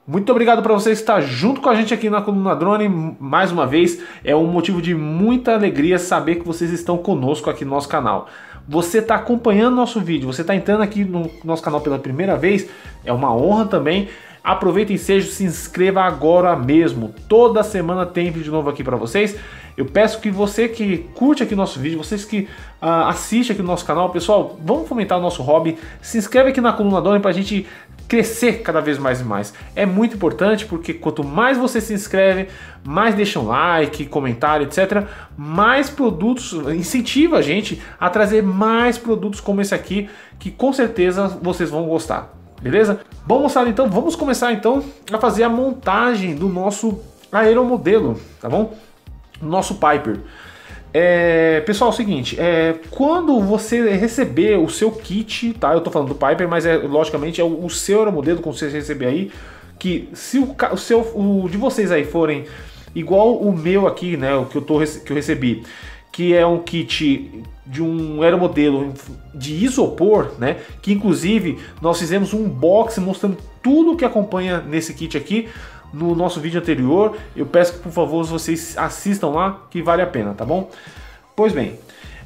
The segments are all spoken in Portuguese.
Muito obrigado para você estar junto com a gente aqui na Coluna Drone mais uma vez. É um motivo de muita alegria saber que vocês estão conosco aqui no nosso canal. Você está acompanhando nosso vídeo, você está entrando aqui no nosso canal pela primeira vez, é uma honra também. Aproveita e se inscreva agora mesmo. Toda semana tem vídeo novo aqui para vocês. Eu peço que você que curte aqui nosso vídeo, vocês que assistem aqui no nosso canal, pessoal, vamos fomentar o nosso hobby. Se inscreve aqui na Coluna Drone para a gente crescer cada vez mais e mais. É muito importante porque quanto mais você se inscreve, mais deixa um like, comentário, etc. Mais produtos, incentiva a gente a trazer mais produtos como esse aqui, que com certeza vocês vão gostar. Beleza? Bom, moçada, então vamos começar então a fazer a montagem do nosso aeromodelo, tá bom? Nosso Piper. Pessoal, é o seguinte, quando você receber o seu kit, tá? Eu tô falando do Piper, mas logicamente é o seu aeromodelo, quando você receber aí, que se o de vocês aí forem igual o meu aqui, né, o que eu recebi, que é um kit de um aeromodelo de isopor, né? Que inclusive nós fizemos um unboxing mostrando tudo o que acompanha nesse kit aqui no nosso vídeo anterior. Eu peço que por favor vocês assistam lá, que vale a pena, tá bom? Pois bem,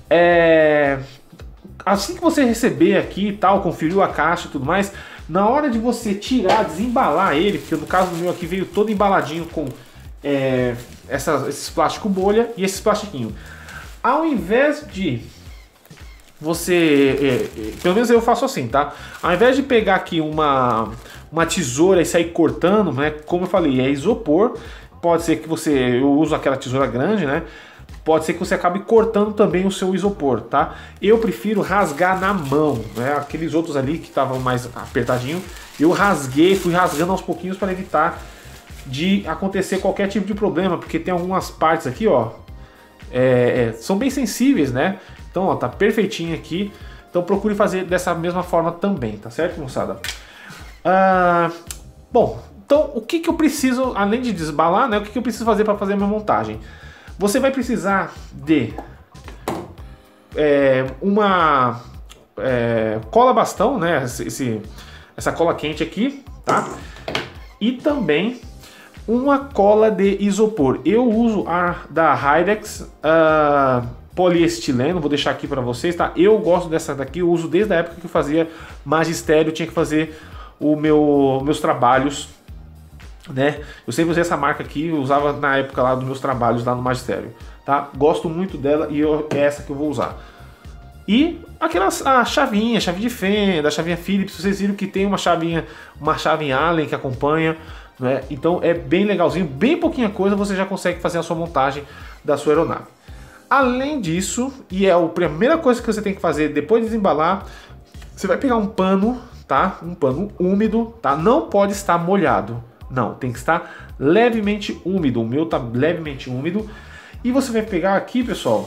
assim que você receber aqui e tal, conferiu a caixa e tudo mais, na hora de você tirar, desembalar ele, porque no caso do meu aqui veio todo embaladinho com esses plástico bolha e esses plastiquinhos. Ao invés de você, pelo menos eu faço assim, tá? Ao invés de pegar aqui uma tesoura e sair cortando, né? Como eu falei, é isopor. Pode ser que eu uso aquela tesoura grande, né? Pode ser que você acabe cortando também o seu isopor, tá? Eu prefiro rasgar na mão, né? Aqueles outros ali que estavam mais apertadinho, eu rasguei, fui rasgando aos pouquinhos para evitar de acontecer qualquer tipo de problema, porque tem algumas partes aqui, ó, são bem sensíveis, né? Então, ó, tá perfeitinho aqui. Então procure fazer dessa mesma forma também, tá certo, moçada? Bom, então o que eu preciso, além de desbalar, né? O que eu preciso fazer para fazer a minha montagem? Você vai precisar de uma cola bastão, né? Essa cola quente aqui, tá? E também uma cola de isopor. Eu uso a da Hydex poliestileno, vou deixar aqui para vocês, tá? Eu gosto dessa daqui, eu uso desde a época que eu fazia magistério, tinha que fazer meus trabalhos, né? Eu sempre usei essa marca aqui, eu usava na época lá dos meus trabalhos lá no magistério, tá? Gosto muito dela e é essa que eu vou usar. E a chave de fenda, a chavinha Phillips, vocês viram que tem uma chave Allen que acompanha, né? Então é bem legalzinho, bem pouquinha coisa você já consegue fazer a sua montagem da sua aeronave. Além disso, e é a primeira coisa que você tem que fazer depois de desembalar, você vai pegar um pano, tá? Um pano úmido, tá? Não pode estar molhado, não, tem que estar levemente úmido. O meu tá levemente úmido. E você vai pegar aqui, pessoal,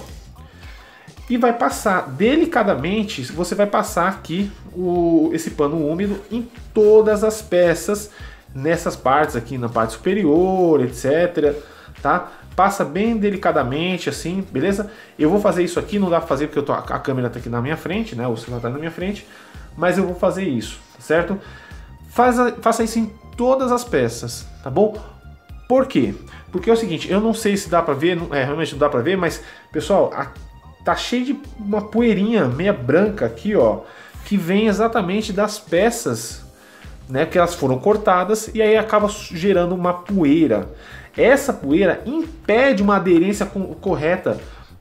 e vai passar delicadamente, você vai passar aqui esse pano úmido em todas as peças, nessas partes aqui, na parte superior, etc, tá? Passa bem delicadamente assim, beleza? Eu vou fazer isso aqui, não dá pra fazer porque a câmera tá aqui na minha frente, né? O celular tá na minha frente, mas eu vou fazer isso, certo? Faça isso em todas as peças, tá bom? Por quê? Porque é o seguinte, eu não sei se dá pra ver, realmente não dá pra ver, mas, pessoal, tá cheio de uma poeirinha meia branca aqui, ó, que vem exatamente das peças, né, que elas foram cortadas e aí acaba gerando uma poeira. Essa poeira impede uma aderência correta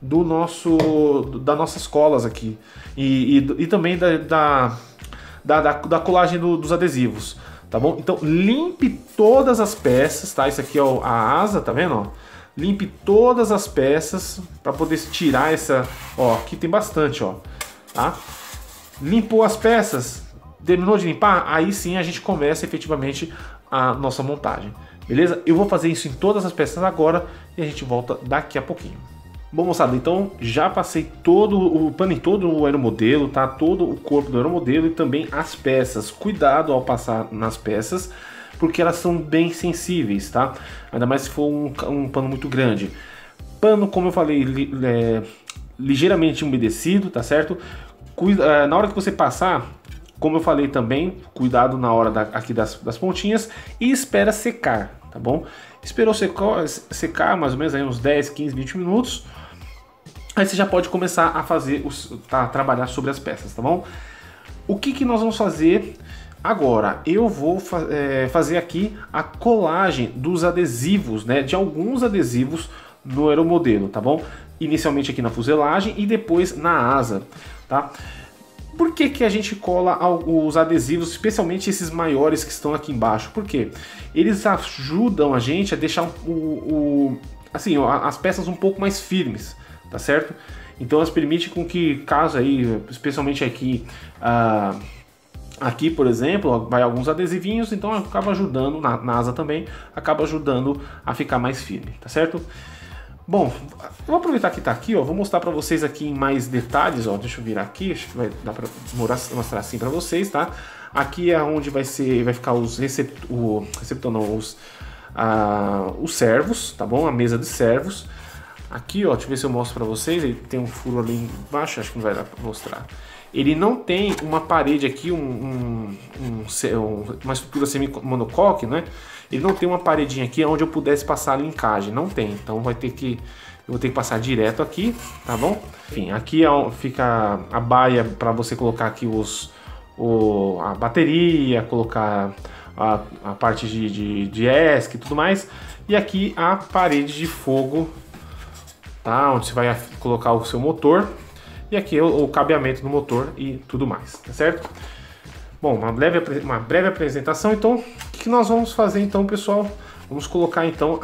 das nossas colas aqui e também da colagem dos adesivos, tá bom? Então limpe todas as peças, tá? Isso aqui é a asa, tá vendo? Ó? Limpe todas as peças para poder tirar essa, ó, aqui tem bastante, ó, tá? Limpou as peças, terminou de limpar, aí sim a gente começa efetivamente a nossa montagem. Beleza? Eu vou fazer isso em todas as peças agora e a gente volta daqui a pouquinho. Bom, moçada, então já passei todo o pano em todo o aeromodelo, tá? Todo o corpo do aeromodelo e também as peças. Cuidado ao passar nas peças, porque elas são bem sensíveis, tá? Ainda mais se for um pano muito grande. Pano, como eu falei, ligeiramente umedecido, tá certo? Na hora que você passar, Como eu falei também, cuidado na hora aqui das pontinhas e espera secar, tá bom? Esperou secar mais ou menos aí uns 10, 15, 20 minutos. Aí você já pode começar a fazer, a trabalhar sobre as peças, tá bom? O que nós vamos fazer agora? Eu vou fazer aqui a colagem dos adesivos, né? De alguns adesivos no aeromodelo, tá bom? Inicialmente aqui na fuselagem e depois na asa, tá? Por que a gente cola os adesivos, especialmente esses maiores que estão aqui embaixo? Porque eles ajudam a gente a deixar assim, as peças um pouco mais firmes, tá certo? Então elas permitem com que, caso aí, especialmente aqui, aqui por exemplo, vai alguns adesivinhos, então acaba ajudando, na asa também, acaba ajudando a ficar mais firme, tá certo? Bom, vou aproveitar que tá aqui, ó, vou mostrar para vocês aqui em mais detalhes, ó, deixa eu virar aqui, acho que vai dar para mostrar assim para vocês, tá? Aqui é onde vai ficar os os servos, tá bom? A mesa de servos. Aqui, ó, deixa eu ver se eu mostro para vocês, ele tem um furo ali embaixo, acho que não vai dar para mostrar. Ele não tem uma parede aqui, uma estrutura semi-monocoque, né? Ele não tem uma paredinha aqui onde eu pudesse passar a linkagem, não tem. Então eu vou ter que passar direto aqui, tá bom? Enfim, aqui fica a baia para você colocar aqui a bateria, colocar a parte de ESC e tudo mais. E aqui a parede de fogo, tá? Onde você vai colocar o seu motor. E aqui o cabeamento do motor e tudo mais, tá certo? Bom, uma breve apresentação. Então, o que nós vamos fazer então, pessoal? Vamos colocar então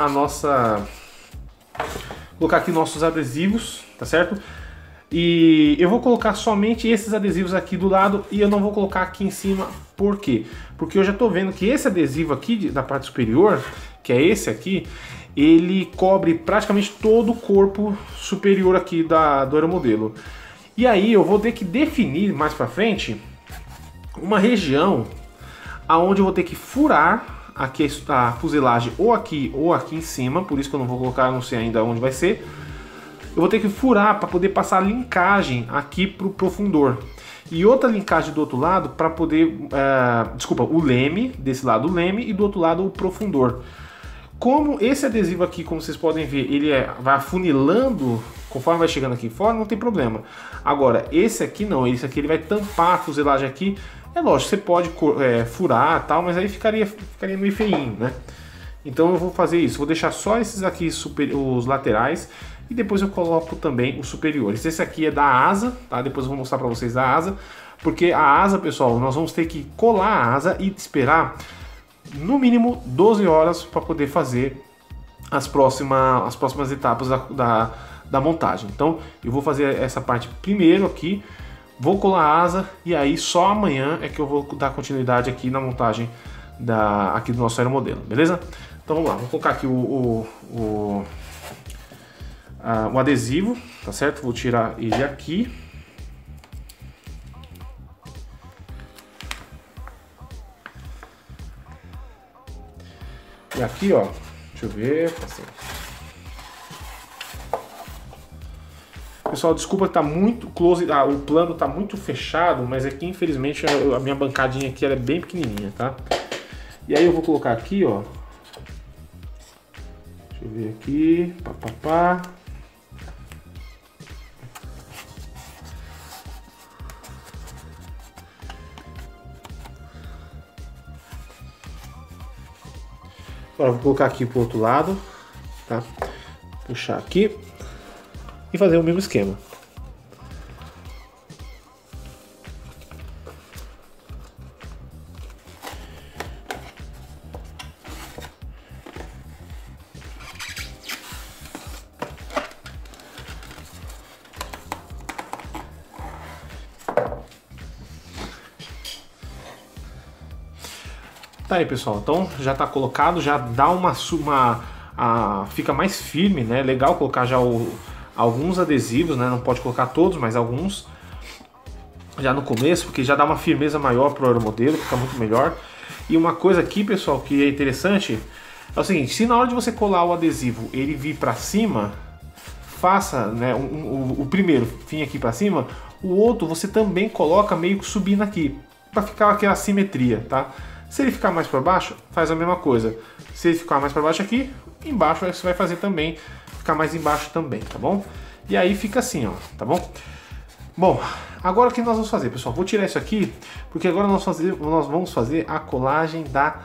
colocar aqui nossos adesivos, tá certo? E eu vou colocar somente esses adesivos aqui do lado e eu não vou colocar aqui em cima. Por quê? Porque eu já tô vendo que esse adesivo aqui da parte superior, que é esse aqui, ele cobre praticamente todo o corpo superior aqui do aeromodelo. E aí eu vou ter que definir mais para frente uma região aonde eu vou ter que furar aqui a fuselagem ou aqui em cima, por isso que eu não vou colocar, não sei ainda onde vai ser. Eu vou ter que furar para poder passar a linkagem aqui para o profundor. E outra linkagem do outro lado para poder, o leme, desse lado o leme e do outro lado o profundor. Como esse adesivo aqui, como vocês podem ver, ele vai afunilando conforme vai chegando aqui fora, não tem problema. Agora, esse aqui não, esse aqui ele vai tampar a fuselagem aqui. É lógico, você pode furar e tal, mas aí ficaria meio feinho, né? Então eu vou fazer isso, vou deixar só esses aqui, os laterais, e depois eu coloco também os superiores. Esse aqui é da asa, tá? Depois eu vou mostrar para vocês a asa, porque a asa, pessoal, nós vamos ter que colar a asa e esperar no mínimo 12 horas para poder fazer as próximas etapas da montagem. Então eu vou fazer essa parte primeiro aqui, vou colar a asa e aí só amanhã é que eu vou dar continuidade aqui na montagem aqui do nosso aeromodelo, beleza? Então vamos lá, vou colocar aqui o adesivo, tá certo? Vou tirar ele aqui. E aqui, ó, deixa eu ver, assim. Pessoal, desculpa que tá muito close, o plano tá muito fechado, mas aqui infelizmente a minha bancadinha aqui ela é bem pequenininha, tá? E aí eu vou colocar aqui, ó. Deixa eu ver aqui, papapá. Agora eu vou colocar aqui pro outro lado, tá? Puxar aqui e fazer o mesmo esquema. Tá aí, pessoal, então já tá colocado, já dá fica mais firme, né? Legal colocar já alguns adesivos, né? Não pode colocar todos, mas alguns já no começo, porque já dá uma firmeza maior pro aeromodelo, fica muito melhor. E uma coisa aqui, pessoal, que é interessante é o seguinte: se na hora de você colar o adesivo ele vir para cima, faça, né, o primeiro vir aqui para cima, o outro você também coloca meio que subindo aqui. para ficar aquela simetria, tá? Se ele ficar mais para baixo, faz a mesma coisa. Se ele ficar mais para baixo aqui, embaixo você vai fazer também, ficar mais embaixo também, tá bom? E aí fica assim, ó, tá bom? Bom, agora o que nós vamos fazer, pessoal? Vou tirar isso aqui, porque agora nós vamos fazer a colagem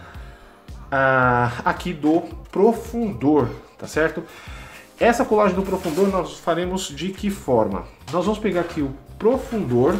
aqui do profundor, tá certo? Essa colagem do profundor nós faremos de que forma? Nós vamos pegar aqui o profundor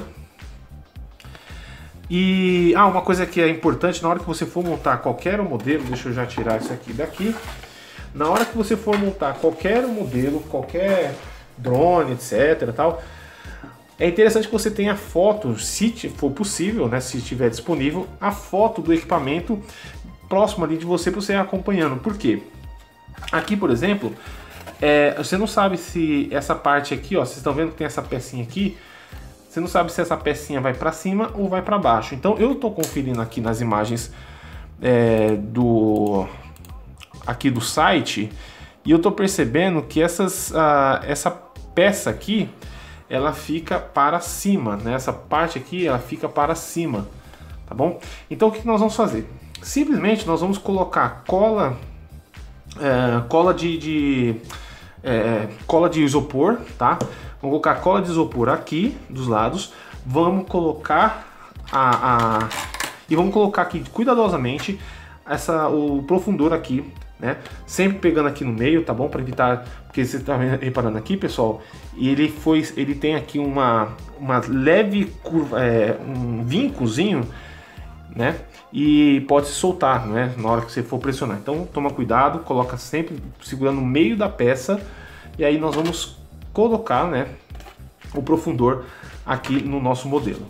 e... uma coisa que é importante, na hora que você for montar qualquer modelo, deixa eu já tirar isso aqui daqui. Na hora que você for montar qualquer modelo, qualquer drone, etc, tal, é interessante que você tenha foto, se for possível, né, se estiver disponível, a foto do equipamento próximo ali de você para você ir acompanhando. Por quê? Aqui, por exemplo, você não sabe se essa parte aqui, ó, vocês estão vendo que tem essa pecinha aqui, você não sabe se essa pecinha vai para cima ou vai para baixo. Então eu estou conferindo aqui nas imagens aqui do site e eu estou percebendo que essa peça aqui, ela fica para cima, né? Essa parte aqui, ela fica para cima, tá bom? Então o que nós vamos fazer? Simplesmente nós vamos colocar cola de isopor, tá? Vamos colocar cola de isopor aqui dos lados, vamos colocar e vamos colocar aqui cuidadosamente o profundor aqui, né? Sempre pegando aqui no meio, tá bom? Para evitar, porque você tá reparando aqui, pessoal, e ele tem aqui uma leve curva, um vincozinho, né? E pode se soltar, né? Na hora que você for pressionar. Então toma cuidado, coloca sempre segurando no meio da peça e aí nós vamos colocar, né, o profundor aqui no nosso modelo.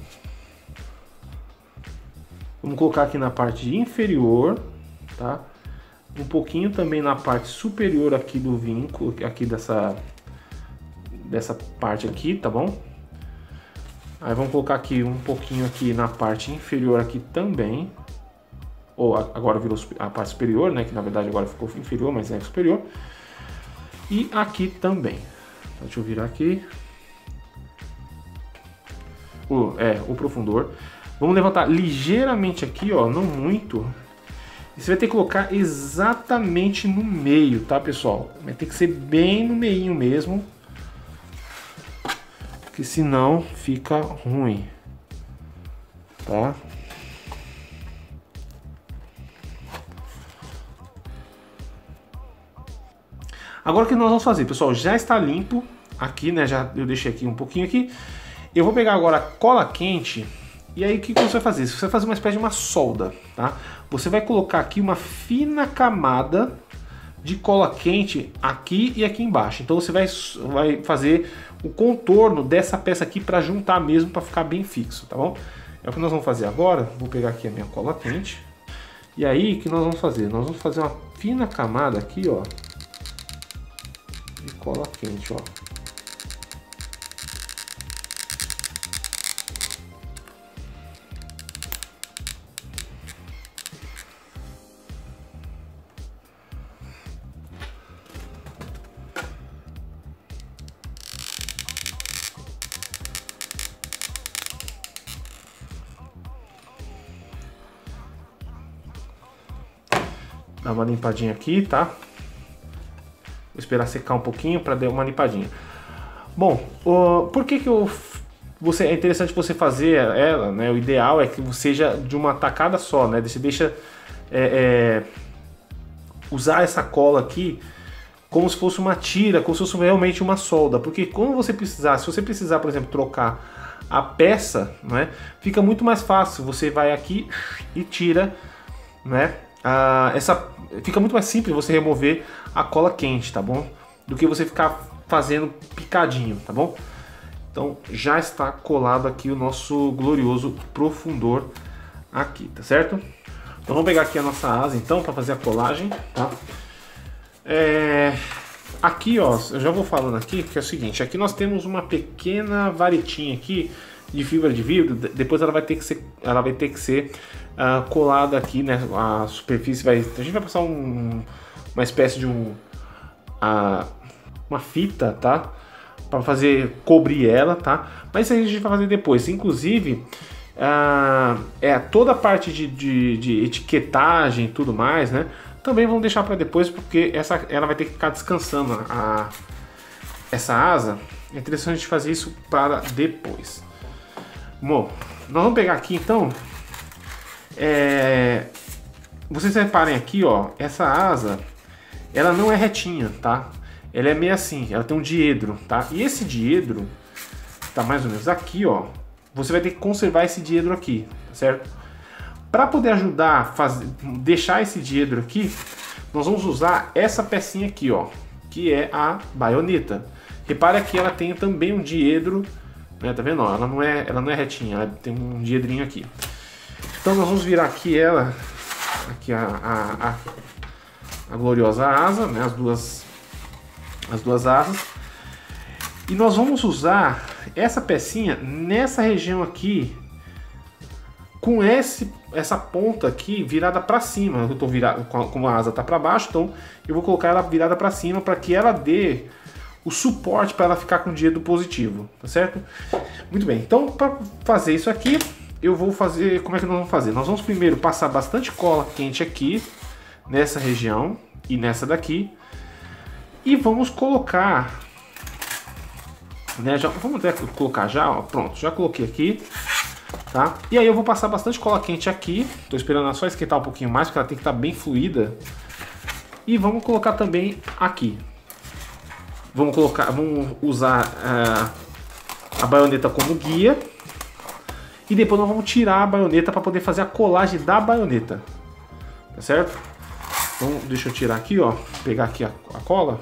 Vamos colocar aqui na parte inferior, tá? Um pouquinho também na parte superior aqui do vinco, aqui dessa parte aqui, tá bom? Aí vamos colocar aqui um pouquinho aqui na parte inferior aqui também. Ou agora virou a parte superior, né? Que na verdade agora ficou inferior, mas é superior. E aqui também. Deixa eu virar aqui. O profundor. Vamos levantar ligeiramente aqui, ó, não muito. E você vai ter que colocar exatamente no meio, tá, pessoal? Vai ter que ser bem no meinho mesmo, porque senão fica ruim, tá? Agora o que nós vamos fazer, pessoal? Já está limpo aqui, né? Eu deixei aqui um pouquinho aqui. Eu vou pegar agora a cola quente. E aí o que você vai fazer? Você vai fazer uma espécie de uma solda, tá? Você vai colocar aqui uma fina camada de cola quente aqui e aqui embaixo. Então você vai fazer o contorno dessa peça aqui para juntar mesmo, para ficar bem fixo, tá bom? É o que nós vamos fazer agora. Vou pegar aqui a minha cola quente. E aí o que nós vamos fazer? Nós vamos fazer uma fina camada aqui, ó, de cola quente, ó. Dá uma limpadinha aqui, tá? Vou esperar secar um pouquinho para dar uma limpadinha. Bom, por que é interessante você fazer ela, né? O ideal é que seja de uma tacada só, né? Você deixa usar essa cola aqui como se fosse uma tira, como se fosse realmente uma solda, porque quando você precisar, se você precisar, por exemplo, trocar a peça, né? Fica muito mais fácil. Você vai aqui e tira, né? Fica muito mais simples você remover a cola quente, tá bom? Do que você ficar fazendo picadinho, tá bom? Então já está colado aqui o nosso glorioso profundor aqui, tá certo? Então vamos pegar aqui a nossa asa então para fazer a colagem, tá? Aqui, ó, eu já vou falando aqui que é o seguinte, aqui nós temos uma pequena varetinha aqui de fibra de vidro, depois ela vai ter que ser colada aqui, né? A superfície a gente vai passar uma espécie de uma fita, tá? Para cobrir ela, tá? Mas isso a gente vai fazer depois. Inclusive, toda a parte de etiquetagem e tudo mais, né? Também vamos deixar para depois, porque ela vai ter que ficar descansando essa asa. É interessante a gente fazer isso para depois. Bom, nós vamos pegar aqui então. Vocês reparem aqui, ó, essa asa, ela não é retinha, tá? Ela é meio assim, ela tem um diedro, tá? E esse diedro tá mais ou menos aqui, ó. Você vai ter que conservar esse diedro aqui, certo? Para poder ajudar a deixar esse diedro aqui, nós vamos usar essa pecinha aqui, ó, que é a baioneta. Repare que ela tem também um diedro, né? Tá vendo? Ela não é retinha, ela tem um diedrinho aqui. Então nós vamos virar aqui a gloriosa asa, né? As duas asas. E nós vamos usar essa pecinha nessa região aqui, com essa ponta aqui virada para cima. Eu tô virado, como a asa tá para baixo, então eu vou colocar ela virada para cima para que ela dê o suporte para ela ficar com o diedro positivo, tá certo? Muito bem. Então, para fazer isso aqui, eu vou fazer. Como é que nós vamos fazer? Nós vamos primeiro passar bastante cola quente aqui nessa região e nessa daqui, e vamos colocar, né? Vamos até colocar já, ó, pronto. Já coloquei aqui. Tá? E aí eu vou passar bastante cola quente aqui. Tô esperando ela só esquentar um pouquinho mais, porque ela tem que estar bem fluida. E vamos colocar também aqui. Vamos usar a baioneta como guia. E depois nós vamos tirar a baioneta para poder fazer a colagem da baioneta. Tá certo? Então deixa eu tirar aqui, ó. Pegar aqui a cola.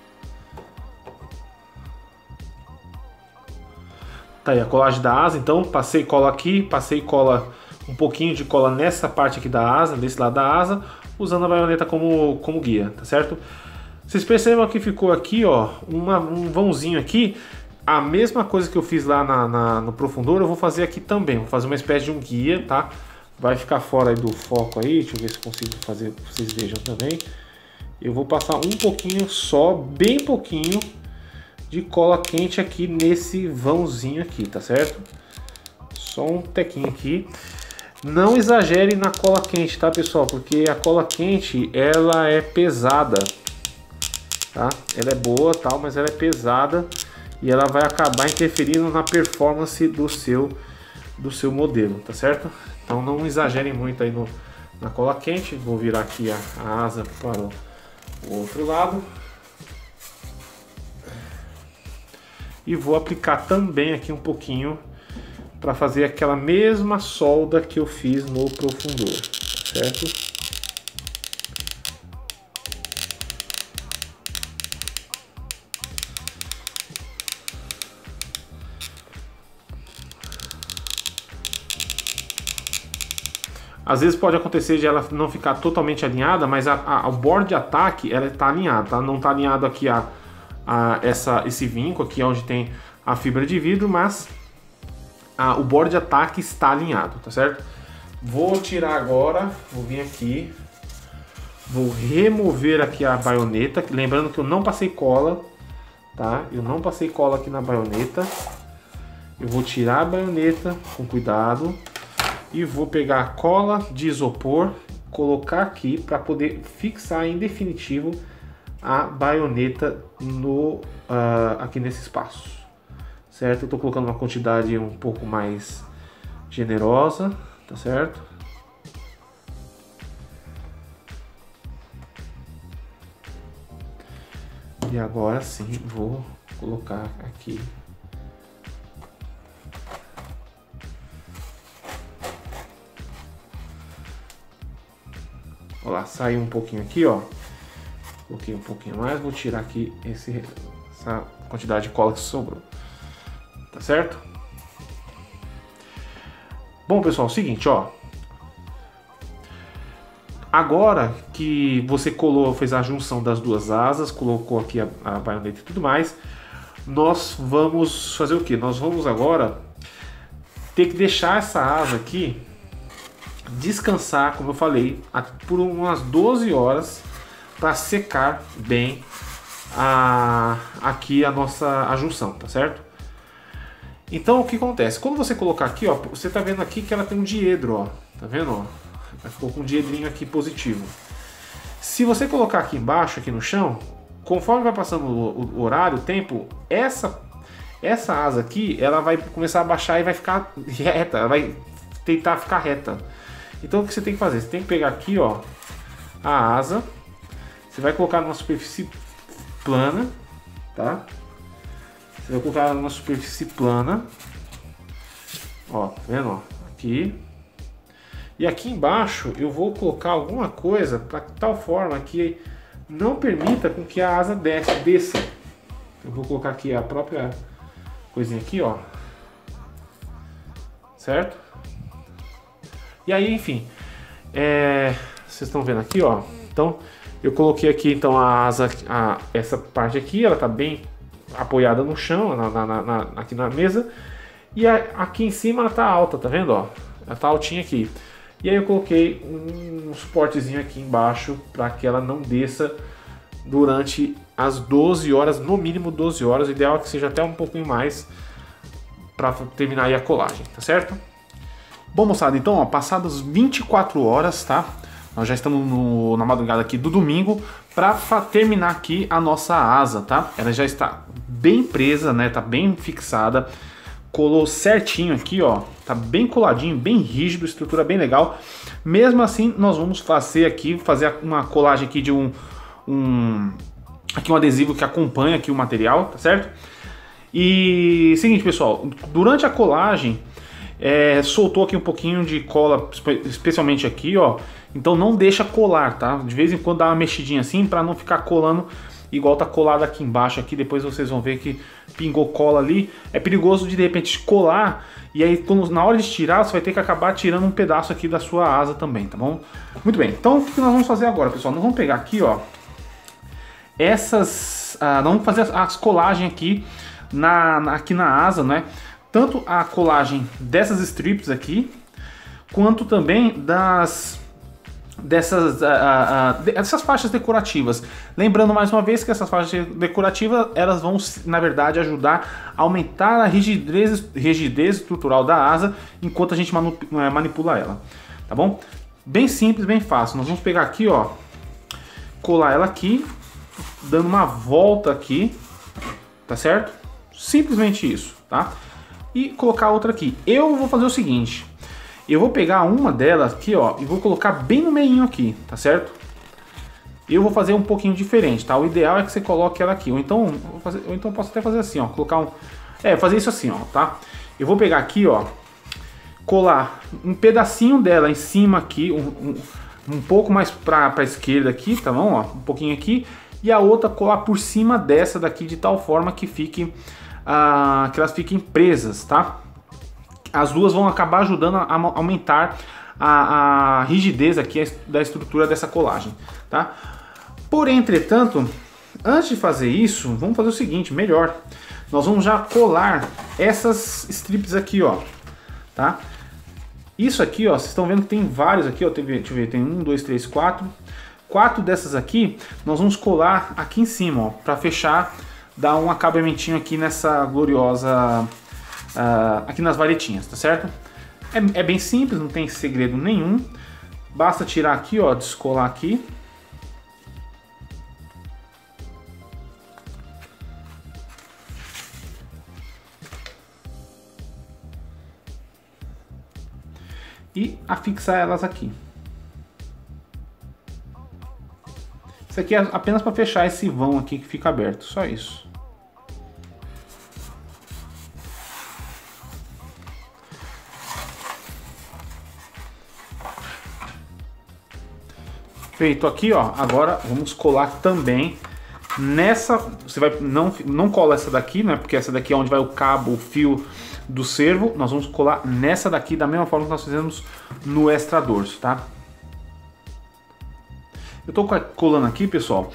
Tá aí a colagem da asa, então passei cola aqui, passei cola, um pouquinho de cola nessa parte aqui da asa, desse lado da asa, usando a baioneta como guia, tá certo? Vocês percebam que ficou aqui, ó, um vãozinho aqui, a mesma coisa que eu fiz lá no profundor, eu vou fazer aqui também, vou fazer uma espécie de um guia, tá? Vai ficar fora aí do foco aí, deixa eu ver se consigo fazer, pra vocês vejam também. Eu vou passar um pouquinho só, bem pouquinho, de cola quente aqui nesse vãozinho aqui, tá certo? Só um tequinho aqui. Não exagere na cola quente, tá, pessoal? Porque a cola quente, ela é pesada, tá? Ela é boa, tal, mas ela é pesada e ela vai acabar interferindo na performance do seu modelo, tá certo? Então não exagerem muito aí na cola quente. Vou virar aqui a asa para o outro lado. E vou aplicar também aqui um pouquinho para fazer aquela mesma solda que eu fiz no profundor, certo? Às vezes pode acontecer de ela não ficar totalmente alinhada, mas o bordo de ataque ela está alinhado, tá? Não está alinhado aqui esse vinco aqui onde tem a fibra de vidro, mas o bordo de ataque está alinhado, tá certo? Vou tirar agora, vou vir aqui, vou remover aqui a baioneta, lembrando que eu não passei cola, tá? Eu não passei cola aqui na baioneta. Eu vou tirar a baioneta com cuidado e vou pegar a cola de isopor, colocar aqui para poder fixar em definitivo a baioneta aqui nesse espaço, certo? Eu tô colocando uma quantidade um pouco mais generosa, tá certo? E agora sim vou colocar aqui. Olha lá, saiu um pouquinho aqui, ó. Coloquei um pouquinho mais, vou tirar aqui essa quantidade de cola que sobrou. Tá certo? Bom, pessoal, é o seguinte, ó. Agora que você fez a junção das duas asas, colocou aqui a baioneta e tudo mais, nós vamos fazer o que? Nós vamos agora ter que deixar essa asa aqui descansar, como eu falei, por umas 12 horas para secar bem aqui a junção, tá certo? Então o que acontece? Quando você colocar aqui, ó, você tá vendo aqui que ela tem um diedro, ó. Tá vendo, ó? Ela ficou com um diedrinho aqui positivo. Se você colocar aqui embaixo, aqui no chão, conforme vai passando o horário, o tempo, essa asa aqui, ela vai começar a baixar e vai ficar reta, ela vai tentar ficar reta. Então o que você tem que fazer? Você tem que pegar aqui, ó, a asa, você vai colocar numa superfície plana, tá? Você vai colocar numa superfície plana, ó, tá vendo, ó, aqui. E aqui embaixo eu vou colocar alguma coisa para tal forma que não permita com que a asa desça. Eu vou colocar aqui a própria coisinha aqui, ó, certo? E aí, enfim, vocês estão vendo aqui, ó. Então eu coloquei aqui então a asa, essa parte aqui, ela tá bem apoiada no chão, aqui na mesa, e aqui em cima ela tá alta, tá vendo, ó? Ela tá altinha aqui. E aí eu coloquei um suportezinho aqui embaixo para que ela não desça durante as 12 horas, no mínimo 12 horas, o ideal é que seja até um pouquinho mais para terminar aí a colagem, tá certo? Bom, moçada, então, ó, passadas 24 horas, tá? Nós já estamos na madrugada aqui do domingo para terminar aqui a nossa asa, tá? Ela já está bem presa, né? Tá bem fixada. Colou certinho aqui, ó. Tá bem coladinho, bem rígido, estrutura bem legal. Mesmo assim, nós vamos fazer uma colagem aqui de aqui um adesivo que acompanha aqui o material, tá certo? E seguinte, pessoal, durante a colagem soltou aqui um pouquinho de cola, especialmente aqui, ó. Então não deixa colar, tá? De vez em quando dá uma mexidinha assim para não ficar colando igual tá colado aqui embaixo. Aqui depois vocês vão ver que pingou cola ali. É perigoso de repente colar e aí na hora de tirar você vai ter que acabar tirando um pedaço aqui da sua asa também, tá bom? Muito bem. Então o que nós vamos fazer agora, pessoal? Nós vamos pegar aqui, ó, nós vamos fazer as colagens aqui aqui na asa, né? Tanto a colagem dessas strips aqui, quanto também dessas faixas decorativas. Lembrando mais uma vez que essas faixas decorativas, elas vão, na verdade, ajudar a aumentar a rigidez estrutural da asa enquanto a gente manipula ela, tá bom? Bem simples, bem fácil. Nós vamos pegar aqui, ó, colar ela aqui, dando uma volta aqui, tá certo? Simplesmente isso, tá? E colocar outra aqui. Eu vou fazer o seguinte, eu vou pegar uma delas aqui, ó, e vou colocar bem no meinho aqui, tá certo? Eu vou fazer um pouquinho diferente, tá? O ideal é que você coloque ela aqui, ou então posso até fazer assim, ó, colocar fazer isso assim, ó, tá? Eu vou pegar aqui, ó, colar um pedacinho dela em cima aqui, um pouco mais pra esquerda aqui, tá bom? Ó, um pouquinho aqui, e a outra colar por cima dessa daqui de tal forma que que elas fiquem presas, tá? As duas vão acabar ajudando a aumentar a rigidez aqui da estrutura dessa colagem, tá? Porém, entretanto, antes de fazer isso, vamos fazer o seguinte, melhor. Nós vamos já colar essas strips aqui, ó, tá? Isso aqui, ó, vocês estão vendo que tem vários aqui, ó, deixa eu ver, tem 1, 2, 3, 4. 4 dessas aqui, nós vamos colar aqui em cima, ó, para fechar, dar um acabamentinho aqui nessa gloriosa... aqui nas varetinhas, tá certo? É bem simples, não tem segredo nenhum. Basta tirar aqui, ó, descolar aqui. E afixar elas aqui. Isso aqui é apenas para fechar esse vão aqui que fica aberto, só isso. Feito aqui, ó, agora vamos colar também nessa, você vai, não cola essa daqui, né, porque essa daqui é onde vai o cabo, o fio do servo, nós vamos colar nessa daqui da mesma forma que nós fizemos no extra dorso, tá? Eu tô colando aqui, pessoal,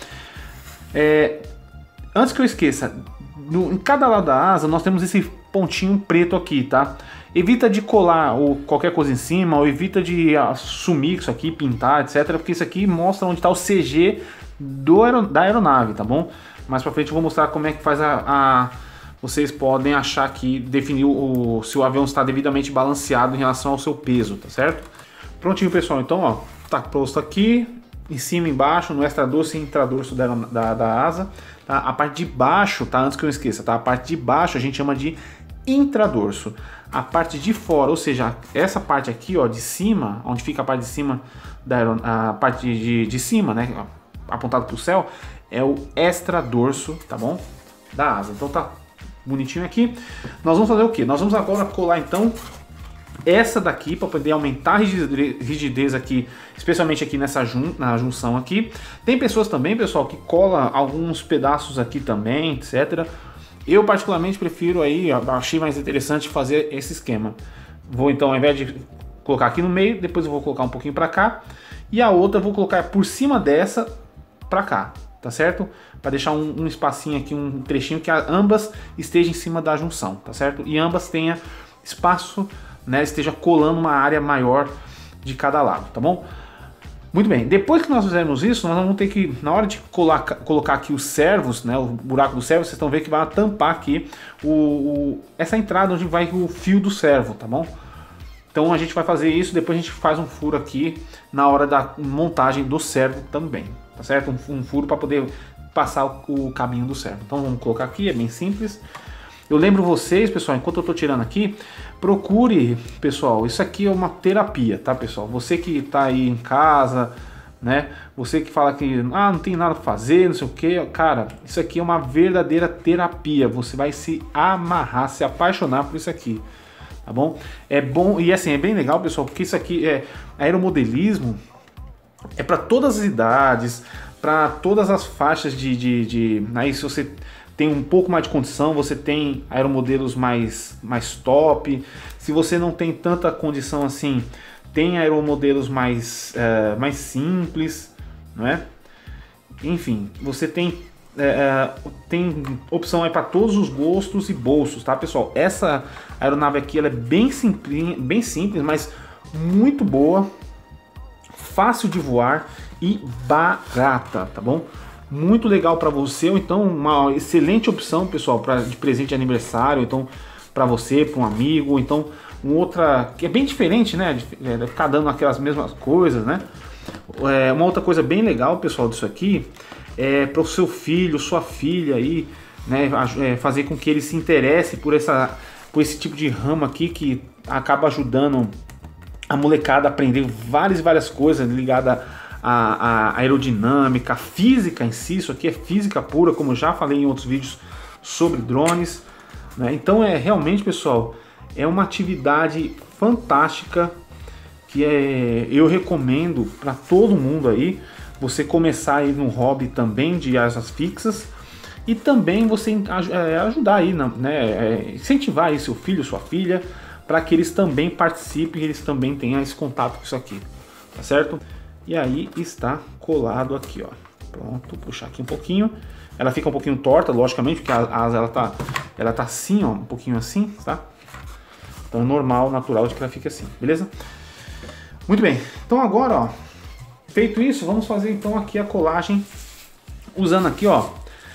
antes que eu esqueça, em cada lado da asa nós temos esse pontinho preto aqui, tá? Evita de colar ou qualquer coisa em cima, ou evita de sumir isso aqui, pintar, etc. Porque isso aqui mostra onde está o CG da aeronave, tá bom? Mais pra frente eu vou mostrar como é que faz vocês podem achar que definir se o avião está devidamente balanceado em relação ao seu peso, tá certo? Prontinho, pessoal, então ó, tá posto aqui, em cima e embaixo, no extradorso e intradorso da asa, tá? A parte de baixo, tá? Antes que eu esqueça, tá? A parte de baixo a gente chama de intradorso. A parte de fora, ou seja, essa parte aqui, ó, de cima, onde fica a parte de cima a parte de cima, né, apontado para o céu, é o extradorso, tá bom? Da asa. Então tá bonitinho aqui. Nós vamos fazer o que? Nós vamos agora colar então essa daqui para poder aumentar a rigidez aqui, especialmente aqui na junção aqui. Tem pessoas também, pessoal, que cola alguns pedaços aqui também, etc. Eu particularmente prefiro aí, achei mais interessante fazer esse esquema. Vou então, ao invés de colocar aqui no meio, depois eu vou colocar um pouquinho para cá e a outra eu vou colocar por cima dessa para cá, tá certo? Para deixar um espacinho aqui, um trechinho que ambas estejam em cima da junção, tá certo? E ambas tenha espaço, né, esteja colando uma área maior de cada lado, tá bom? Muito bem, depois que nós fizermos isso, nós vamos ter que, na hora de colocar aqui os servos, né, o buraco do servo, vocês estão vendo que vai tampar aqui essa entrada onde vai o fio do servo, tá bom? Então a gente vai fazer isso, depois a gente faz um furo aqui na hora da montagem do servo também, tá certo? Um furo para poder passar o caminho do servo. Então vamos colocar aqui, é bem simples. Eu lembro vocês, pessoal, enquanto eu estou tirando aqui, procure, pessoal, isso aqui é uma terapia, tá, pessoal? Você que está aí em casa, né? Você que fala que não tem nada para fazer, não sei o que, cara, isso aqui é uma verdadeira terapia. Você vai se amarrar, se apaixonar por isso aqui, tá bom? É bom e assim, é bem legal, pessoal, porque isso aqui é aeromodelismo, é para todas as idades, para todas as faixas aí se você tem um pouco mais de condição, você tem aeromodelos mais top. Se você não tem tanta condição assim, tem aeromodelos mais simples, não é? Enfim, você tem opção aí para todos os gostos e bolsos, tá, pessoal? Essa aeronave aqui ela é bem simples, mas muito boa, fácil de voar e barata, tá bom? Muito legal para você, ou então uma excelente opção, pessoal, de presente de aniversário, então para você, para um amigo, ou então outra que é bem diferente, né, de ficar dando aquelas mesmas coisas, né? Uma outra coisa bem legal, pessoal, disso aqui é para o seu filho, sua filha aí, né, fazer com que ele se interesse por esse tipo de ramo aqui que acaba ajudando a molecada a aprender várias coisas ligadas a aerodinâmica, a física em si. Isso aqui é física pura, como eu já falei em outros vídeos sobre drones, né? Então realmente, pessoal, é uma atividade fantástica que eu recomendo para todo mundo aí, você começar aí no hobby também de asas fixas e também você ajudar aí, né, incentivar aí seu filho, sua filha, para que eles também participem, eles também tenham esse contato com isso aqui, tá certo? E aí está colado aqui, ó. Pronto, puxar aqui um pouquinho. Ela fica um pouquinho torta, logicamente, porque a asa ela tá assim, ó, um pouquinho assim, tá? Então é normal, natural de que ela fique assim, beleza? Muito bem. Então agora, ó, feito isso, vamos fazer então aqui a colagem usando aqui, ó,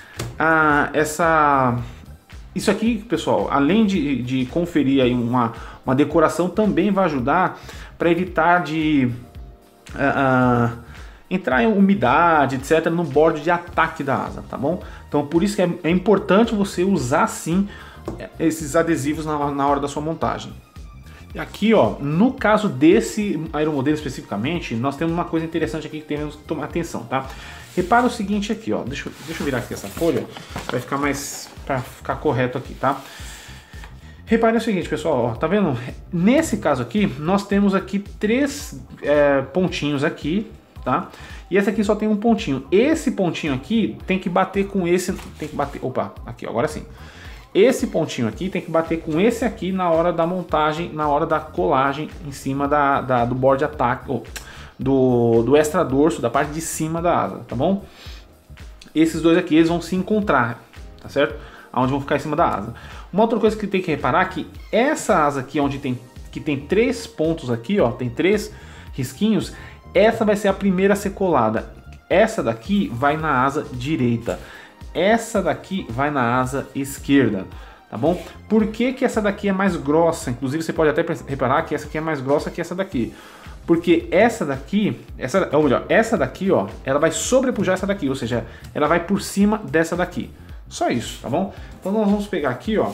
isso aqui, pessoal, além de conferir aí uma decoração, também vai ajudar para evitar de entrar em umidade, etc, no bordo de ataque da asa, tá bom? Então por isso que é importante você usar sim esses adesivos na hora da sua montagem. E aqui, ó, no caso desse aeromodelo especificamente, nós temos uma coisa interessante aqui que temos que tomar atenção, tá? Repara o seguinte aqui, ó, deixa eu virar aqui essa folha, vai ficar para ficar correto aqui, tá? Repare o seguinte, pessoal, ó, tá vendo? Nesse caso aqui, nós temos aqui 3 pontinhos aqui, tá? E esse aqui só tem um pontinho. Esse pontinho aqui tem que bater com esse, opa, aqui, agora sim. Esse pontinho aqui tem que bater com esse aqui na hora da montagem, na hora da colagem em cima do board de ataque, ou do extradorso, da parte de cima da asa, tá bom? Esses dois aqui, eles vão se encontrar, tá certo? Onde vão ficar em cima da asa. Uma outra coisa que tem que reparar é que essa asa aqui, onde tem 3 pontos aqui, ó, tem 3 risquinhos, essa vai ser a primeira a ser colada. Essa daqui vai na asa direita. Essa daqui vai na asa esquerda, tá bom? Por que que essa daqui é mais grossa? Inclusive você pode até reparar que essa aqui é mais grossa que essa daqui. Porque essa daqui, ou melhor, essa daqui, ó, ela vai sobrepujar essa daqui, ou seja, ela vai por cima dessa daqui. Só isso, tá bom? Então nós vamos pegar aqui, ó,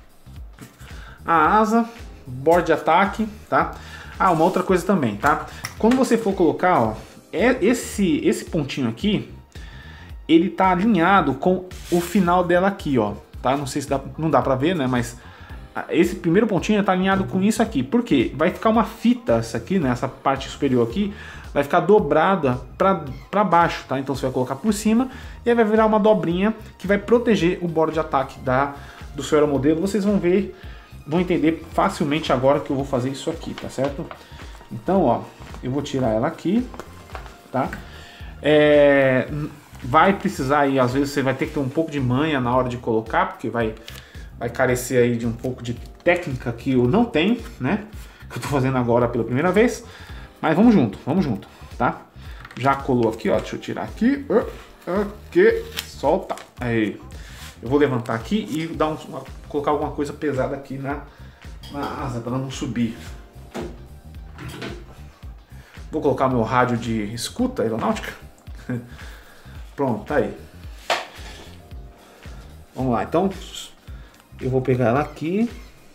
a asa, board de ataque, tá? Ah, uma outra coisa também, tá? Quando você for colocar, ó, esse pontinho aqui, ele tá alinhado com o final dela aqui, ó, tá? Não sei se não dá pra ver, né, mas esse primeiro pontinho está alinhado com isso aqui. Por quê? Vai ficar uma fita, essa aqui, né? Essa parte superior aqui, vai ficar dobrada para baixo, tá? Então você vai colocar por cima e aí vai virar uma dobrinha que vai proteger o bordo de ataque do seu aeromodelo. Vocês vão ver, vão entender facilmente agora que eu vou fazer isso aqui, tá certo? Então, ó, eu vou tirar ela aqui, tá? Vai precisar aí, às vezes você vai ter que ter um pouco de manha na hora de colocar, porque vai carecer aí de um pouco de técnica que eu não tenho, né? Que eu tô fazendo agora pela primeira vez. Mas vamos junto, tá? Já colou aqui, ó. Deixa eu tirar aqui. Aqui. Solta. Aí. Eu vou levantar aqui e colocar alguma coisa pesada aqui na asa para não subir. Vou colocar meu rádio de escuta aeronáutica. Pronto, tá aí. Vamos lá, então. Eu vou pegar ela aqui,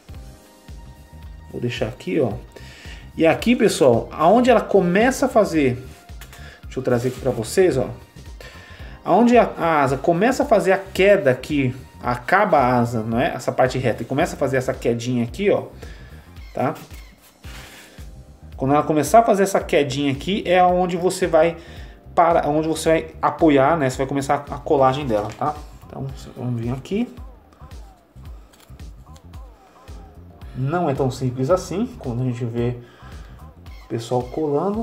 vou deixar aqui, ó. E aqui, pessoal, aonde ela começa a fazer, deixa eu trazer aqui para vocês, ó. Aonde a asa começa a fazer a queda aqui, acaba a asa, não é? Essa parte reta, e começa a fazer essa quedinha aqui, ó, tá? Quando ela começar a fazer essa quedinha aqui, é onde você vai onde você vai apoiar, né? Você vai começar a colagem dela, tá? Então, vamos vir aqui. Não é tão simples assim, quando a gente vê o pessoal colando.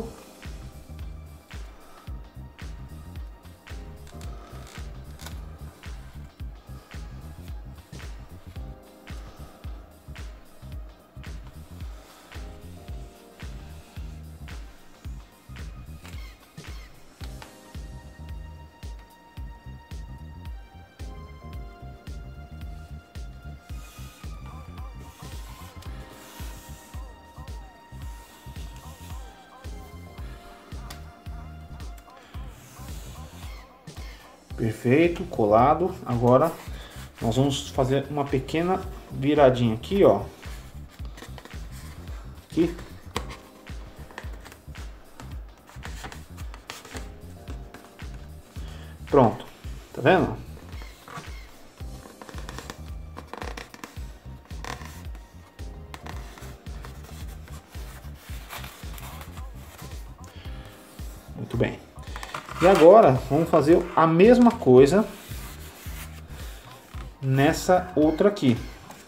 Perfeito, colado. Agora nós vamos fazer uma pequena viradinha aqui, ó. Aqui. Pronto. Tá vendo? Muito bem. E agora vamos fazer a mesma coisa nessa outra aqui.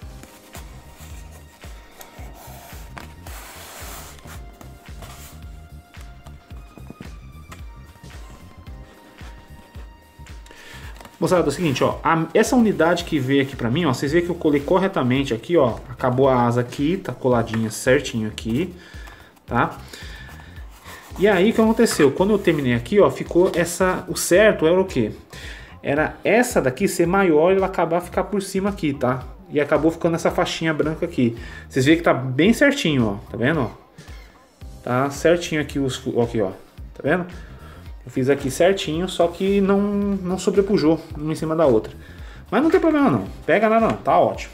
Moçada, é o seguinte, ó, essa unidade que veio aqui pra mim, ó, vocês veem que eu colei corretamente aqui, ó, acabou a asa aqui, tá coladinha certinho aqui, tá? E aí o que aconteceu? Quando eu terminei aqui, ó, ficou o certo era o quê? Era essa daqui ser maior e ela acabar ficar por cima aqui, tá? E acabou ficando essa faixinha branca aqui. Vocês veem que tá bem certinho, ó, tá vendo, ó? Tá certinho aqui aqui, ó, tá vendo? Eu fiz aqui certinho, só que não sobrepujou uma em cima da outra. Mas não tem problema não, pega nada não, tá ótimo.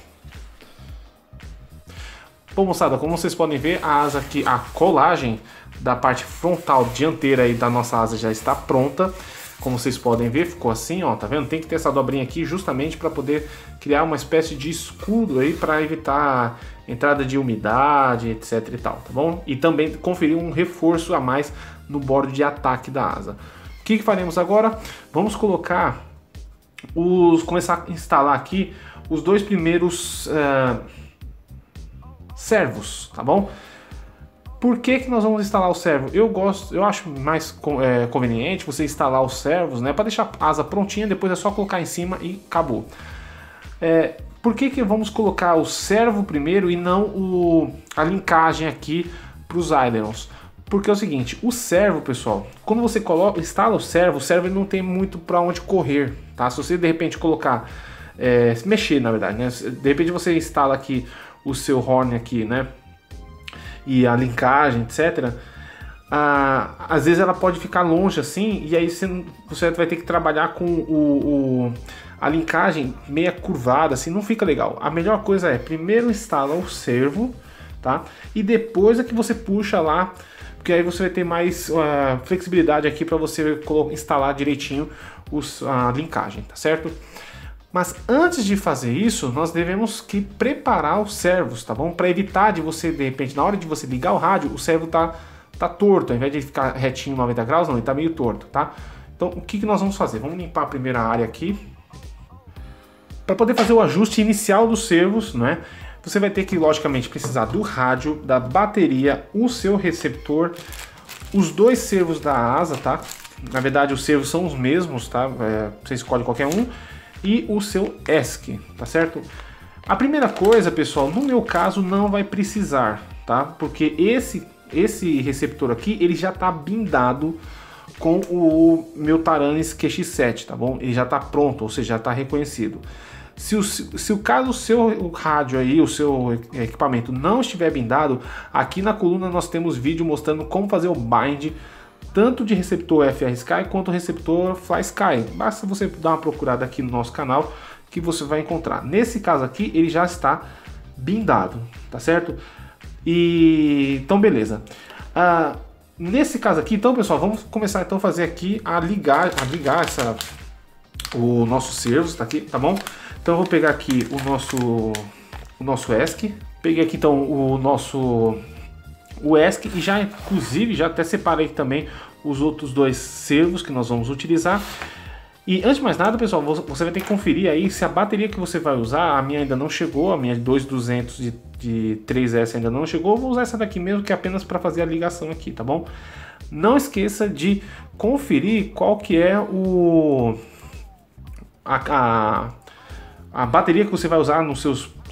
Bom, moçada, como vocês podem ver, a asa aqui, a colagem da parte frontal dianteira aí da nossa asa já está pronta. Como vocês podem ver, ficou assim, ó, tá vendo? Tem que ter essa dobrinha aqui justamente para poder criar uma espécie de escudo aí para evitar entrada de umidade, etc e tal, tá bom? E também conferir um reforço a mais no bordo de ataque da asa. O que faremos agora? Vamos colocar começar a instalar aqui os dois primeiros servos, tá bom? Por que nós vamos instalar o servo? Eu acho mais conveniente você instalar os servos, né, para deixar a asa prontinha, depois é só colocar em cima e acabou. Por que vamos colocar o servo primeiro e não a linkagem aqui para os ailerons? Porque é o seguinte, o servo, pessoal, quando você instala o servo ele não tem muito para onde correr, tá? Se você de repente colocar mexer, na verdade, né? De repente você instala aqui o seu horn aqui, né? E a linkagem, etc. Às vezes ela pode ficar longe assim, e aí você vai ter que trabalhar com a linkagem meia curvada, assim, não fica legal. A melhor coisa é, primeiro instala o servo, tá? E depois é que você puxa lá, porque aí você vai ter mais flexibilidade aqui para você instalar direitinho a linkagem, tá certo? Mas antes de fazer isso, nós devemos que preparar os servos, tá bom? Para evitar de você, de repente, na hora de você ligar o rádio, o servo tá torto, ao invés de ficar retinho 90 graus, não, ele tá meio torto, tá? Então, o que nós vamos fazer? Vamos limpar a primeira área aqui. Para poder fazer o ajuste inicial dos servos, né? Você vai ter que, logicamente, precisar do rádio, da bateria, o seu receptor, os dois servos da asa, tá? Na verdade, os servos são os mesmos, tá? Você escolhe qualquer um. E o seu ESC, tá certo? A primeira coisa, pessoal, no meu caso não vai precisar, tá? Porque esse receptor aqui, ele já tá blindado com o meu Taranis QX7, tá bom? Ele já tá pronto, ou seja, já tá reconhecido. Se o caso o seu rádio aí, o seu equipamento não estiver blindado, aqui na coluna nós temos vídeo mostrando como fazer o bind tanto de receptor FR-Sky quanto receptor Fly-Sky. Basta você dar uma procurada aqui no nosso canal que você vai encontrar. Nesse caso aqui, ele já está blindado, tá certo? Então, beleza. Nesse caso aqui, então, pessoal, vamos começar então a fazer aqui a ligar o nosso servos, tá aqui, tá bom? Então, eu vou pegar aqui o nosso ESC. Peguei aqui então o ESC e já, inclusive, já até separei também os outros dois servos que nós vamos utilizar. E antes de mais nada, pessoal, você vai ter que conferir aí se a bateria que você vai usar, a minha ainda não chegou, a minha 2200 de 3S ainda não chegou, eu vou usar essa daqui mesmo, que é apenas para fazer a ligação aqui, tá bom? Não esqueça de conferir qual que é a bateria que você vai usar na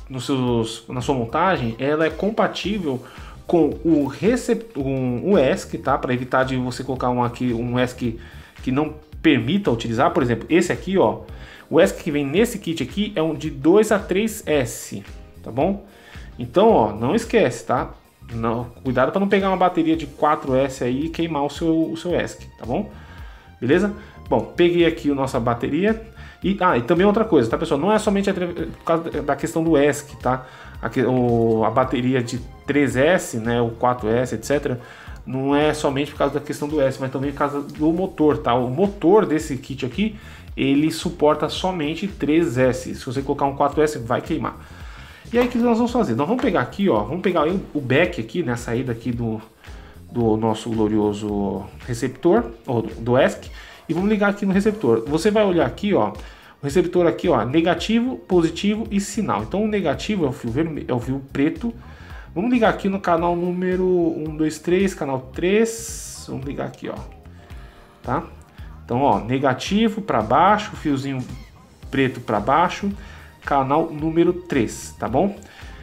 sua montagem, ela é compatível com o ESC, tá? Para evitar de você colocar um ESC que não permita utilizar, por exemplo, esse aqui, ó, o ESC que vem nesse kit aqui é um de 2 a 3S, tá bom? Então, ó, não esquece, tá? Cuidado para não pegar uma bateria de 4S aí e queimar o seu ESC, tá bom? Beleza? Bom, peguei aqui a nossa bateria. E também outra coisa, tá, pessoal? Não é somente por causa da questão do ESC, tá? A bateria de 3S, né, o 4S, etc., não é somente por causa da questão do ESC, mas também por causa do motor, tá? O motor desse kit aqui, ele suporta somente 3S. Se você colocar um 4S, vai queimar. E aí, o que nós vamos fazer? Nós vamos pegar aqui, ó, vamos pegar o back aqui, né, a saída aqui do nosso glorioso receptor, ou do ESC, e vamos ligar aqui no receptor. Você vai olhar aqui, ó, o receptor aqui, ó, negativo, positivo e sinal. Então o negativo é o fio vermelho, é o fio preto. Vamos ligar aqui no canal número 1, 2, 3, canal 3. Vamos ligar aqui, ó. Tá? Então, ó, negativo para baixo, fiozinho preto para baixo, canal número 3, tá bom?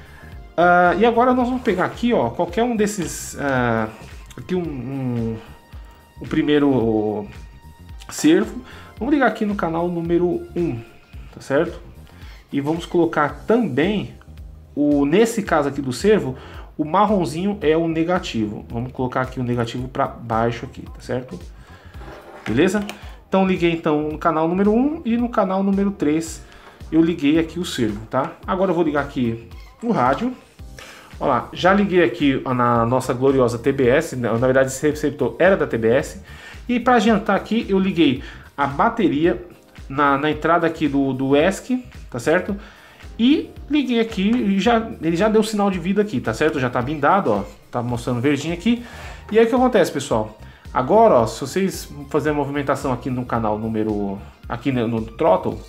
E agora nós vamos pegar aqui, ó, qualquer um desses, aqui o primeiro servo. Vamos ligar aqui no canal número 1, tá certo? E vamos colocar também, nesse caso aqui do servo, o marronzinho é o negativo. Vamos colocar aqui o negativo para baixo aqui, tá certo? Beleza? Então liguei então no canal número 1 e no canal número 3 eu liguei aqui o servo, tá? Agora eu vou ligar aqui o rádio. Olha lá, já liguei aqui na nossa gloriosa TBS, na verdade esse receptor era da TBS. E para adiantar aqui, eu liguei a bateria na entrada aqui do ESC, tá certo? E liguei aqui, ele já deu sinal de vida aqui, tá certo? Já tá blindado, ó, tá mostrando verdinho aqui. E aí o que acontece, pessoal? Agora, ó, se vocês fazerem a movimentação aqui no canal aqui no throttle,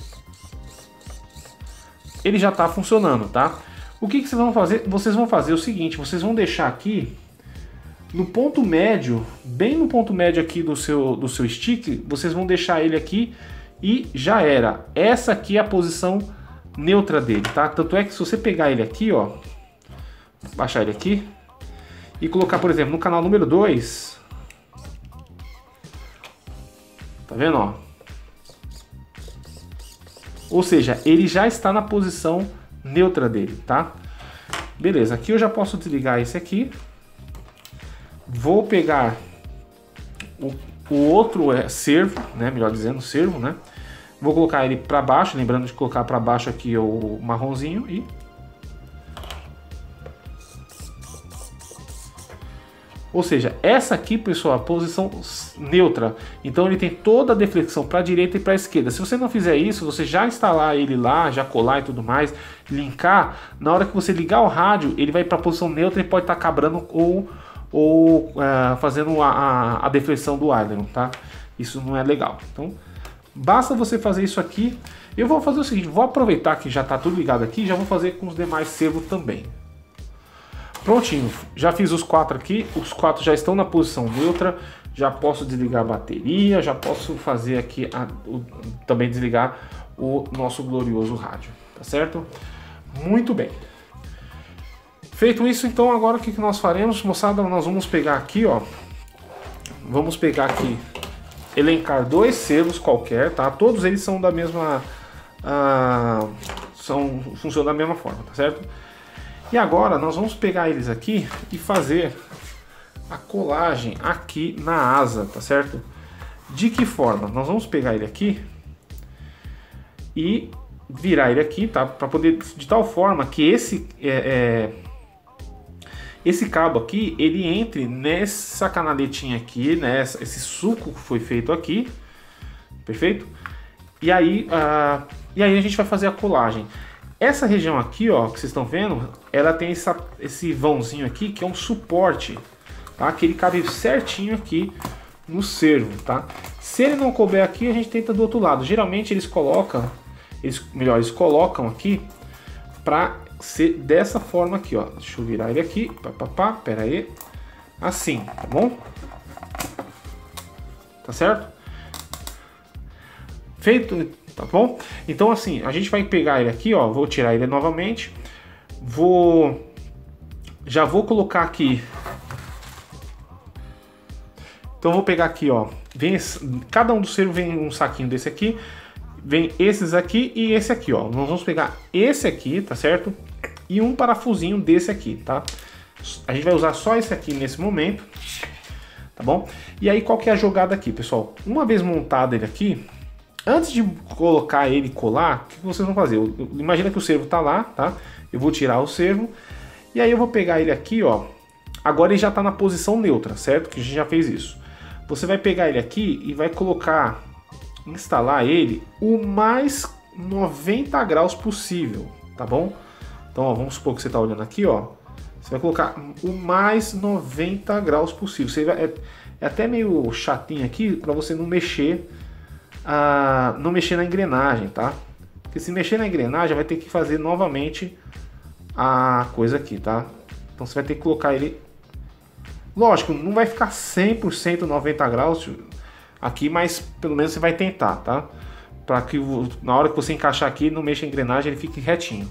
ele já tá funcionando, tá? O que vocês vão fazer? Vocês vão fazer o seguinte, vocês vão deixar aqui no ponto médio, bem no ponto médio aqui do seu stick, vocês vão deixar ele aqui e já era. Essa aqui é a posição neutra dele, tá? Tanto é que se você pegar ele aqui, ó, baixar ele aqui e colocar, por exemplo, no canal número 2, tá vendo, ó? Ou seja, ele já está na posição neutra dele, tá? Beleza, aqui eu já posso desligar esse aqui. Vou pegar o outro servo, né? Melhor dizendo, servo, né? Vou colocar ele para baixo, lembrando de colocar para baixo aqui o marronzinho e... Ou seja, essa aqui, pessoal, é a posição neutra. Então ele tem toda a deflexão para a direita e para a esquerda. Se você não fizer isso, você já instalar ele lá, já colar e tudo mais, linkar, na hora que você ligar o rádio, ele vai para a posição neutra e pode estar quebrando ou fazendo a deflexão do aileron, tá? Isso não é legal. Então, basta você fazer isso aqui. Eu vou fazer o seguinte, vou aproveitar que já está tudo ligado aqui, já vou fazer com os demais servos também. Prontinho, já fiz os 4 aqui, os 4 já estão na posição neutra, já posso desligar a bateria, já posso fazer aqui, também desligar o nosso glorioso rádio, tá certo? Muito bem. Feito isso, então agora o que nós faremos, moçada? Nós vamos pegar aqui, ó, vamos pegar aqui, elencar 2 servos qualquer, tá? Todos eles são da mesma, funcionam da mesma forma, tá certo? E agora nós vamos pegar eles aqui e fazer a colagem aqui na asa, tá certo? De que forma? Nós vamos pegar ele aqui e virar ele aqui, tá? Para poder, de tal forma que esse cabo aqui, ele entre nessa canaletinha aqui, né? Esse suco que foi feito aqui, perfeito? E aí a gente vai fazer a colagem. Essa região aqui, ó, que vocês estão vendo, ela tem esse vãozinho aqui que é um suporte, tá? Que ele cabe certinho aqui no servo, tá? Se ele não couber aqui, a gente tenta do outro lado. Geralmente eles colocam aqui para ser dessa forma aqui, ó. Deixa eu virar ele aqui, pera aí, assim, tá bom? Tá certo? Feito, tá bom? Então assim, a gente vai pegar ele aqui, ó, vou tirar ele novamente, já vou colocar aqui, então vou pegar aqui, ó, cada um dos servos vem um saquinho desse aqui, vem esses aqui e esse aqui, ó, nós vamos pegar esse aqui, tá certo? E um parafusinho desse aqui, tá? A gente vai usar só esse aqui nesse momento, tá bom? E aí qual que é a jogada aqui, pessoal? Uma vez montado ele aqui, antes de colocar ele e colar, o que vocês vão fazer? Imagina que o servo tá lá, tá? Eu vou tirar o servo e aí eu vou pegar ele aqui, ó. Agora ele já tá na posição neutra, certo? Que a gente já fez isso. Você vai pegar ele aqui e vai colocar, instalar ele o mais 90 graus possível, tá bom? Então, ó, vamos supor que você tá olhando aqui, ó. Você vai colocar o mais 90 graus possível. Você vai, é até meio chatinho aqui para você não mexer na engrenagem, tá? Porque se mexer na engrenagem vai ter que fazer novamente a coisa aqui, tá? Então você vai ter que colocar ele, lógico, não vai ficar 100% 90 graus aqui, mas pelo menos você vai tentar, tá? Para que na hora que você encaixar aqui, não mexa a engrenagem, ele fique retinho.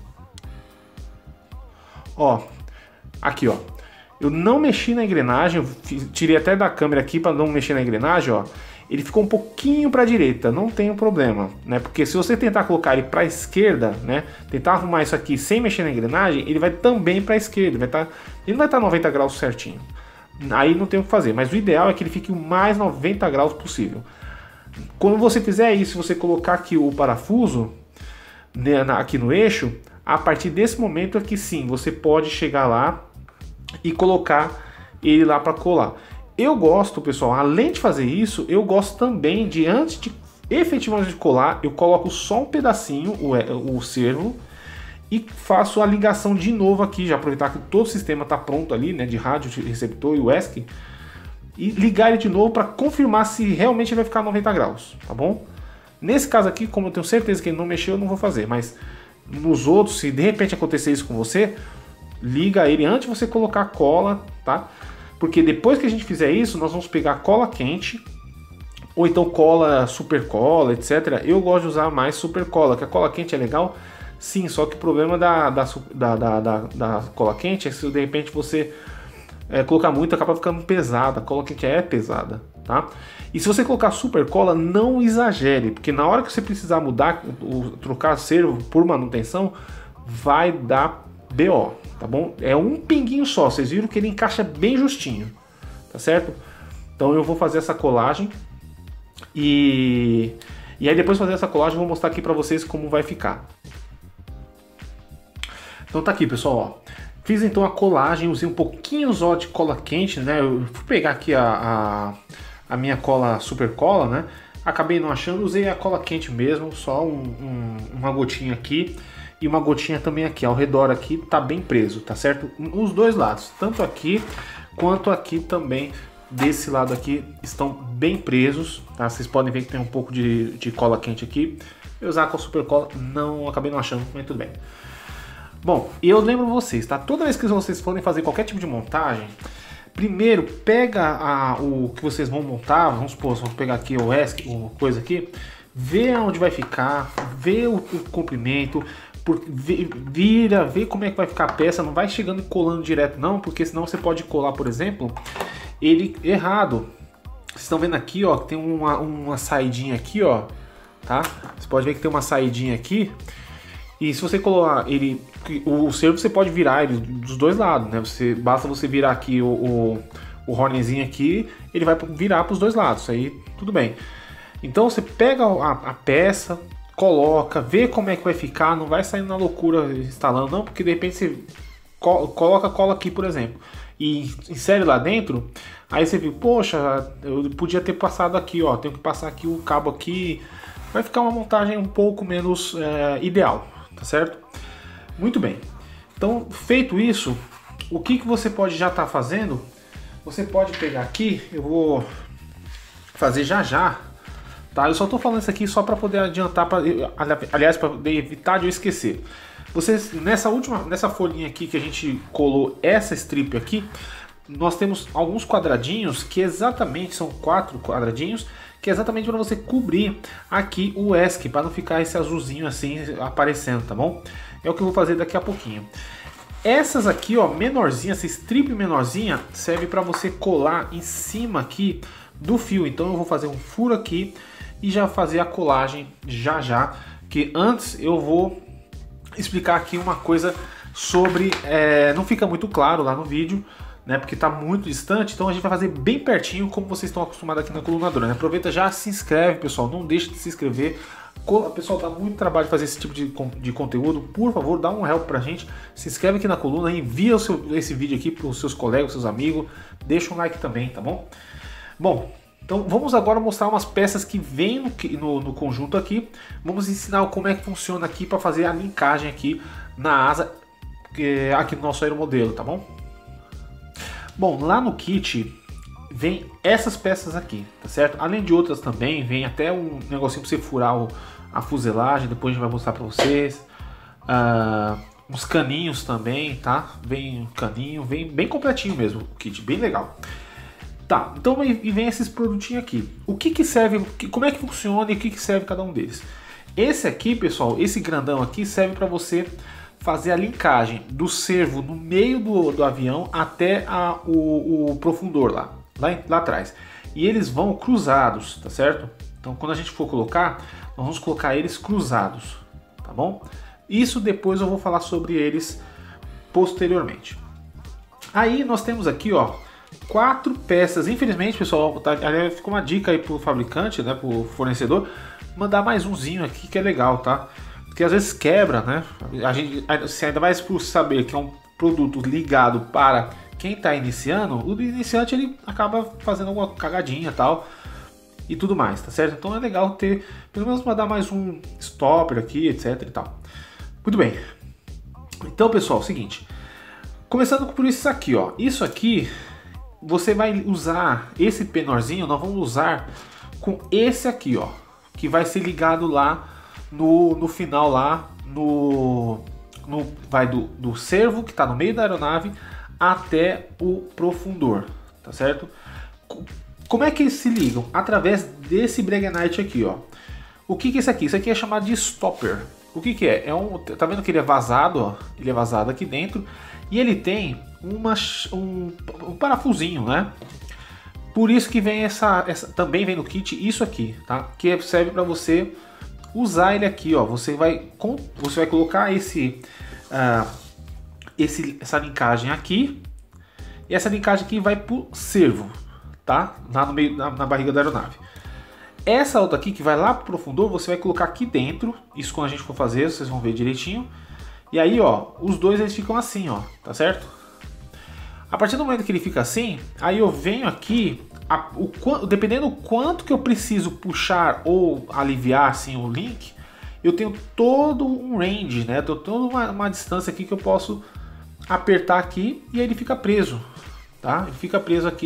Ó, aqui, ó, eu não mexi na engrenagem, eu tirei até da câmera aqui para não mexer na engrenagem, ó. Ele ficou um pouquinho para a direita, não tem problema, né? Porque se você tentar colocar ele para a esquerda, né? Tentar arrumar isso aqui sem mexer na engrenagem, ele vai também para a esquerda, ele não vai estar 90 graus certinho. Aí não tem o que fazer, mas o ideal é que ele fique o mais 90 graus possível. Quando você fizer isso, você colocar aqui o parafuso, né, aqui no eixo, a partir desse momento é que sim, você pode chegar lá e colocar ele lá para colar. Eu gosto, pessoal, além de fazer isso, eu gosto também de, antes de efetivamente colar, eu coloco só um pedacinho, o servo, e faço a ligação de novo aqui, já aproveitar que todo o sistema está pronto ali, né, de rádio, de receptor e UESC, e ligar ele de novo para confirmar se realmente ele vai ficar 90 graus, tá bom? Nesse caso aqui, como eu tenho certeza que ele não mexeu, eu não vou fazer, mas nos outros, se de repente acontecer isso com você, liga ele antes de você colocar a cola, tá? Porque depois que a gente fizer isso, nós vamos pegar cola quente, ou então cola, super cola, etc. Eu gosto de usar mais super cola, que a cola quente é legal, sim, só que o problema da cola quente é que se de repente você colocar muito, acaba ficando pesada, a cola quente é pesada, tá? E se você colocar super cola, não exagere, porque na hora que você precisar mudar, trocar servo por manutenção, vai dar BO, tá bom? É um pinguinho só, vocês viram que ele encaixa bem justinho, tá certo? Então eu vou fazer essa colagem e aí depois de fazer essa colagem eu vou mostrar aqui pra vocês como vai ficar. Então tá aqui, pessoal, ó. Fiz então a colagem, usei um pouquinho só de cola quente, né? Eu fui pegar aqui a minha cola super cola, né? Acabei não achando, usei a cola quente mesmo, só uma gotinha aqui e uma gotinha também aqui, ao redor aqui, tá bem preso, tá certo? Os dois lados, tanto aqui quanto aqui também, desse lado aqui, estão bem presos, tá? Vocês podem ver que tem um pouco de cola quente aqui. Eu usar com a super cola, não, acabei não achando, mas tudo bem. Bom, e eu lembro vocês, tá? Toda vez que vocês forem fazer qualquer tipo de montagem, primeiro pega o que vocês vão montar, vamos supor, vamos pegar aqui o ESC, o coisa aqui, vê onde vai ficar, vê o comprimento, vê como é que vai ficar a peça, não vai chegando e colando direto não, porque senão você pode colar, por exemplo, ele errado. Vocês estão vendo aqui, ó, que tem uma saidinha aqui, ó, tá? Você pode ver que tem uma saidinha aqui. E se você colocar ele, o servo você pode virar ele dos dois lados, né? Basta você virar aqui o hornzinho aqui, ele vai virar para os dois lados, aí tudo bem. Então você pega a peça, coloca, vê como é que vai ficar, não vai sair na loucura instalando não, porque de repente você coloca a cola aqui, por exemplo, e insere lá dentro, aí você viu, poxa, eu podia ter passado aqui, ó, tenho que passar aqui o cabo aqui, vai ficar uma montagem um pouco menos ideal. Tá certo? Muito bem. Então, feito isso, o que você pode já estar fazendo? Você pode pegar aqui, eu vou fazer já, tá? Eu só estou falando isso aqui só para poder adiantar, aliás, para evitar de eu esquecer. Vocês nessa folhinha aqui que a gente colou essa strip aqui, nós temos alguns quadradinhos que exatamente são 4 quadradinhos, que é exatamente para você cobrir aqui o ESC, para não ficar esse azulzinho assim aparecendo, tá bom? É o que eu vou fazer daqui a pouquinho. Essas aqui, ó, menorzinha, essa strip menorzinha, serve para você colar em cima aqui do fio. Então eu vou fazer um furo aqui e já fazer a colagem já, que antes eu vou explicar aqui uma coisa sobre, não fica muito claro lá no vídeo, né, porque está muito distante, então a gente vai fazer bem pertinho, como vocês estão acostumados aqui na Coluna Drone. Aproveita, já se inscreve, pessoal, não deixe de se inscrever. Pessoal, dá muito trabalho fazer esse tipo de conteúdo. Por favor, dá um help pra gente, se inscreve aqui na coluna, envia esse vídeo aqui para os seus colegas, seus amigos, deixa um like também, tá bom? Bom, então vamos agora mostrar umas peças que vêm no conjunto aqui. Vamos ensinar como é que funciona aqui para fazer a linkagem aqui na asa, aqui no nosso aeromodelo, tá bom? Bom, lá no kit vem essas peças aqui, tá certo? Além de outras também, vem até um negocinho para você furar a fuselagem, depois a gente vai mostrar para vocês. Uns caninhos também, tá? Vem um caninho, vem bem completinho mesmo o kit, bem legal. Tá, então vem esses produtinhos aqui. O que serve, como é que funciona e o que serve cada um deles? Esse aqui, pessoal, esse grandão aqui serve para você fazer a linkagem do servo no meio do avião até o profundor lá atrás. E eles vão cruzados, tá certo? Então quando a gente for colocar, nós vamos colocar eles cruzados, tá bom? Isso depois eu vou falar sobre eles posteriormente. Aí nós temos aqui, ó, 4 peças. Infelizmente, pessoal, ficou uma dica aí pro fabricante, né, pro fornecedor, mandar mais umzinho aqui que é legal, tá? Porque às vezes quebra, né? Ainda mais por saber que é um produto ligado para quem está iniciando, o iniciante ele acaba fazendo alguma cagadinha e tal e tudo mais, tá certo? Então é legal ter, pelo menos mandar mais um stopper aqui, etc e tal. Muito bem. Então, pessoal, é o seguinte. Começando por isso aqui, ó. Isso aqui, você vai usar esse penorzinho, nós vamos usar com esse aqui, ó. Que vai ser ligado lá no final lá, vai do servo que está no meio da aeronave até o profundor, tá certo? Como é que eles se ligam? Através desse Breguenite aqui, ó. O que é isso aqui? Isso aqui é chamado de stopper. O que é? Tá vendo que ele é vazado, ó? Ele é vazado aqui dentro e ele tem um parafusinho, né? Por isso que vem também vem no kit isso aqui, tá? Que serve para você usar ele aqui, ó. Você vai colocar essa linkagem aqui, e essa linkagem aqui vai pro servo, tá? Lá no meio, na barriga da aeronave. Essa outra aqui que vai lá pro profundor, você vai colocar aqui dentro. Isso quando a gente for fazer, vocês vão ver direitinho. E aí, ó, os dois eles ficam assim, ó, tá certo? A partir do momento que ele fica assim, aí eu venho aqui, dependendo do quanto que eu preciso puxar ou aliviar assim o link, eu tenho todo um range, né? Tenho toda uma distância aqui que eu posso apertar aqui e aí ele fica preso, tá? Ele fica preso aqui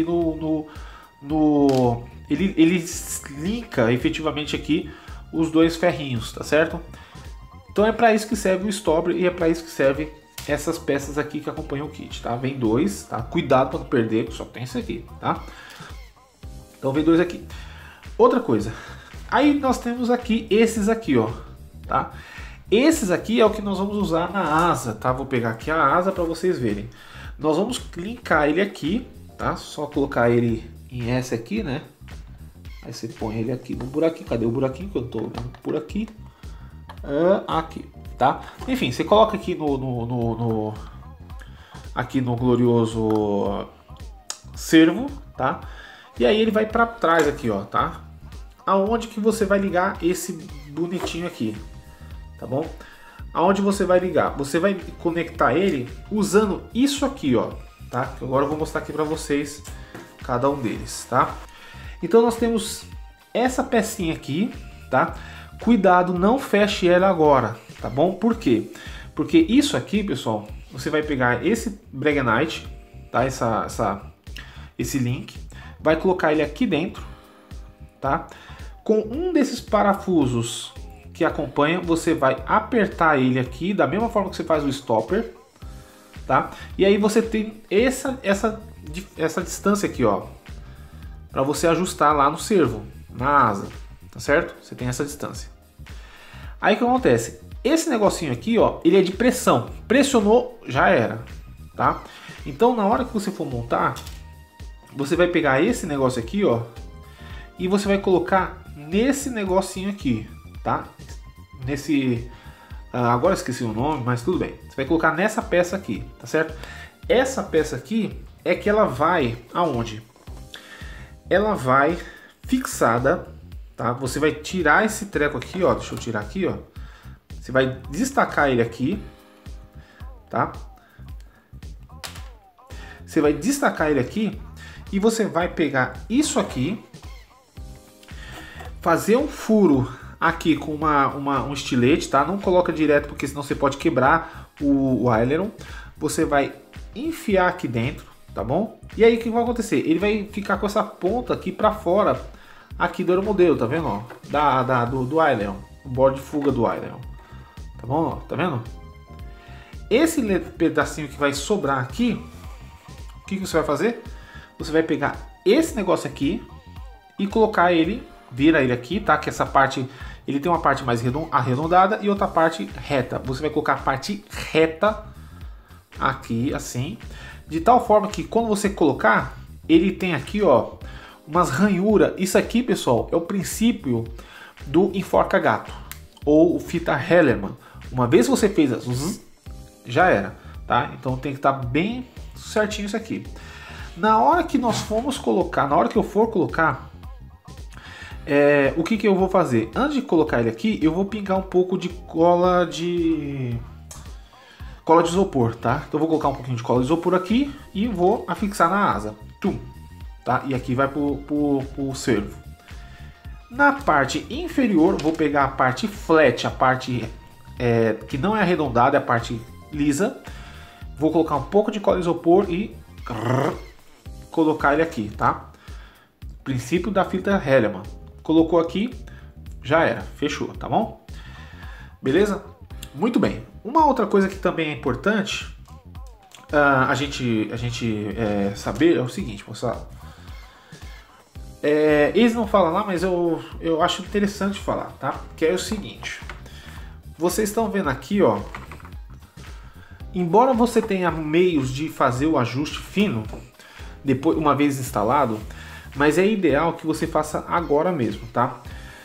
ele linka efetivamente aqui os dois ferrinhos, tá certo? Então é para isso que serve o stopper e é para isso que serve essas peças aqui que acompanham o kit, tá? Vem dois, tá? Cuidado para não perder, que só tem isso aqui, tá? Então vem dois aqui. Outra coisa, aí nós temos aqui esses aqui, ó, tá? Esses aqui é o que nós vamos usar na asa, tá? Vou pegar aqui a asa para vocês verem. Nós vamos linkar ele aqui, tá? Só colocar ele em S aqui, né? Aí você põe ele aqui no buraquinho. Cadê o buraquinho que eu tô vendo por aqui? Aqui, tá? Enfim, você coloca aqui aqui no glorioso servo, tá? E aí ele vai para trás aqui, ó, tá? Aonde que você vai ligar esse bonitinho aqui, tá bom? Aonde você vai ligar? Você vai conectar ele usando isso aqui, ó, tá? Agora eu vou mostrar aqui para vocês cada um deles, tá? Então nós temos essa pecinha aqui, tá? Cuidado, não feche ela agora, tá bom? Por quê? Porque isso aqui, pessoal, você vai pegar esse Breguenite, tá? Esse link, vai colocar ele aqui dentro, tá? Com um desses parafusos que acompanha, você vai apertar ele aqui da mesma forma que você faz o stopper, tá? E aí você tem essa distância aqui, ó, para você ajustar lá no servo, na asa, tá certo? Você tem essa distância. Aí o que acontece? Esse negocinho aqui, ó, ele é de pressão. Pressionou, já era, tá? Então na hora que você for montar, você vai pegar esse negócio aqui, ó, e você vai colocar nesse negocinho aqui, tá? Agora eu esqueci o nome, mas tudo bem. Você vai colocar nessa peça aqui, tá certo? Essa peça aqui é que ela vai aonde? Ela vai fixada, tá? Você vai tirar esse treco aqui, ó. Deixa eu tirar aqui, ó. Você vai destacar ele aqui, tá? Você vai destacar ele aqui e você vai pegar isso aqui, fazer um furo aqui com um estilete, tá? Não coloca direto porque senão você pode quebrar o aileron. Você vai enfiar aqui dentro, tá bom? E aí o que vai acontecer? Ele vai ficar com essa ponta aqui para fora aqui do aeromodelo, tá vendo? Ó? Do aileron, o bordo de fuga do aileron, tá bom? Ó, tá vendo? Esse pedacinho que vai sobrar aqui, o que você vai fazer? Você vai pegar esse negócio aqui e colocar ele, vira ele aqui, tá? Que essa parte, ele tem uma parte mais arredondada e outra parte reta. Você vai colocar a parte reta aqui, assim, de tal forma que quando você colocar, ele tem aqui, ó, umas ranhuras. Isso aqui, pessoal, é o princípio do enforca-gato ou fita Hellerman. Uma vez que você fez já era, tá? Então tem que estar bem certinho isso aqui. Na hora que nós formos colocar, na hora que eu for colocar, o que eu vou fazer? Antes de colocar ele aqui, eu vou pingar um pouco de cola de isopor, tá? Então eu vou colocar um pouquinho de cola de isopor aqui e vou afixar na asa. Tum, tá? E aqui vai pro servo. Na parte inferior, vou pegar a parte flat, a parte que não é arredondada, é a parte lisa. Vou colocar um pouco de cola de isopor e colocar ele aqui, tá? Princípio da fita Hellerman. Colocou aqui, já era, fechou, tá bom? Beleza? Muito bem. Uma outra coisa que também é importante a gente saber é o seguinte, pessoal. Eles não falam lá, mas eu acho interessante falar, tá? Que é o seguinte. Vocês estão vendo aqui, ó. Embora você tenha meios de fazer o ajuste fino, depois, uma vez instalado, mas é ideal que você faça agora mesmo, tá?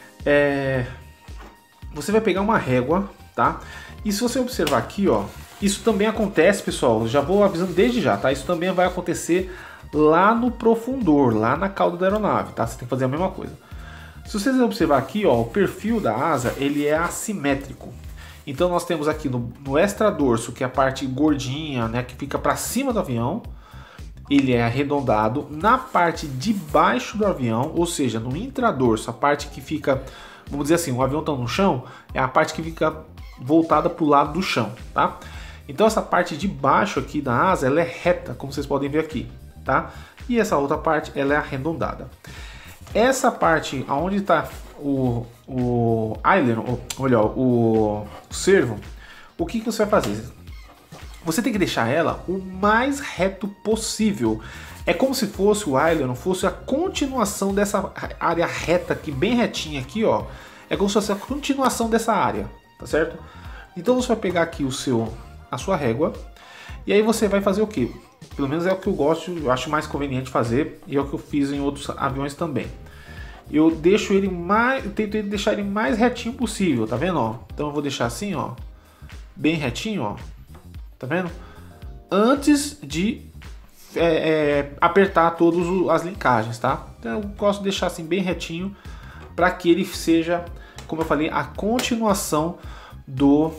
Você vai pegar uma régua, tá? E se você observar aqui, ó, isso também acontece, pessoal, já vou avisando desde já, tá? Isso também vai acontecer lá no profundor, lá na cauda da aeronave, tá? Você tem que fazer a mesma coisa. Se vocês observar aqui, ó, o perfil da asa, ele é assimétrico. Então nós temos aqui no extradorso, que é a parte gordinha, né, que fica para cima do avião, ele é arredondado. Na parte de baixo do avião, ou seja, no intradorso, a parte que fica, vamos dizer assim, o avião está no chão, é a parte que fica voltada para o lado do chão, tá? Então essa parte de baixo aqui da asa, ela é reta, como vocês podem ver aqui, tá? E essa outra parte, ela é arredondada. Essa parte onde está o aileron, olha, o servo, o que você vai fazer? Você tem que deixar ela o mais reto possível. É como se fosse o aileron, fosse a continuação dessa área reta aqui, bem retinha aqui, ó. É como se fosse a continuação dessa área, tá certo? Então você vai pegar aqui a sua régua e aí você vai fazer o que? Pelo menos é o que eu gosto, eu acho mais conveniente fazer e é o que eu fiz em outros aviões também. Eu deixo ele eu tento deixar ele mais retinho possível, tá vendo, ó? Então eu vou deixar assim, ó, bem retinho, ó. Tá vendo? Antes de apertar todas as linkagens, tá? Então eu gosto de deixar assim bem retinho para que ele seja, como eu falei, a continuação do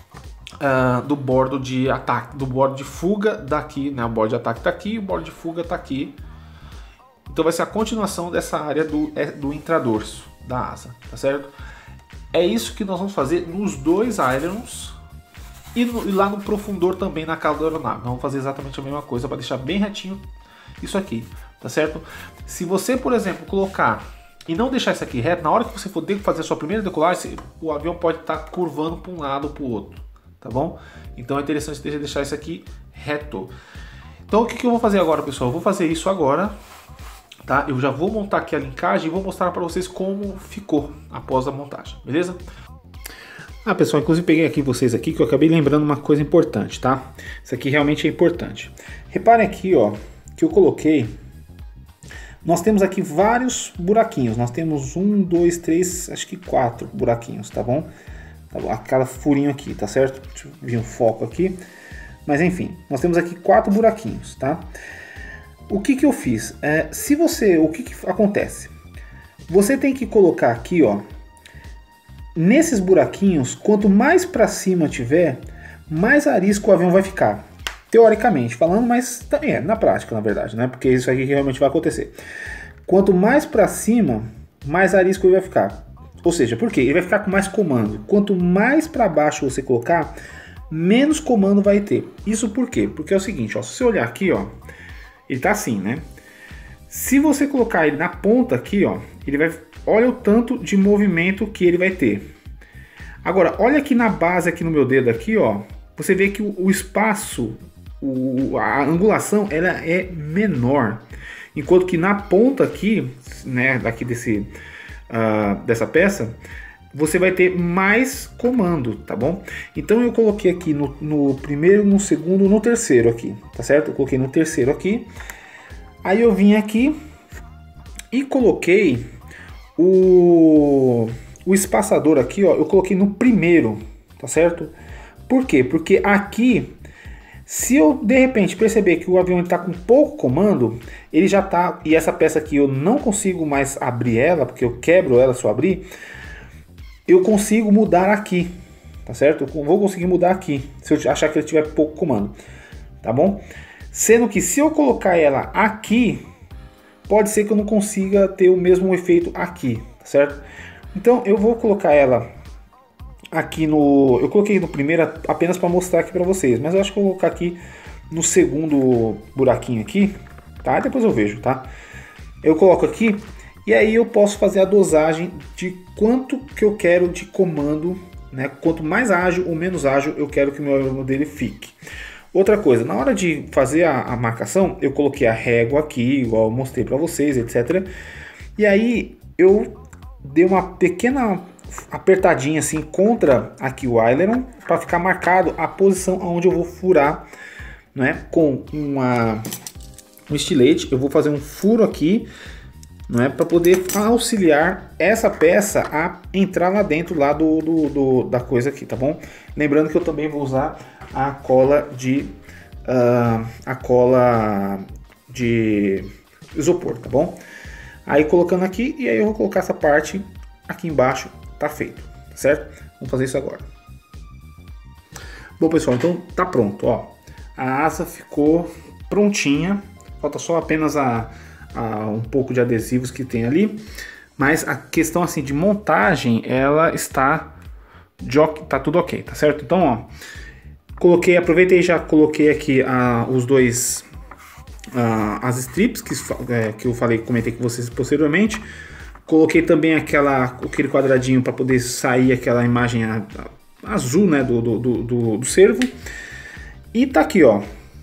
bordo de ataque, do bordo de fuga daqui, né? O bordo de ataque tá aqui, o bordo de fuga tá aqui. Então vai ser a continuação dessa área do intradorso da asa, tá certo? É isso que nós vamos fazer nos dois ailerons e lá no profundor também na cauda da aeronave. Vamos fazer exatamente a mesma coisa para deixar bem retinho isso aqui, tá certo? Se você, por exemplo, colocar e não deixar isso aqui reto, na hora que você for fazer a sua primeira decolagem, o avião pode estar curvando para um lado ou para o outro, tá bom? Então é interessante deixar isso aqui reto. Então o que eu vou fazer agora, pessoal? Eu vou fazer isso agora. Tá? Eu já vou montar aqui a linkagem e vou mostrar para vocês como ficou após a montagem, beleza? Pessoal, inclusive peguei aqui vocês aqui que eu acabei lembrando uma coisa importante, tá? Isso aqui realmente é importante. Reparem aqui, ó, que eu coloquei. Nós temos aqui vários buraquinhos. Nós temos 1, 2, 3, acho que 4 buraquinhos, tá bom? Tá bom? Cada furinho aqui, tá certo? Deixa eu ver um foco aqui. Mas enfim, nós temos aqui 4 buraquinhos, tá? O que eu fiz? O que acontece? Você tem que colocar aqui, ó, nesses buraquinhos, quanto mais para cima tiver, mais arisco o avião vai ficar. Teoricamente falando, mas também na prática, na verdade, né? Porque isso aqui realmente vai acontecer. Quanto mais para cima, mais arisco ele vai ficar. Ou seja, por quê? Ele vai ficar com mais comando. Quanto mais para baixo você colocar, menos comando vai ter. Isso por quê? Porque é o seguinte, ó, se você olhar aqui, ó, ele tá assim, né? Se você colocar ele na ponta aqui, ó, ele vai, olha o tanto de movimento que ele vai ter. Agora, olha aqui na base, aqui no meu dedo aqui, ó, você vê que o espaço, a angulação, ela é menor. Enquanto que na ponta aqui, né, daqui dessa peça, você vai ter mais comando, tá bom? Então eu coloquei aqui no primeiro, no segundo, no terceiro aqui, tá certo? Eu coloquei no terceiro aqui. Aí eu vim aqui e coloquei o espaçador aqui, ó, eu coloquei no primeiro, tá certo? Por quê? Porque aqui, se eu de repente perceber que o avião está com pouco comando, ele já tá, e essa peça aqui eu não consigo mais abrir ela, porque eu quebro ela se eu abrir, eu consigo mudar aqui, tá certo? Eu vou conseguir mudar aqui, se eu achar que ele tiver pouco comando, tá bom? Sendo que se eu colocar ela aqui, pode ser que eu não consiga ter o mesmo efeito aqui, tá certo? Então eu vou colocar ela aqui eu coloquei no primeiro apenas para mostrar aqui para vocês, mas eu acho que eu vou colocar aqui no segundo buraquinho aqui, tá? Depois eu vejo, tá? Eu coloco aqui e aí eu posso fazer a dosagem de quanto que eu quero de comando, né? Quanto mais ágil ou menos ágil eu quero que o meu modelo fique. Outra coisa, na hora de fazer a marcação, eu coloquei a régua aqui, igual eu mostrei para vocês, etc. E aí eu dei uma pequena apertadinha assim contra aqui o aileron para ficar marcado a posição onde eu vou furar, né? Com um estilete, eu vou fazer um furo aqui não é, para poder auxiliar essa peça a entrar lá dentro lá da coisa aqui, tá bom? Lembrando que eu também vou usar a cola de isopor, tá bom? Aí colocando aqui, e aí eu vou colocar essa parte aqui embaixo, tá feito, tá certo? Vamos fazer isso agora. Bom, pessoal, então tá pronto, ó. A asa ficou prontinha, falta só apenas um pouco de adesivos que tem ali, mas a questão assim de montagem, ela tá tudo ok, tá certo? Então, ó, aproveitei e já coloquei aqui os dois, as strips que eu comentei com vocês posteriormente. Coloquei também aquele quadradinho para poder sair aquela imagem azul, né, do cervo. E tá aqui, ó.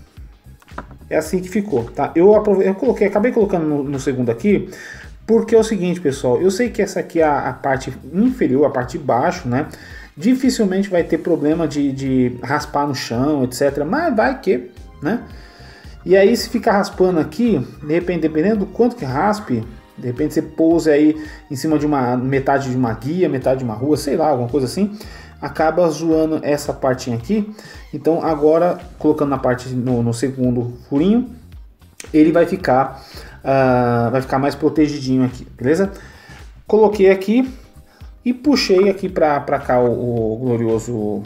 É assim que ficou, tá? Eu acabei colocando no segundo aqui, porque é o seguinte, pessoal. Eu sei que essa aqui é a parte inferior, a parte de baixo, né? Dificilmente vai ter problema de raspar no chão, etc. Mas vai que, né? E aí, se ficar raspando aqui, de repente, dependendo do quanto que raspe, de repente você pousa aí em cima de metade de uma guia, metade de uma rua, sei lá, alguma coisa assim, acaba zoando essa partinha aqui. Então agora, colocando na parte no segundo furinho, ele vai ficar mais protegidinho aqui, beleza? Coloquei aqui e puxei aqui para cá o glorioso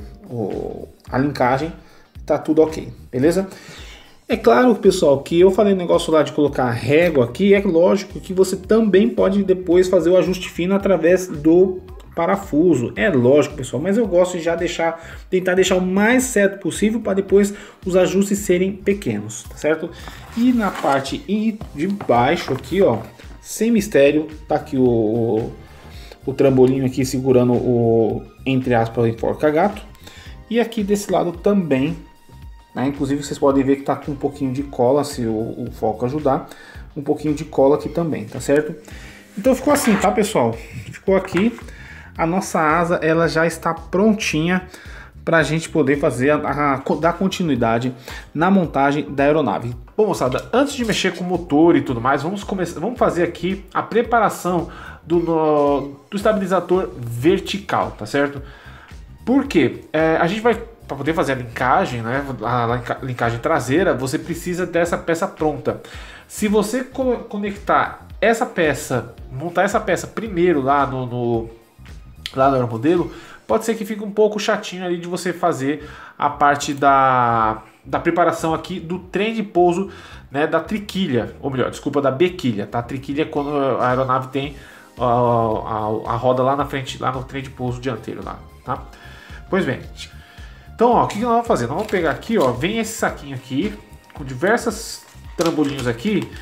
a linkagem, tá tudo ok, beleza? É claro, pessoal, que eu falei o negócio lá de colocar a régua aqui, é lógico que você também pode depois fazer o ajuste fino através do parafuso. É lógico, pessoal, mas eu gosto de já tentar deixar o mais certo possível para depois os ajustes serem pequenos, tá certo? E na parte de baixo aqui, ó, sem mistério, tá aqui o trambolinho aqui segurando entre aspas, o enforca-gato. E aqui desse lado também, né? Inclusive vocês podem ver que tá com um pouquinho de cola, se o foco ajudar, um pouquinho de cola aqui também, tá certo? Então ficou assim, tá, pessoal? Ficou aqui. A nossa asa, ela já está prontinha para a gente poder fazer dar continuidade na montagem da aeronave. Bom, moçada, antes de mexer com o motor e tudo mais, vamos fazer aqui a preparação do estabilizador vertical, tá certo? Por quê? A gente vai, para poder fazer a linkagem, né, a linkagem traseira, você precisa dessa peça pronta. Se você conectar essa peça, montar essa peça primeiro lá no aeromodelo, pode ser que fique um pouco chatinho ali de você fazer a parte da preparação aqui do trem de pouso, né, da triquilha, ou melhor, desculpa, da bequilha, tá? A triquilha é quando a aeronave tem a roda lá na frente, lá no trem de pouso dianteiro lá, tá? Pois bem, então, ó, o que nós vamos fazer? Nós vamos pegar aqui, ó, vem esse saquinho aqui, com diversos trambolinhos aqui,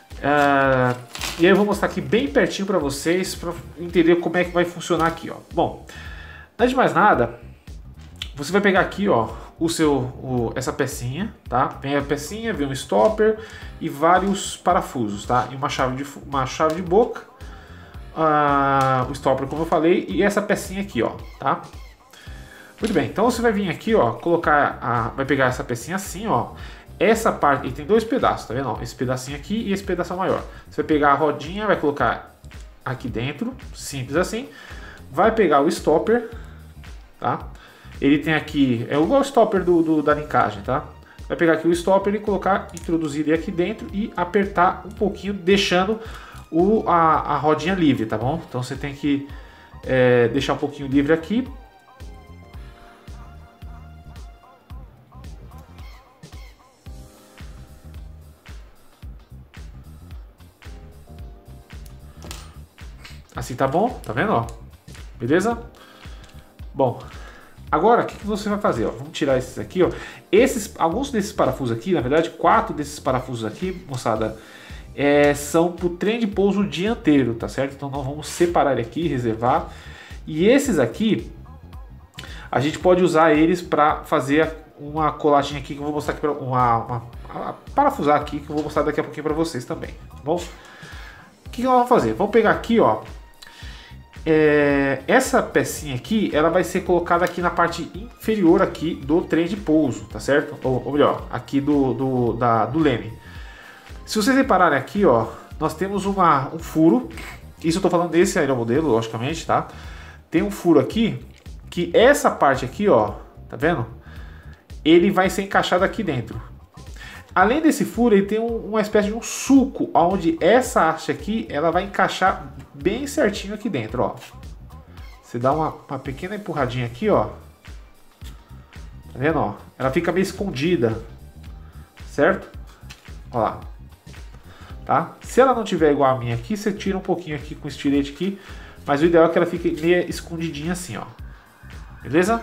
e aí eu vou mostrar aqui bem pertinho para vocês, para entender como é que vai funcionar aqui, ó. Bom, antes de mais nada, você vai pegar aqui, ó, essa pecinha, tá? Vem a pecinha, vem um stopper e vários parafusos, tá? E uma chave de boca, o stopper, como eu falei, e essa pecinha aqui, ó, tá? Muito bem, então você vai vir aqui, ó, vai pegar essa pecinha assim, ó. Essa parte, e tem dois pedaços, tá vendo? Esse pedacinho aqui e esse pedaço maior. Você vai pegar a rodinha, vai colocar aqui dentro, simples assim. Vai pegar o stopper, tá? Ele tem aqui, é igual o stopper da linkagem, tá? Vai pegar aqui o stopper e colocar, introduzir ele aqui dentro e apertar um pouquinho, deixando a rodinha livre, tá bom? Então você tem que deixar um pouquinho livre aqui. Assim tá bom, tá vendo, ó? Beleza? Bom, agora o que você vai fazer, ó? Vamos tirar esses aqui, ó. Alguns desses parafusos aqui, na verdade 4 desses parafusos aqui, moçada, são pro trem de pouso dianteiro, tá certo? Então nós vamos separar ele aqui, reservar. E esses aqui, a gente pode usar eles para fazer uma coladinha aqui que eu vou mostrar aqui, parafusar aqui, que eu vou mostrar daqui a pouquinho para vocês também, tá bom? O que nós vamos fazer? Vamos pegar aqui, ó. Essa pecinha aqui, ela vai ser colocada aqui na parte inferior aqui do trem de pouso, tá certo? Ou melhor, aqui do leme. Se vocês repararem aqui, ó, nós temos um furo. Isso eu tô falando desse aeromodelo, logicamente, tá? Tem um furo aqui, que essa parte aqui, ó, tá vendo? Ele vai ser encaixado aqui dentro. Além desse furo, ele tem uma espécie de um sulco, onde essa haste aqui, ela vai encaixar bem certinho aqui dentro, ó. Você dá uma pequena empurradinha aqui, ó. Tá vendo, ó? Ela fica meio escondida, certo? Ó lá. Tá? Se ela não tiver igual a minha aqui, você tira um pouquinho aqui com o estilete aqui, mas o ideal é que ela fique meio escondidinha assim, ó. Beleza?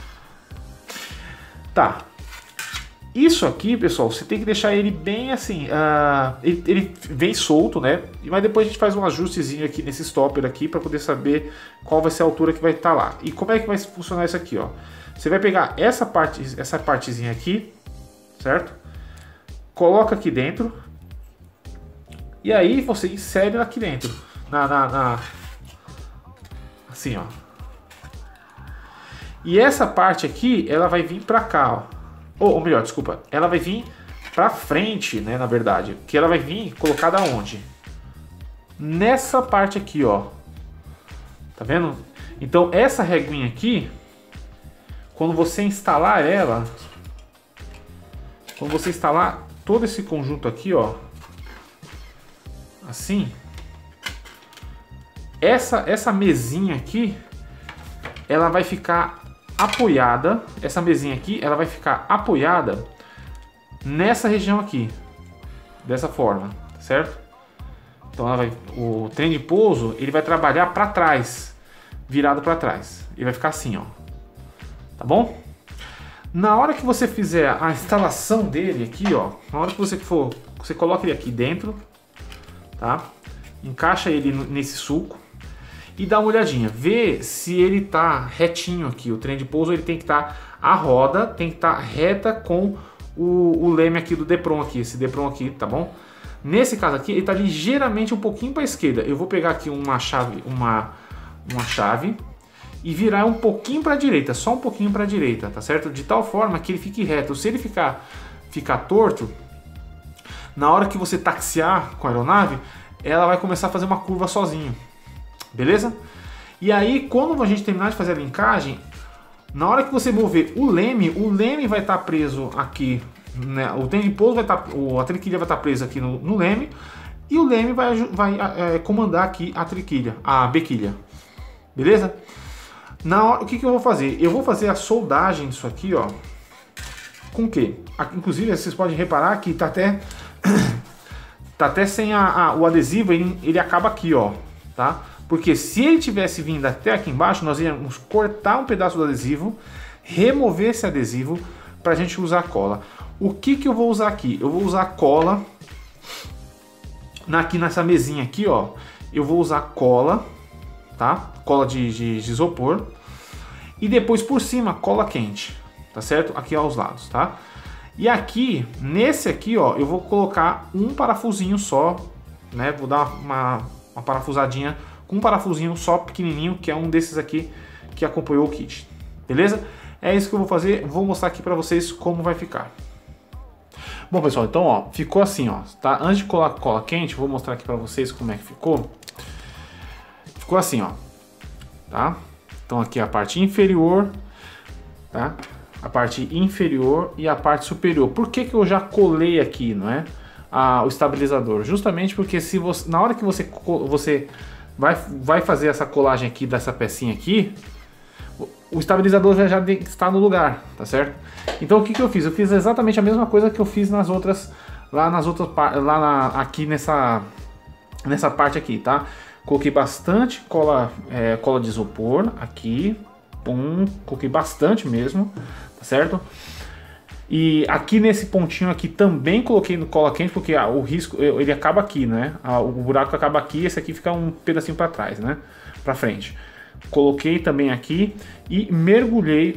Tá. Isso aqui, pessoal, você tem que deixar ele bem assim, ele vem solto, né? Mas depois a gente faz um ajustezinho aqui nesse stopper aqui para poder saber qual vai ser a altura que vai estar lá. E como é que vai funcionar isso aqui, ó? Você vai pegar essa partezinha aqui, certo? Coloca aqui dentro. E aí você insere ela aqui dentro. Assim, ó. E essa parte aqui, ela vai vir pra cá, ó. Ou melhor, desculpa. Ela vai vir pra frente, né, na verdade. Que ela vai vir colocada onde? Nessa parte aqui, ó. Tá vendo? Então, essa reguinha aqui, quando você instalar ela, quando você instalar todo esse conjunto aqui, ó, assim, essa mesinha aqui, ela vai ficar apoiada, essa mesinha aqui, ela vai ficar apoiada nessa região aqui, dessa forma, certo? Então o trem de pouso, ele vai trabalhar para trás, virado para trás, ele vai ficar assim, ó, tá bom? Na hora que você fizer a instalação dele aqui, ó, na hora que você coloca ele aqui dentro, tá? Encaixa ele nesse sulco e dá uma olhadinha, vê se ele tá retinho aqui. O trem de pouso, ele tem que estar, a roda tem que estar reta com o leme aqui do Depron aqui, esse Depron aqui, tá bom? Nesse caso aqui, ele tá ligeiramente um pouquinho para a esquerda. Eu vou pegar aqui uma chave e virar um pouquinho para a direita, só um pouquinho para a direita, tá certo? De tal forma que ele fique reto. Se ele ficar torto, na hora que você taxiar com a aeronave, ela vai começar a fazer uma curva sozinho. Beleza? E aí, quando a gente terminar de fazer a linkagem, na hora que você mover o leme vai estar preso aqui, né? O trem de pouso vai estar, a triquilha vai estar presa aqui no leme, e o leme vai comandar aqui a triquilha, a bequilha. Beleza? Na hora, o que eu vou fazer? Eu vou fazer a soldagem disso aqui, ó. Com o quê? Inclusive, vocês podem reparar que tá até sem o adesivo, ele acaba aqui, ó, tá? Porque se ele tivesse vindo até aqui embaixo, nós íamos cortar um pedaço do adesivo, remover esse adesivo para a gente usar a cola. O que eu vou usar aqui? Eu vou usar cola aqui nessa mesinha aqui, ó. Eu vou usar cola, tá? Cola de isopor. E depois por cima, cola quente, tá certo? Aqui aos lados, tá? E aqui, nesse aqui, ó, eu vou colocar um parafusinho só, né? Vou dar uma parafusadinha com um parafusinho só pequenininho, que é um desses aqui que acompanhou o kit. Beleza? É isso que eu vou fazer. Vou mostrar aqui para vocês como vai ficar. Bom, pessoal, então, ó, ficou assim, ó, tá? Antes de colar cola quente, vou mostrar aqui para vocês como é que ficou. Ficou assim, ó, tá? Então aqui a parte inferior, tá? A parte inferior e a parte superior. Por que eu já colei aqui, não é? O estabilizador? Justamente porque se você, na hora que você vai fazer essa colagem aqui dessa pecinha aqui, o estabilizador já está no lugar, tá certo? Então o que eu fiz? Eu fiz exatamente a mesma coisa que eu fiz aqui nessa parte aqui, tá? Coloquei bastante cola de isopor aqui, coloquei bastante mesmo, tá certo? E aqui nesse pontinho aqui também coloquei no cola quente, porque o risco, ele acaba aqui, né? O buraco acaba aqui, esse aqui fica um pedacinho para trás, né? Para frente. Coloquei também aqui e mergulhei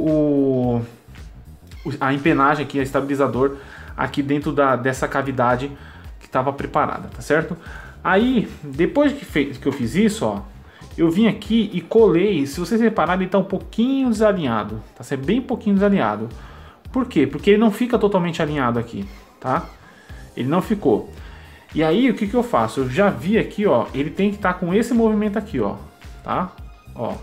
a empenagem aqui, o estabilizador aqui dentro dessa cavidade que estava preparada, tá certo? Aí, depois que eu fiz isso, ó, eu vim aqui e colei. Se vocês repararem, ele está um pouquinho desalinhado, tá certo? Bem pouquinho desalinhado. Por quê? Porque ele não fica totalmente alinhado aqui, tá? Ele não ficou. E aí o que que eu faço? Eu já vi aqui, ó, ele tem que estar com esse movimento aqui, ó, tá? Ó.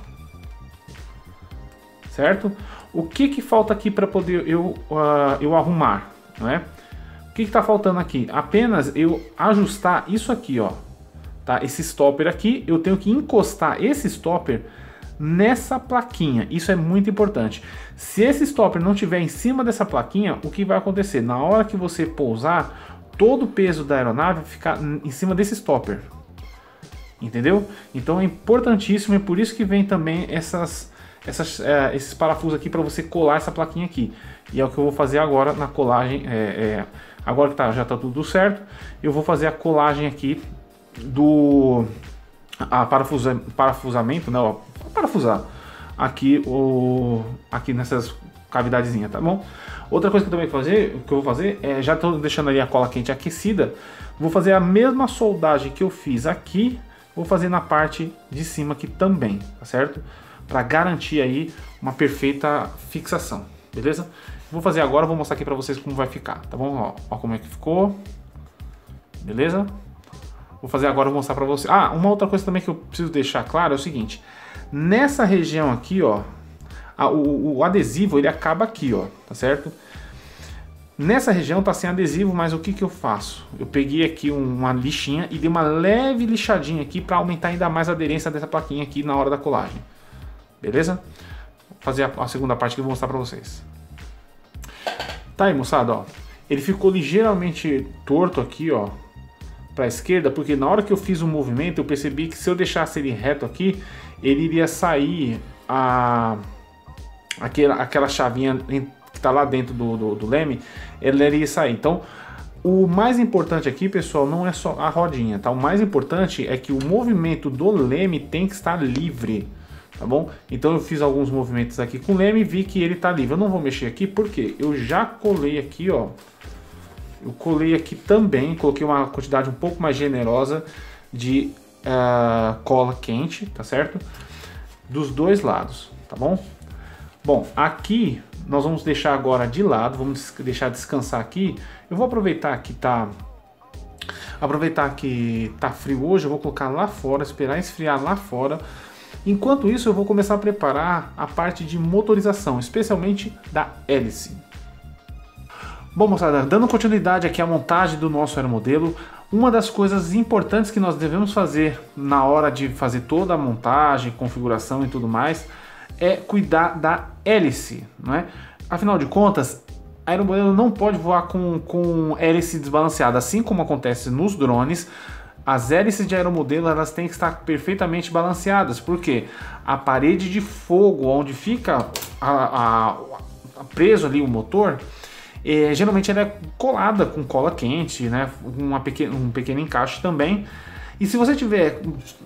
Certo? O que que falta aqui para poder eu arrumar, não é? O que que tá faltando aqui? Apenas eu ajustar isso aqui, ó, tá? Esse stopper aqui, eu tenho que encostar esse stopper nessa plaquinha. Isso é muito importante. Se esse stopper não tiver em cima dessa plaquinha, o que vai acontecer? Na hora que você pousar, todo o peso da aeronave fica em cima desse stopper. Entendeu? Então é importantíssimo, e por isso que vem também esses parafusos aqui para você colar essa plaquinha aqui. E é o que eu vou fazer agora na colagem. Agora que já está tudo certo, eu vou fazer a colagem aqui do parafusamento, né? Ó, parafusar aqui aqui nessas cavidadezinhas, tá bom? Outra coisa que eu também vou fazer é, já estou deixando ali a cola quente aquecida, vou fazer a mesma soldagem que eu fiz aqui, vou fazer na parte de cima aqui também, tá certo? Para garantir aí uma perfeita fixação, beleza? Vou fazer agora, vou mostrar aqui para vocês como vai ficar, tá bom? Ó como é que ficou, beleza? Vou fazer agora, vou mostrar para vocês. Ah, uma outra coisa também que eu preciso deixar claro é o seguinte: nessa região aqui, ó, o adesivo ele acaba aqui, ó, tá certo? Nessa região tá sem adesivo, mas o que que eu faço? Eu peguei aqui uma lixinha e dei uma leve lixadinha aqui para aumentar ainda mais a aderência dessa plaquinha aqui na hora da colagem. Beleza? Vou fazer a segunda parte que eu vou mostrar para vocês. Tá aí, moçada, ó. Ele ficou ligeiramente torto aqui, ó, para a esquerda, porque na hora que eu fiz o movimento, eu percebi que se eu deixasse ele reto aqui, ele iria sair aquela chavinha que está lá dentro do leme, ela iria sair. Então, o mais importante aqui, pessoal, não é só a rodinha, tá? O mais importante é que o movimento do leme tem que estar livre, tá bom? Então eu fiz alguns movimentos aqui com o leme e vi que ele está livre. Eu não vou mexer aqui porque eu já colei aqui, ó. Eu colei aqui também, coloquei uma quantidade um pouco mais generosa de cola quente, tá certo? Dos dois lados, tá bom? Bom, aqui nós vamos deixar agora de lado, vamos deixar descansar aqui. Eu vou aproveitar que tá frio hoje, eu vou colocar lá fora, esperar esfriar lá fora. Enquanto isso, eu vou começar a preparar a parte de motorização, especialmente da hélice. Bom, moçada, dando continuidade aqui à montagem do nosso aeromodelo, uma das coisas importantes que nós devemos fazer na hora de fazer toda a montagem, configuração e tudo mais, é cuidar da hélice, não é? Afinal de contas, a aeromodelo não pode voar com hélice desbalanceada, assim como acontece nos drones. As hélices de aeromodelo elas têm que estar perfeitamente balanceadas, porque a parede de fogo, onde fica preso ali o motor, geralmente ela é colada com cola quente, né? Um pequeno encaixe também. E se você tiver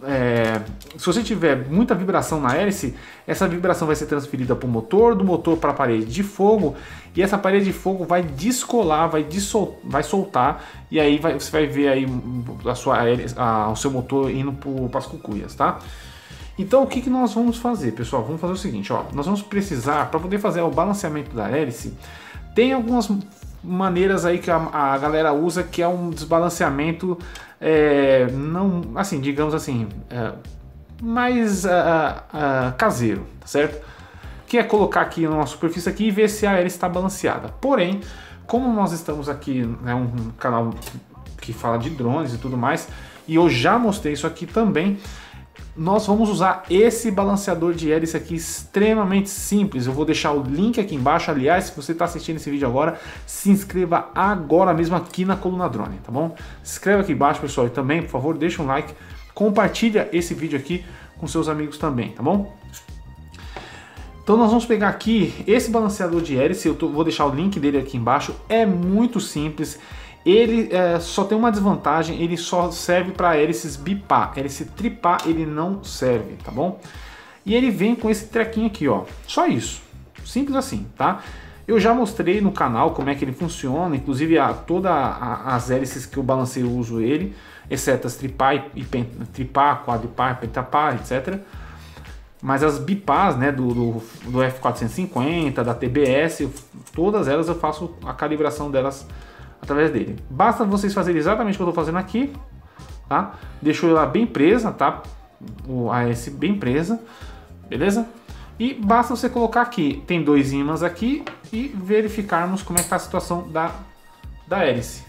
muita vibração na hélice, essa vibração vai ser transferida para o motor, do motor para a parede de fogo, e essa parede de fogo vai descolar, vai soltar, e aí você vai ver aí o seu motor indo para as cucuias, tá? Então o que nós vamos fazer, pessoal? Vamos fazer o seguinte, ó, nós vamos precisar, para poder fazer o balanceamento da hélice, tem algumas maneiras aí que a galera usa, que é um desbalanceamento não, assim, digamos assim, mais caseiro, tá certo? Que é colocar aqui numa superfície aqui e ver se a hélice está balanceada. Porém, como nós estamos aqui, né, um canal que fala de drones e tudo mais, e eu já mostrei isso aqui também, nós vamos usar esse balanceador de hélice aqui extremamente simples. Eu vou deixar o link aqui embaixo. Aliás, se você está assistindo esse vídeo agora, se inscreva agora mesmo aqui na Coluna Drone, tá bom? Se inscreva aqui embaixo, pessoal, e também, por favor, deixa um like, compartilha esse vídeo aqui com seus amigos também, tá bom? Então nós vamos pegar aqui esse balanceador de hélice, vou deixar o link dele aqui embaixo, é muito simples. Ele só tem uma desvantagem, ele só serve para hélices bipar, hélice tripar ele não serve, tá bom? E ele vem com esse trequinho aqui, ó, só isso, simples assim, tá? Eu já mostrei no canal como é que ele funciona, inclusive todas as hélices que eu balanceio eu uso ele, exceto as tripar, tripar, quadripar, pentapar, etc. Mas as bipars, né, do F450, da TBS, todas elas eu faço a calibração delas através dele. Basta vocês fazerem exatamente o que eu estou fazendo aqui, tá? Deixou ela bem presa, tá? A hélice bem presa, beleza? E basta você colocar aqui, tem 2 ímãs aqui e verificarmos como é que está a situação da hélice.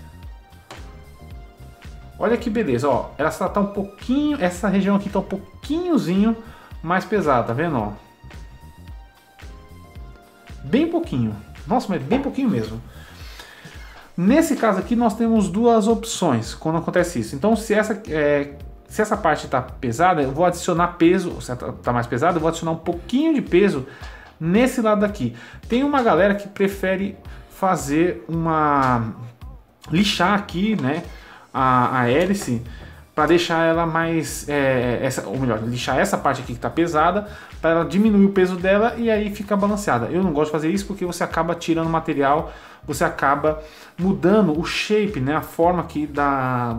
Olha que beleza, ó, ela está um pouquinho, essa região aqui está um pouquinhozinho mais pesada, tá vendo, ó? Bem pouquinho, nossa, mas bem pouquinho mesmo. Nesse caso aqui nós temos 2 opções quando acontece isso. Então se essa parte está pesada, eu vou adicionar peso, se está mais pesada, eu vou adicionar um pouquinho de peso nesse lado daqui. Tem uma galera que prefere fazer lixar aqui, né, a hélice para deixar ela mais, ou melhor, lixar essa parte aqui que está pesada para ela diminuir o peso dela e aí fica balanceada. Eu não gosto de fazer isso porque você acaba tirando material, você acaba mudando o shape, né, a forma aqui da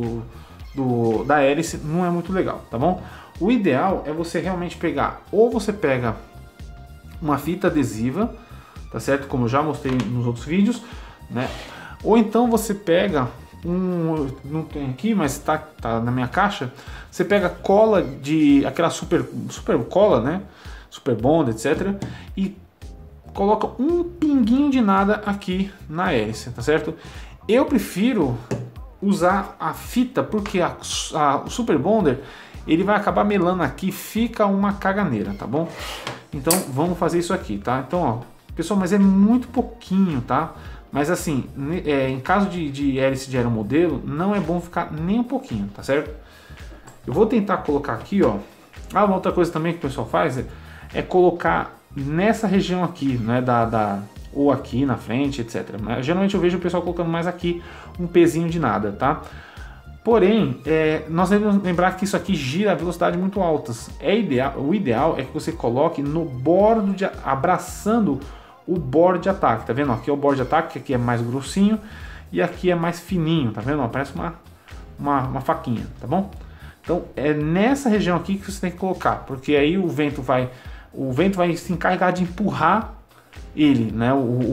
hélice, não é muito legal, tá bom? O ideal é você realmente pegar, ou você pega uma fita adesiva, tá certo? Como eu já mostrei nos outros vídeos, né? Ou então você pega não tem aqui, mas tá na minha caixa, você pega cola aquela super cola, né? Super Bond, etc. E coloca um pinguinho de nada aqui na hélice, tá certo? Eu prefiro usar a fita porque o Super Bonder ele vai acabar melando aqui, fica uma caganeira, tá bom? Então vamos fazer isso aqui, tá? Então, ó, pessoal, mas é muito pouquinho, tá? Mas assim, em caso de hélice de aeromodelo, não é bom ficar nem um pouquinho, tá certo? Eu vou tentar colocar aqui, ó. Uma outra coisa também que o pessoal faz é colocar nessa região aqui, né? Ou aqui na frente, etc. Geralmente eu vejo o pessoal colocando mais aqui um pezinho de nada, tá? Porém, nós devemos lembrar que isso aqui gira a velocidade muito altas. O ideal é que você coloque no bordo, abraçando o bordo de ataque, tá vendo? Aqui é o bordo de ataque, que aqui é mais grossinho e aqui é mais fininho, tá vendo? Parece uma faquinha, tá bom? Então é nessa região aqui que você tem que colocar, porque aí o vento vai se encarregar de empurrar ele, né?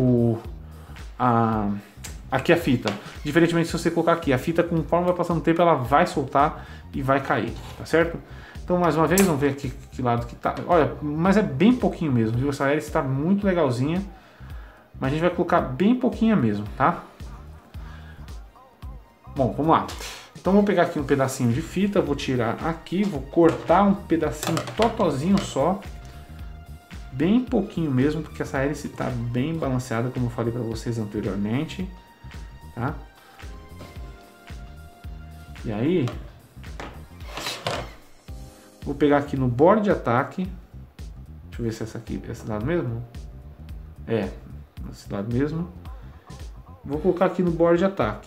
Aqui a fita. Diferentemente se você colocar aqui, a fita conforme vai passando o tempo ela vai soltar e vai cair, tá certo? Então mais uma vez, vamos ver aqui que lado que tá. Olha, mas é bem pouquinho mesmo, viu? Essa hélice está muito legalzinha, mas a gente vai colocar bem pouquinho mesmo, tá? Bom, vamos lá. Então vou pegar aqui um pedacinho de fita, vou tirar aqui, vou cortar um pedacinho totozinho só, bem pouquinho mesmo, porque essa hélice está bem balanceada, como eu falei para vocês anteriormente, tá? E aí vou pegar aqui no bordo de ataque, deixa eu ver se essa aqui, esse lado mesmo, esse lado mesmo, vou colocar aqui no bordo de ataque.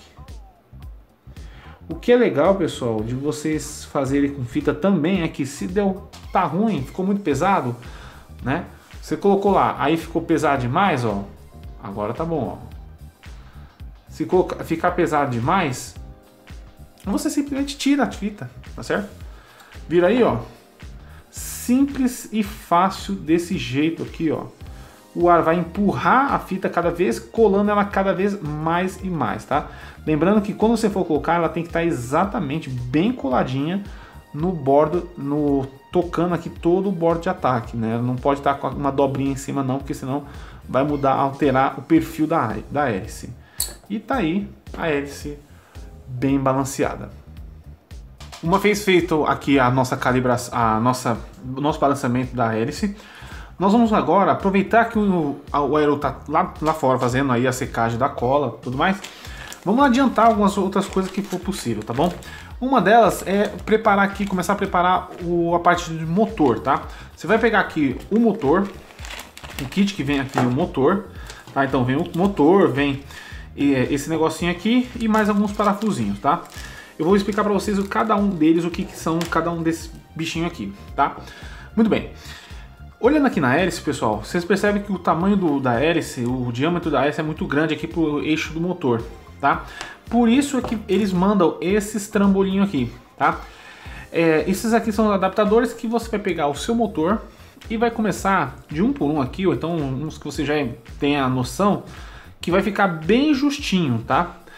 O que é legal, pessoal, de vocês fazerem com fita também é que se tá ruim, ficou muito pesado, né? Você colocou lá, aí ficou pesado demais, ó, agora tá bom, ó. Se ficar pesado demais, você simplesmente tira a fita, tá certo? Vira aí, ó, simples e fácil desse jeito aqui, ó. O ar vai empurrar a fita cada vez, colando ela cada vez mais e mais, tá? Lembrando que quando você for colocar, ela tem que estar exatamente bem coladinha no bordo, tocando aqui todo o bordo de ataque, né? Não pode estar com uma dobrinha em cima não, porque senão vai alterar o perfil da hélice. E tá aí a hélice bem balanceada. Uma vez feito aqui a nossa calibração, o nosso balanceamento da hélice, nós vamos agora aproveitar que o aero está lá fora fazendo aí a secagem da cola, tudo mais. Vamos adiantar algumas outras coisas que for possível, tá bom? Uma delas é preparar aqui, começar a preparar a parte do motor, tá? Você vai pegar aqui o motor, o kit que vem aqui no motor, tá? Então vem o motor, vem esse negocinho aqui e mais alguns parafusinhos, tá? Eu vou explicar para vocês cada um deles, o que são cada um desses bichinhos aqui, tá? Muito bem. Olhando aqui na hélice, pessoal, vocês percebem que o tamanho da hélice, o diâmetro da hélice é muito grande aqui pro eixo do motor, tá? Por isso é que eles mandam esses trambolinhos aqui, tá? Esses aqui são os adaptadores que você vai pegar o seu motor e vai começar de um por um aqui, ou então uns que você já tem a noção, que vai ficar bem justinho, tá?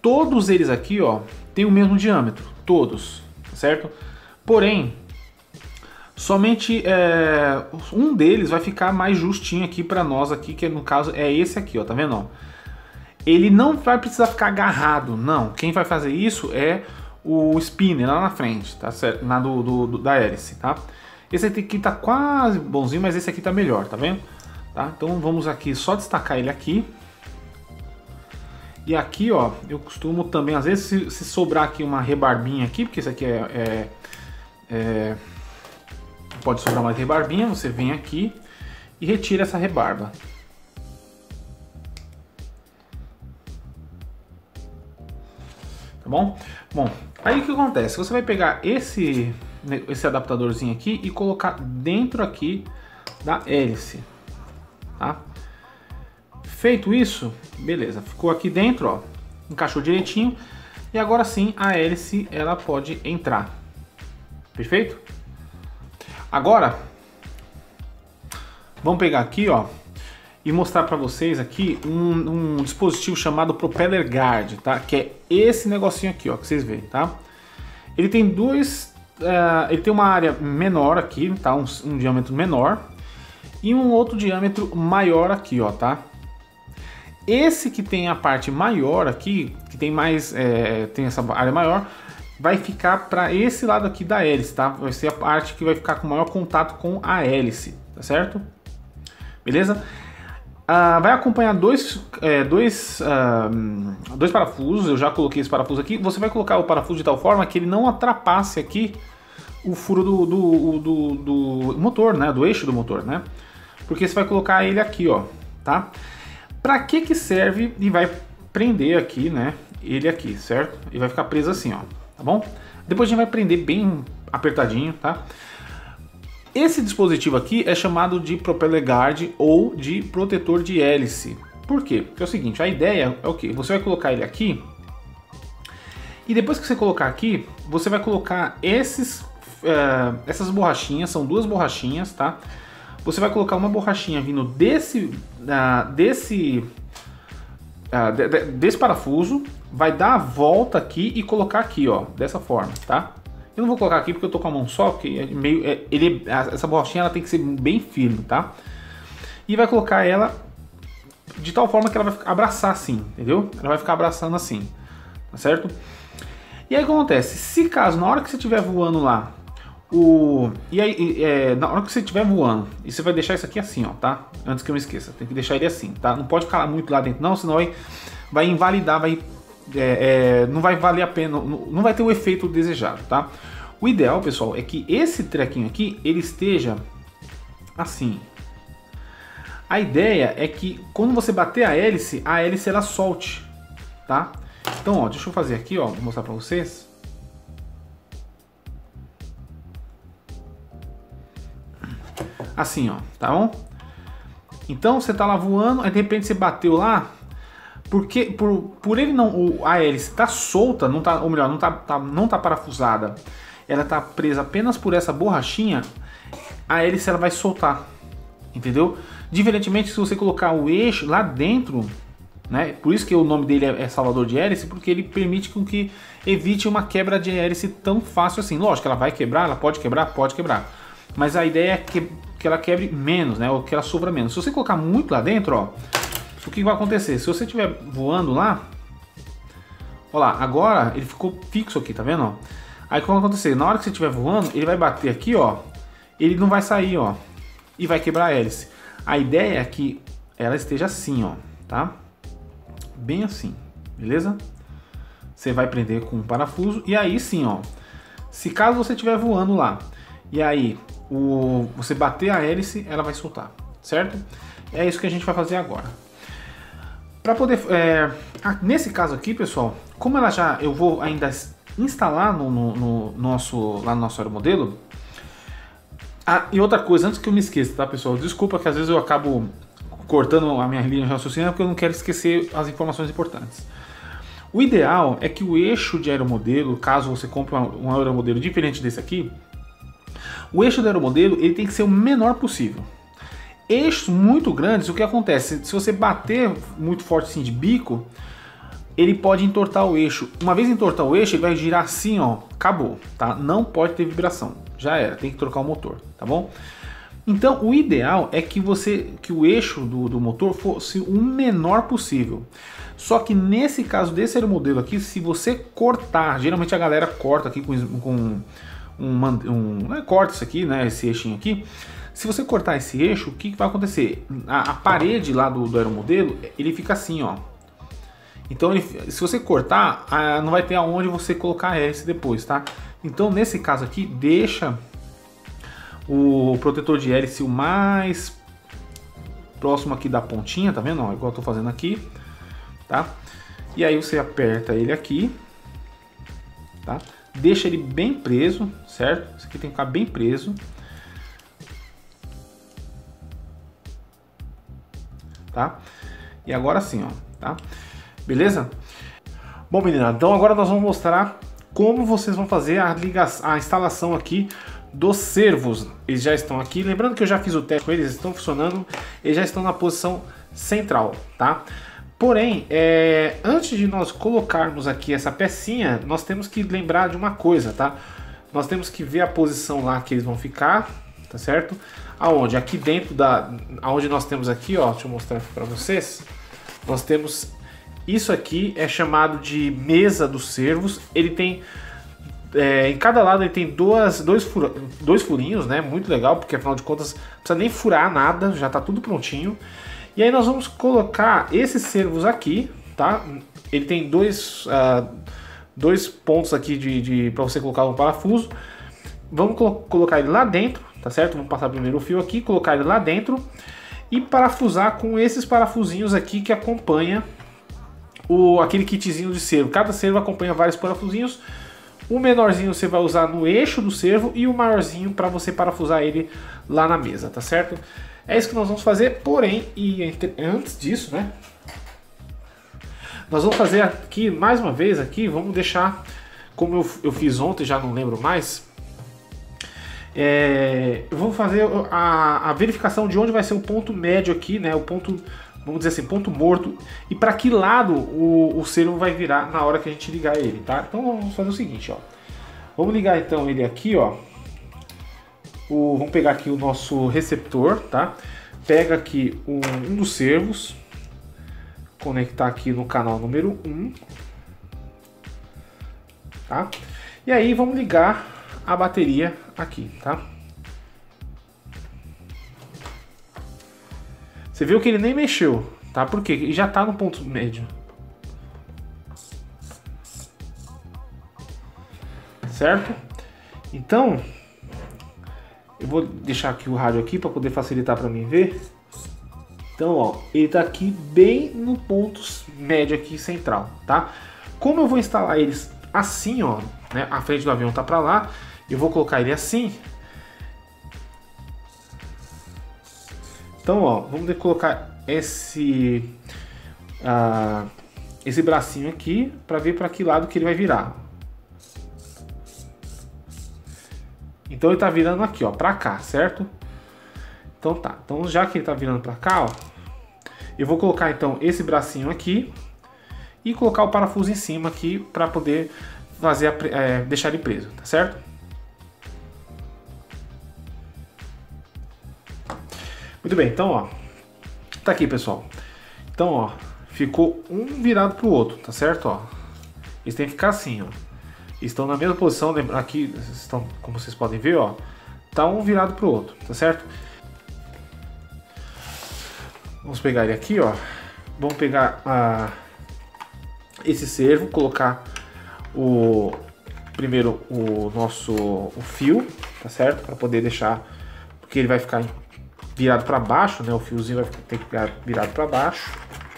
todos eles aqui, ó, tem o mesmo diâmetro, todos, certo? Porém, somente um deles vai ficar mais justinho aqui para nós aqui, que no caso é esse aqui, ó, tá vendo? Ó? Ele não vai precisar ficar agarrado, não. Quem vai fazer isso é o spinner lá na frente, tá certo? Na da hélice, tá? Esse aqui tá quase bonzinho, mas esse aqui tá melhor, tá vendo? Tá? Então vamos aqui só destacar ele aqui. E aqui, ó, eu costumo também, às vezes, se sobrar aqui uma rebarbinha aqui, porque isso aqui pode sobrar mais rebarbinha, você vem aqui e retira essa rebarba. Tá bom? Bom, aí o que acontece? Você vai pegar esse adaptadorzinho aqui e colocar dentro aqui da hélice, tá? Feito isso, beleza, ficou aqui dentro, ó, encaixou direitinho e agora sim a hélice ela pode entrar, perfeito? Agora vamos pegar aqui, ó, e mostrar para vocês aqui um dispositivo chamado Propeller Guard, tá? Que é esse negocinho aqui, ó, que vocês veem, tá? Ele tem ele tem uma área menor aqui, tá? Um diâmetro menor e um outro diâmetro maior aqui, ó, tá? Esse que tem a parte maior aqui, que tem mais, tem essa área maior, vai ficar para esse lado aqui da hélice, tá? Vai ser a parte que vai ficar com maior contato com a hélice, tá certo? Beleza? Vai acompanhar dois parafusos, eu já coloquei esse parafuso aqui. Você vai colocar o parafuso de tal forma que ele não ultrapasse aqui o furo do motor, né? Do eixo do motor, né? Porque você vai colocar ele aqui, ó, tá? Para que serve e vai prender aqui, né? Ele aqui, certo? E vai ficar preso assim, ó, tá bom? Depois a gente vai prender bem apertadinho, tá? Esse dispositivo aqui é chamado de Propeller Guard ou de protetor de hélice. Por quê? Porque é o seguinte, a ideia é o quê? Você vai colocar ele aqui e depois que você colocar aqui, você vai colocar essas borrachinhas, são duas borrachinhas, tá? Você vai colocar uma borrachinha vindo desse parafuso, vai dar a volta aqui e colocar aqui, ó, dessa forma, tá? Eu não vou colocar aqui porque eu tô com a mão só, porque essa borrachinha ela tem que ser bem firme, tá? E vai colocar ela de tal forma que ela vai abraçar assim, entendeu? Ela vai ficar abraçando assim, tá certo? E aí o que acontece? Se caso na hora que você estiver voando lá, na hora que você estiver voando, e você vai deixar isso aqui assim, ó, tá? Antes que eu me esqueça, tem que deixar ele assim, tá? Não pode calar muito lá dentro não, senão vai invalidar, não vai valer a pena, não vai ter o efeito desejado, tá? O ideal, pessoal, é que esse trequinho aqui, ele esteja assim. A ideia é que quando você bater a hélice ela solte, tá? Então, ó, deixa eu fazer aqui, ó, vou mostrar pra vocês. Assim, ó, tá bom? Então, você tá lá voando, aí de repente você bateu lá, porque por ele não, a hélice tá solta, não tá, ou melhor, não tá parafusada, ela tá presa apenas por essa borrachinha, a hélice ela vai soltar, entendeu? Diferentemente se você colocar o eixo lá dentro, né? Por isso que o nome dele é salvador de hélice, porque ele permite com que evite uma quebra de hélice tão fácil assim. Lógico, ela vai quebrar, ela pode quebrar, mas a ideia é que ela quebre menos, né? Ou que ela sofra menos. Se você colocar muito lá dentro, ó, o que vai acontecer? Se você estiver voando lá, ó lá, agora ele ficou fixo aqui, tá vendo? Ó? Aí o que vai acontecer? Na hora que você estiver voando, ele vai bater aqui, ó, ele não vai sair, ó, e vai quebrar a hélice. A ideia é que ela esteja assim, ó, tá? Bem assim, beleza? Você vai prender com um parafuso e aí sim, ó, se caso você estiver voando lá e aí você bater a hélice, ela vai soltar, certo? É isso que a gente vai fazer agora. Para poder, nesse caso aqui, pessoal, como eu vou ainda instalar no nosso aeromodelo. E outra coisa, antes que eu me esqueça, tá, pessoal? Desculpa que às vezes eu acabo cortando a minha linha de raciocínio porque eu não quero esquecer as informações importantes. O ideal é que o eixo de aeromodelo, caso você compre um aeromodelo diferente desse aqui, o eixo do aeromodelo ele tem que ser o menor possível. Eixos muito grandes, o que acontece? Se você bater muito forte assim de bico, ele pode entortar o eixo. Uma vez entortar o eixo, ele vai girar assim, ó, acabou, tá? Não pode ter vibração, já era, tem que trocar o motor, tá bom? Então o ideal é que o eixo do motor fosse o menor possível. Só que nesse caso desse aeromodelo aqui, se você cortar, geralmente a galera corta aqui corta isso aqui, né, esse eixinho aqui. Se você cortar esse eixo, o que vai acontecer? A parede lá do aeromodelo, ele fica assim, ó. Então, se você cortar, não vai ter aonde você colocar esse depois, tá? Então, nesse caso aqui, deixa o protetor de hélice o mais próximo aqui da pontinha, tá vendo? Ó, igual eu tô fazendo aqui, tá? E aí você aperta ele aqui, tá? Deixa ele bem preso, certo? Isso aqui tem que ficar bem preso. Tá? E agora sim, ó, tá? Beleza? Bom, menina, então agora nós vamos mostrar como vocês vão fazer a instalação aqui dos servos. Eles já estão aqui, lembrando que eu já fiz o teste com eles, estão funcionando, eles já estão na posição central, tá? Porém, antes de nós colocarmos aqui essa pecinha, nós temos que lembrar de uma coisa, tá? Nós temos que ver a posição lá que eles vão ficar, tá certo? Aonde? Aqui dentro aonde nós temos aqui, ó, deixa eu mostrar aqui para vocês. Nós temos isso aqui, é chamado de mesa dos servos. Ele tem em cada lado ele tem dois furinhos, né? Muito legal, porque afinal de contas não precisa nem furar nada, já tá tudo prontinho. E aí nós vamos colocar esses servos aqui, tá? Ele tem dois pontos aqui para você colocar um parafuso. Vamos colocar ele lá dentro, tá certo? Vamos passar primeiro o fio aqui, colocar ele lá dentro e parafusar com esses parafusinhos aqui que acompanha aquele kitzinho de servo. Cada servo acompanha vários parafusinhos. O menorzinho você vai usar no eixo do servo e o maiorzinho para você parafusar ele lá na mesa, tá certo? É isso que nós vamos fazer, porém, antes disso, né? Nós vamos fazer aqui, mais uma vez aqui, vamos deixar, como eu fiz ontem, já não lembro mais. Eu vou fazer a verificação de onde vai ser o ponto médio aqui, né? O ponto, vamos dizer assim, ponto morto. E para que lado o servo vai virar na hora que a gente ligar ele, tá? Então vamos fazer o seguinte, ó. Vamos ligar então ele aqui, ó. Vamos pegar aqui o nosso receptor, tá? Pega aqui um dos servos, conectar aqui no canal número 1, tá? E aí vamos ligar a bateria aqui, tá? Você viu que ele nem mexeu, tá? Por quê? Ele já tá no ponto médio. Certo? Então, eu vou deixar aqui o rádio aqui para poder facilitar para mim ver. Então, ó, ele tá aqui bem no ponto médio aqui central, tá? Como eu vou instalar eles assim, ó, né? A frente do avião tá para lá, eu vou colocar ele assim. Então, ó, vamos colocar esse bracinho aqui para ver para que lado que ele vai virar. Então ele tá virando aqui, ó, para cá, certo? Então tá. Então já que ele tá virando para cá, ó, eu vou colocar então esse bracinho aqui e colocar o parafuso em cima aqui para poder fazer deixar ele preso, tá certo? Muito bem, então ó, tá aqui, pessoal. Então ó, ficou um virado pro outro, tá certo? Ó, eles têm que ficar assim, ó. Estão na mesma posição, aqui estão, como vocês podem ver, ó, tá um virado pro outro, tá certo? Vamos pegar ele aqui, ó. Vamos pegar esse servo, colocar primeiro o fio, tá certo? Para poder deixar, porque ele vai ficar virado para baixo, né? O fiozinho vai ter que ficar virado para baixo.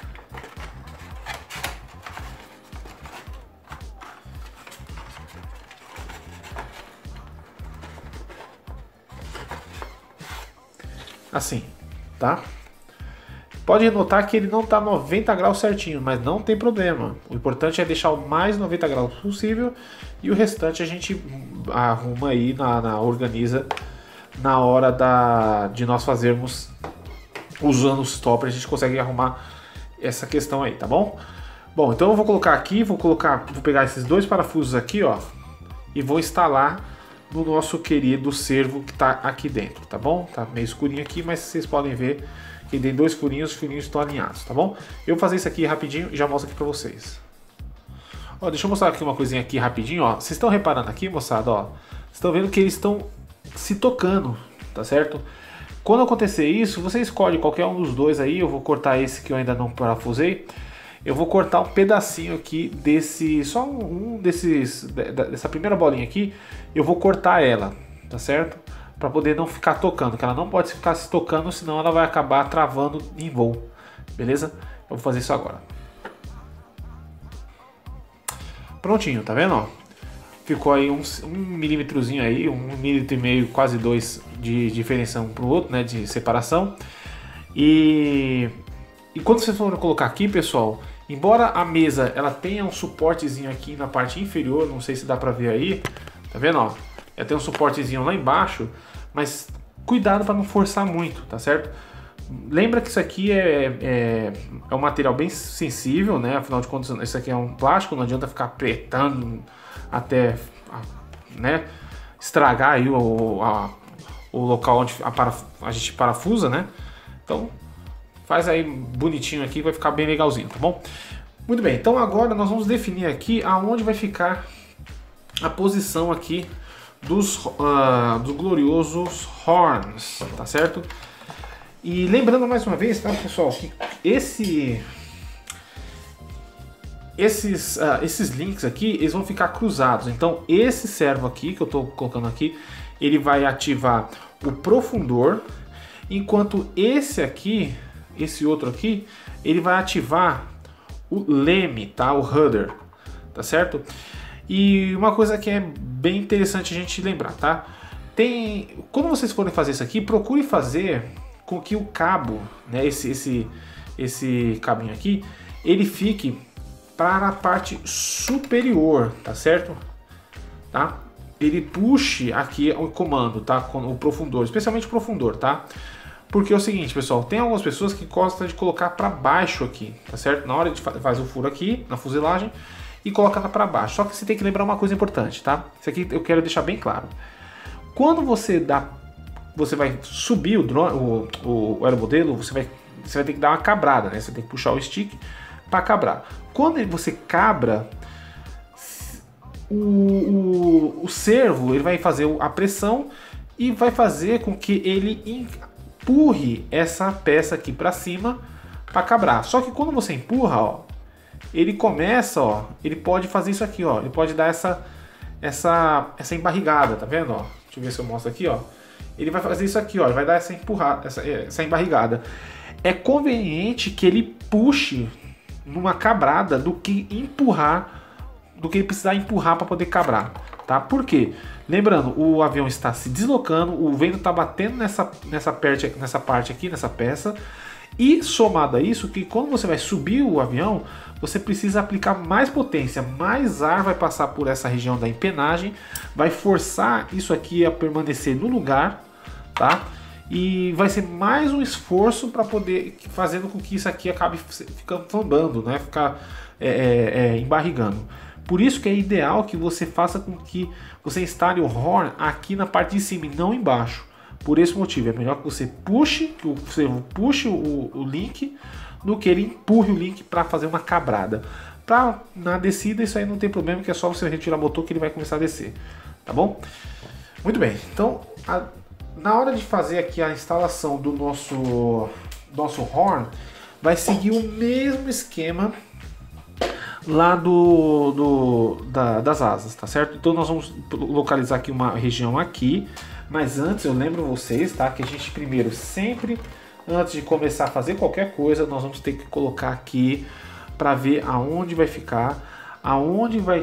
Assim, tá? Pode notar que ele não tá 90 graus certinho, mas não tem problema. O importante é deixar o mais 90 graus possível e o restante a gente arruma aí, organiza na hora de nós fazermos usando os stoppers, a gente consegue arrumar essa questão aí, tá bom? Bom, então eu vou colocar aqui, vou pegar esses dois parafusos aqui, ó, e vou instalar no nosso querido servo que tá aqui dentro, tá bom? Tá meio escurinho aqui, mas vocês podem ver que tem dois furinhos, os furinhos estão alinhados, tá bom? Eu vou fazer isso aqui rapidinho e já mostro aqui pra vocês. Ó, deixa eu mostrar aqui uma coisinha aqui rapidinho, ó. Vocês estão reparando aqui, moçada, ó. Vocês estão vendo que eles estão se tocando, tá certo? Quando acontecer isso, você escolhe qualquer um dos dois aí. Eu vou cortar esse que eu ainda não parafusei. Eu vou cortar um pedacinho aqui desse, só um desses, dessa primeira bolinha aqui. Eu vou cortar ela, tá certo? Para poder não ficar tocando, que ela não pode ficar se tocando, senão ela vai acabar travando em voo, beleza? Eu vou fazer isso agora. Prontinho, tá vendo? Ó? Ficou aí um milímetrozinho aí, 1,5 milímetro, quase 2 de diferença um para o outro, né? De separação. E quando vocês forem colocar aqui, pessoal, embora a mesa ela tenha um suportezinho aqui na parte inferior, não sei se dá para ver aí, tá vendo? Ó? Ela tem um suportezinho lá embaixo, mas cuidado para não forçar muito, tá certo? Lembra que isso aqui é um material bem sensível, né? Afinal de contas, isso aqui é um plástico, não adianta ficar apertando até, né, estragar aí o local onde a gente parafusa, né? Então, faz aí bonitinho aqui, vai ficar bem legalzinho, tá bom? Muito bem, então agora nós vamos definir aqui aonde vai ficar a posição aqui dos gloriosos horns, tá certo? E lembrando mais uma vez, tá, pessoal, que esses links aqui, eles vão ficar cruzados. Então esse servo aqui, que eu estou colocando aqui, ele vai ativar o profundor, enquanto esse aqui, esse outro aqui, ele vai ativar o leme, tá? O rudder, tá certo? E uma coisa que é bem interessante a gente lembrar, tá? Quando vocês forem fazer isso aqui, procure fazer com que o cabo, né, esse cabinho aqui, ele fique para a parte superior, tá certo? Tá? Ele puxe aqui o comando, tá? Com o profundor, especialmente o profundor, tá? Porque é o seguinte, pessoal, tem algumas pessoas que gostam de colocar para baixo aqui, tá certo? Na hora de faz o furo aqui na fuselagem e coloca para baixo. Só que você tem que lembrar uma coisa importante, tá? Isso aqui eu quero deixar bem claro. Quando você vai subir o drone, o aeromodelo, você vai ter que dar uma cabrada, né? Você tem que puxar o stick para cabrar. Quando você cabra, o servo ele vai fazer a pressão e vai fazer com que ele empurre essa peça aqui para cima para cabrar. Só que quando você empurra, ó, ele começa, ó, ele pode fazer isso aqui, ó, ele pode dar essa embarrigada, tá vendo, ó? Deixa eu ver se eu mostro aqui, ó. Ele vai fazer isso aqui, ó, ele vai dar essa empurrada, essa embarrigada. É conveniente que ele puxe numa cabrada do que ele precisar empurrar para poder cabrar, tá? Por quê? Lembrando, o avião está se deslocando, o vento está batendo nessa parte aqui, nessa peça, e somado a isso, que quando você vai subir o avião, você precisa aplicar mais potência, mais ar vai passar por essa região da empenagem, vai forçar isso aqui a permanecer no lugar, tá? E vai ser mais um esforço para poder fazendo com que isso aqui acabe ficando flambando, né? Ficar embarrigando. Por isso que é ideal que você faça com que você instale o horn aqui na parte de cima e não embaixo. Por esse motivo, é melhor que você puxe, o link, do que ele empurre o link para fazer uma cabrada. Na descida isso aí não tem problema, que é só você retirar o motor que ele vai começar a descer, tá bom? Muito bem, então na hora de fazer aqui a instalação do nosso horn, vai seguir o mesmo esquema lá das asas, tá certo? Então nós vamos localizar aqui uma região aqui, mas antes eu lembro vocês, tá? Que a gente primeiro sempre, antes de começar a fazer qualquer coisa, nós vamos ter que colocar aqui para ver aonde vai ficar, aonde vai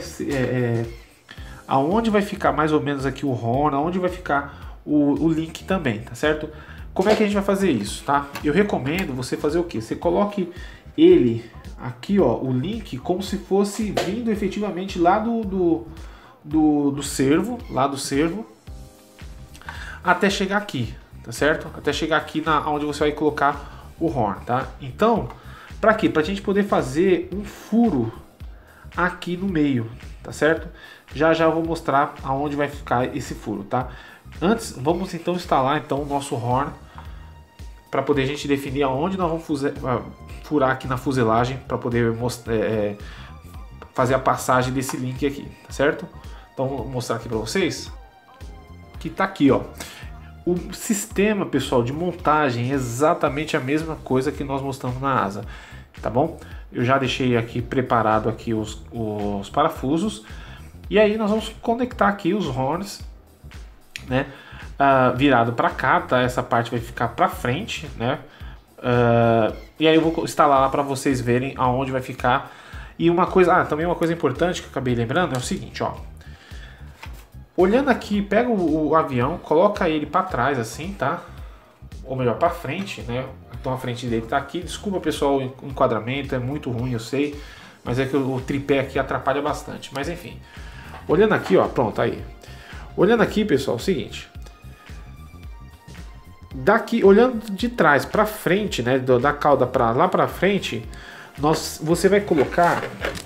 ficar mais ou menos aqui o horn, aonde vai ficar o link também, tá certo? Como é que a gente vai fazer isso, tá? Eu recomendo você fazer o que? Você coloque ele aqui, ó, o link, como se fosse vindo efetivamente lá do servo, até chegar aqui, tá certo? Até chegar aqui onde você vai colocar o horn, tá? Então, Para quê? Para a gente poder fazer um furo aqui no meio, tá certo? Já já eu vou mostrar aonde vai ficar esse furo, tá? Antes, vamos então instalar então o nosso horn para poder a gente definir aonde nós vamos furar aqui na fuselagem para poder fazer a passagem desse link aqui, tá certo? Então vou mostrar aqui para vocês que tá aqui, ó. O sistema, pessoal, de montagem é exatamente a mesma coisa que nós mostramos na asa, tá bom? Eu já deixei aqui preparado aqui os parafusos e aí nós vamos conectar aqui os horns, né? Virado para cá, tá? Essa parte vai ficar para frente, né? E aí eu vou instalar lá para vocês verem aonde vai ficar. E uma coisa, também uma coisa importante que eu acabei lembrando é o seguinte, ó. Olhando aqui, pega o avião, coloca ele para trás assim, tá? Ou melhor, para frente, né? Então a frente dele tá aqui. Desculpa, pessoal, o enquadramento é muito ruim, eu sei, mas é que o tripé aqui atrapalha bastante. Mas enfim, olhando aqui, ó, pronto, aí. Olhando aqui, pessoal, é o seguinte. Daqui, olhando de trás para frente, né, da cauda para lá para frente, você vai colocar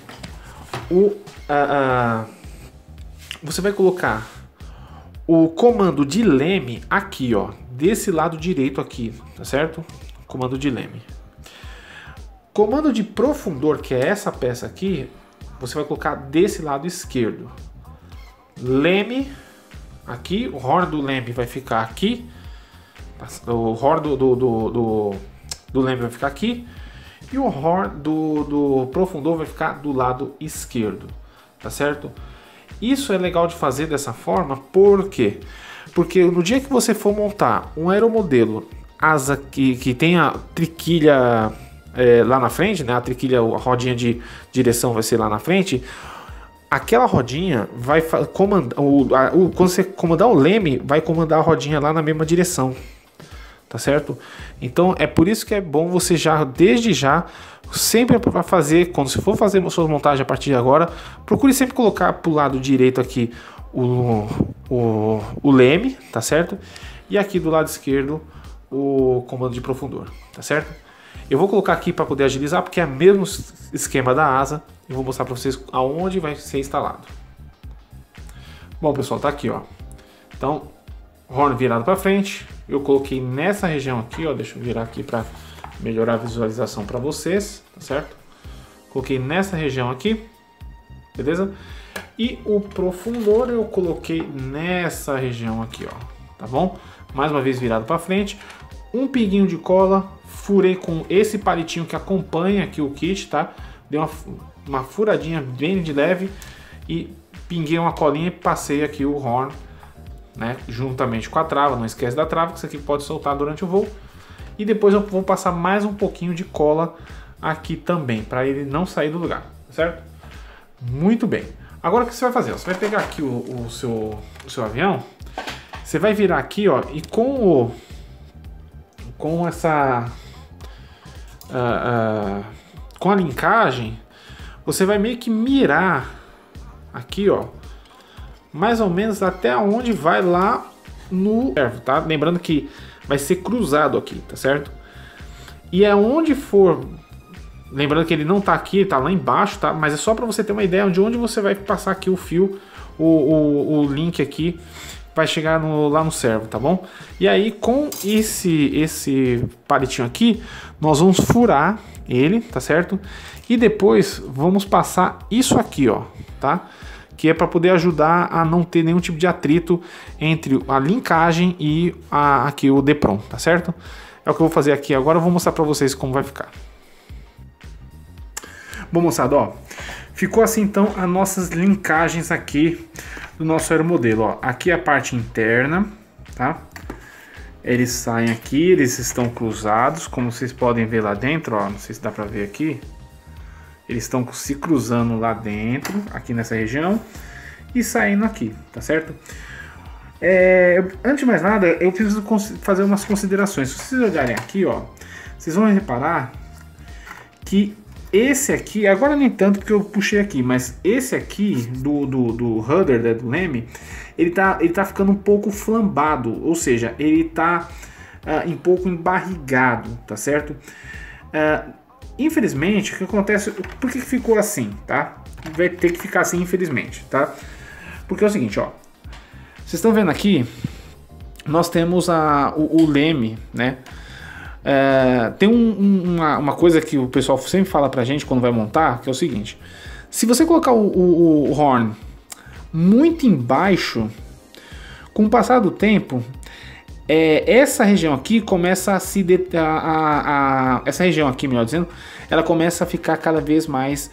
o comando de leme aqui, ó, desse lado direito aqui, tá certo? Comando de leme. Comando de profundor, que é essa peça aqui, você vai colocar desse lado esquerdo. Leme aqui, o horn do leme vai ficar aqui. O horn do leme vai ficar aqui e o horn do profundor vai ficar do lado esquerdo, tá certo? Isso é legal de fazer dessa forma, por quê? Porque no dia que você for montar um aeromodelo asa que tenha triquilha lá na frente, né? A triquilha, a rodinha de direção vai ser lá na frente. Aquela rodinha vai comandar, quando você comandar o leme, vai comandar a rodinha lá na mesma direção. Tá certo? Então é por isso que é bom você já, desde já, sempre para fazer, quando você for fazer suas montagens a partir de agora, procure sempre colocar para o lado direito aqui o leme, tá certo? E aqui do lado esquerdo o comando de profundor, tá certo? Eu vou colocar aqui para poder agilizar, porque é o mesmo esquema da asa. Eu vou mostrar para vocês aonde vai ser instalado. Bom, pessoal, tá aqui, ó. Então, horn virado para frente. Eu coloquei nessa região aqui, ó. Deixa eu virar aqui para melhorar a visualização para vocês, tá certo? Coloquei nessa região aqui, beleza? E o profundor eu coloquei nessa região aqui, ó. Tá bom? Mais uma vez virado para frente. Um pinguinho de cola, furei com esse palitinho que acompanha aqui o kit, tá? Dei uma furadinha bem de leve e pinguei uma colinha e passei aqui o horn, né, juntamente com a trava. Não esquece da trava, que isso aqui pode soltar durante o voo. E depois eu vou passar mais um pouquinho de cola aqui também, para ele não sair do lugar, certo? Muito bem. Agora o que você vai fazer? Você vai pegar aqui o seu avião, você vai virar aqui, ó, e com a linkagem, você vai meio que mirar aqui, ó, mais ou menos até onde vai lá no servo, tá? Lembrando que vai ser cruzado aqui, tá certo? E é onde for, lembrando que ele não tá aqui, tá lá embaixo, tá? Mas é só para você ter uma ideia de onde você vai passar aqui o fio, o link aqui vai chegar lá no servo, tá bom? E aí com esse palitinho aqui, nós vamos furar ele, tá certo? E depois vamos passar isso aqui, ó, tá? Que é para poder ajudar a não ter nenhum tipo de atrito entre a linkagem e aqui o DEPROM, tá certo? É o que eu vou fazer aqui agora, eu vou mostrar para vocês como vai ficar. Bom, moçada, ó, ficou assim então as nossas linkagens aqui do nosso aeromodelo, ó. Aqui é a parte interna, tá? Eles saem aqui, eles estão cruzados, como vocês podem ver lá dentro, ó, não sei se dá para ver aqui. Eles estão se cruzando lá dentro, aqui nessa região, e saindo aqui, tá certo? Antes de mais nada, eu preciso fazer umas considerações. Se vocês olharem aqui, ó, vocês vão reparar que esse aqui, agora nem tanto porque eu puxei aqui, mas esse aqui do rudder, né, do leme, ele tá ficando um pouco flambado, ou seja, ele tá um pouco embarrigado, tá certo? infelizmente, o que acontece, por que ficou assim, tá? Vai ter que ficar assim, infelizmente, tá? Porque é o seguinte, ó, vocês estão vendo aqui, nós temos o leme, né? Tem uma coisa que o pessoal sempre fala pra gente quando vai montar, que é o seguinte: se você colocar o horn muito embaixo, com o passar do tempo, essa região aqui começa a se essa região aqui, melhor dizendo, ela começa a ficar cada vez mais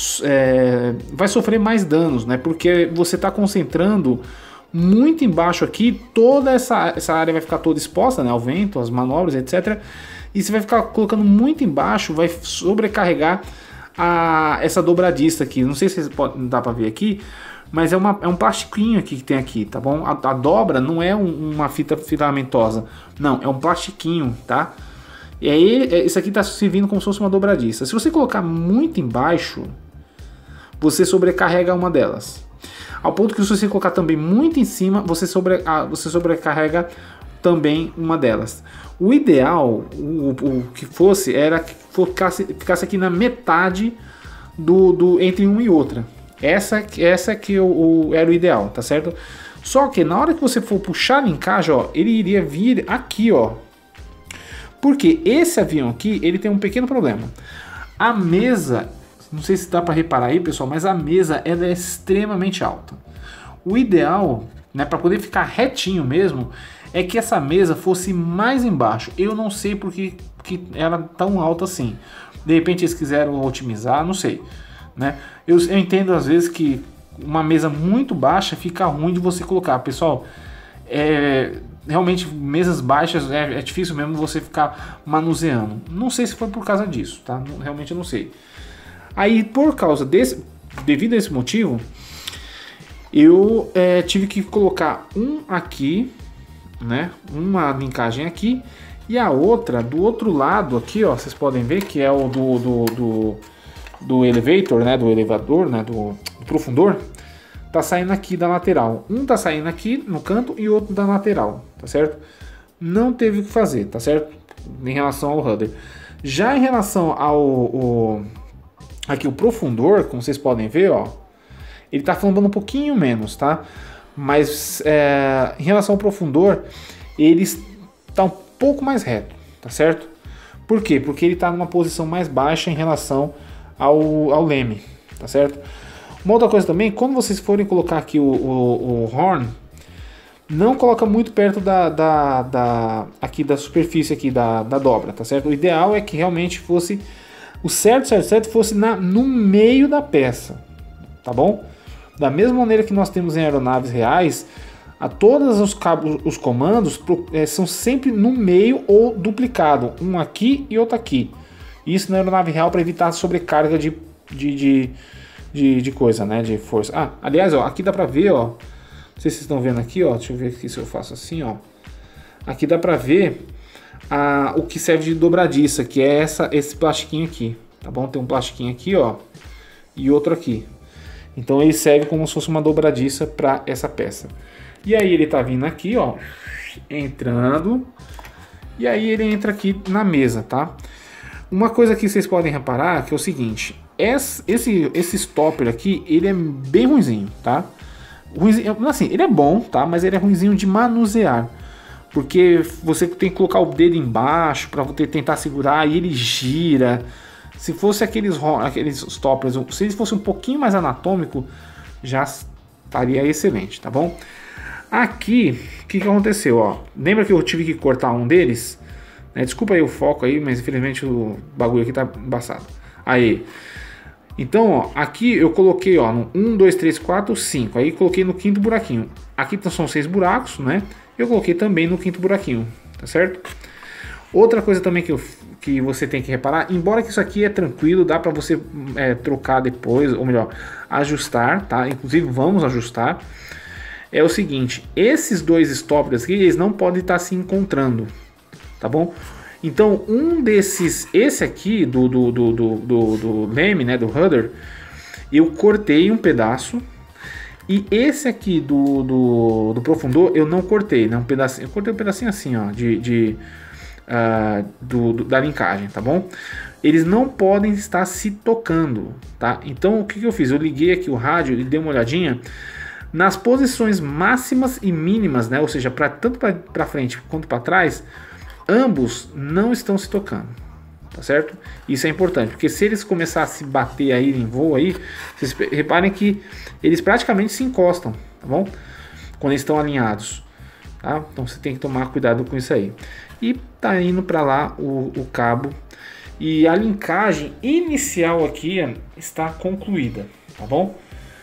vai sofrer mais danos, né? Porque você está concentrando muito embaixo aqui, toda essa área vai ficar toda exposta, né, ao vento, às manobras, etc. E você vai ficar colocando muito embaixo, vai sobrecarregar essa dobradiça aqui. Não sei se dá para ver aqui, mas é um plastiquinho aqui que tem aqui, tá bom? A dobra não é uma fita filamentosa, não, é um plastiquinho, tá? E aí isso aqui está servindo como se fosse uma dobradiça. Se você colocar muito embaixo, você sobrecarrega uma delas. Ao ponto que se você colocar também muito em cima, você sobrecarrega também uma delas. O ideal, o que fosse, era que ficasse aqui na metade entre uma e outra. Essa que era o ideal, tá certo? Só que na hora que você for puxar a linkagem, ó, ele iria vir aqui, ó. Porque esse avião aqui, ele tem um pequeno problema. A mesa, não sei se dá para reparar aí, pessoal, mas a mesa ela é extremamente alta. O ideal, né, para poder ficar retinho mesmo, é que essa mesa fosse mais embaixo. Eu não sei porque que ela é tão alta assim. De repente eles quiseram otimizar, não sei, né? Eu entendo às vezes que uma mesa muito baixa fica ruim de você colocar. Pessoal, realmente mesas baixas é difícil mesmo você ficar manuseando. Não sei se foi por causa disso, tá? Realmente eu não sei. Aí devido a esse motivo, eu tive que colocar um aqui, né? Uma linkagem aqui e a outra do outro lado aqui, ó. Vocês podem ver que é o do elevator, né? Do elevador, né? Do profundor. Tá saindo aqui da lateral. Um tá saindo aqui no canto e outro da lateral, tá certo? Não teve o que fazer, tá certo? Em relação ao rudder. Já em relação aqui o profundor, como vocês podem ver, ó, ele tá flambando um pouquinho menos, tá? Mas em relação ao profundor, ele está um pouco mais reto, tá certo? Por quê? Porque ele está numa posição mais baixa em relação ao leme, tá certo? Uma outra coisa também, quando vocês forem colocar aqui o horn, não coloca muito perto aqui da superfície aqui da dobra, tá certo? O ideal é que realmente fosse o certo fosse no meio da peça, tá bom? Da mesma maneira que nós temos em aeronaves reais, todos os cabos, os comandos são sempre no meio ou duplicado, um aqui e outro aqui. Isso na aeronave real para evitar sobrecarga de coisa, né, de força. Aliás, ó, aqui dá para ver, ó. Não sei se vocês estão vendo aqui, ó. Deixa eu ver aqui se eu faço assim, ó. Aqui dá para ver o que serve de dobradiça, que é esse plastiquinho aqui, tá bom? Tem um plastiquinho aqui, ó, e outro aqui. Então ele serve como se fosse uma dobradiça para essa peça. E aí ele tá vindo aqui, ó, entrando, e aí ele entra aqui na mesa, tá? Uma coisa que vocês podem reparar que é o seguinte: esse stopper aqui, ele é bem ruinzinho, tá? Ruinzinho, assim, ele é bom, tá? Mas ele é ruinzinho de manusear, porque você tem que colocar o dedo embaixo para você tentar segurar e ele gira. Se fosse aqueles stoppers, se ele fosse um pouquinho mais anatômico, já estaria excelente, tá bom? Aqui, o que aconteceu, ó? Lembra que eu tive que cortar um deles? Desculpa aí o foco aí, mas infelizmente o bagulho aqui tá embaçado. Aí, então, ó, aqui eu coloquei, ó, no 1, 2, 3, 4, 5. Aí coloquei no quinto buraquinho. Aqui são 6 buracos, né? Eu coloquei também no quinto buraquinho, tá certo? Outra coisa também que você tem que reparar, embora que isso aqui é tranquilo, dá para você trocar depois, ou melhor, ajustar, tá? Inclusive vamos ajustar. É o seguinte, esses dois stoppers aqui, eles não podem estar se encontrando, tá bom? Então um desses, esse aqui do leme, né, do rudder, eu cortei um pedaço, e esse aqui do profundor eu não cortei, né, um pedacinho, eu cortei um pedacinho assim, ó, da linkagem, tá bom? Eles não podem estar se tocando, tá? Então o que eu fiz? Eu liguei aqui o rádio e dei uma olhadinha nas posições máximas e mínimas, né? Ou seja, tanto para frente quanto para trás, ambos não estão se tocando, tá certo? Isso é importante, porque se eles começarem a se bater aí em voo aí, vocês reparem que eles praticamente se encostam, tá bom? Quando eles estão alinhados, tá? Então você tem que tomar cuidado com isso aí. E tá indo para lá o cabo, e a linkagem inicial aqui está concluída, tá bom?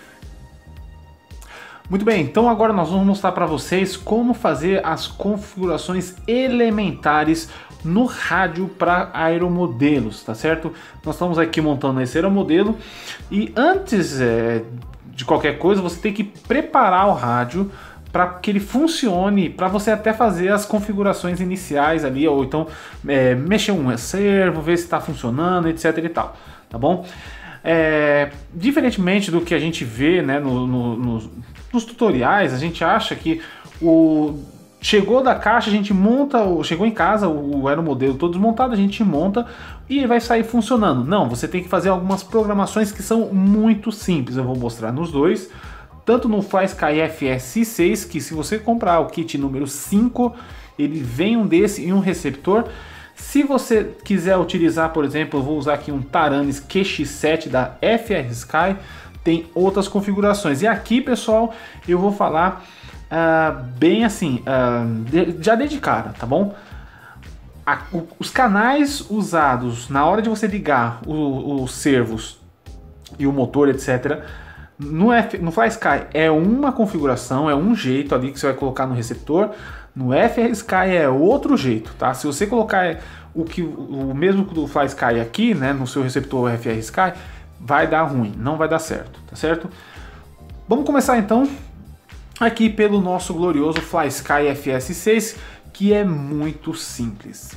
Muito bem, então agora nós vamos mostrar para vocês como fazer as configurações elementares no rádio para aeromodelos, tá certo? Nós estamos aqui montando esse aeromodelo e antes de qualquer coisa você tem que preparar o rádio para que ele funcione, para você até fazer as configurações iniciais ali, ou então mexer um servo, ver se está funcionando, etc e tal, tá bom? Diferentemente do que a gente vê, né, nos tutoriais, a gente acha que chegou da caixa, a gente monta, chegou em casa, o aeromodelo todo desmontado, a gente monta e vai sair funcionando. Não, você tem que fazer algumas programações que são muito simples, eu vou mostrar nos dois, tanto no FlySky FS6, que se você comprar o kit número 5, ele vem um desse e um receptor. Se você quiser utilizar, por exemplo, eu vou usar aqui um Taranis QX7 da FrSky, tem outras configurações. E aqui, pessoal, eu vou falar bem assim, já desde cara, tá bom? Os canais usados na hora de você ligar os servos e o motor, etc., no FlySky é uma configuração, é um jeito ali que você vai colocar no receptor. No FrSky é outro jeito, tá? Se você colocar o mesmo do FlySky aqui, né, no seu receptor FrSky, vai dar ruim, não vai dar certo, tá certo? Vamos começar então aqui pelo nosso glorioso FlySky FS6, que é muito simples.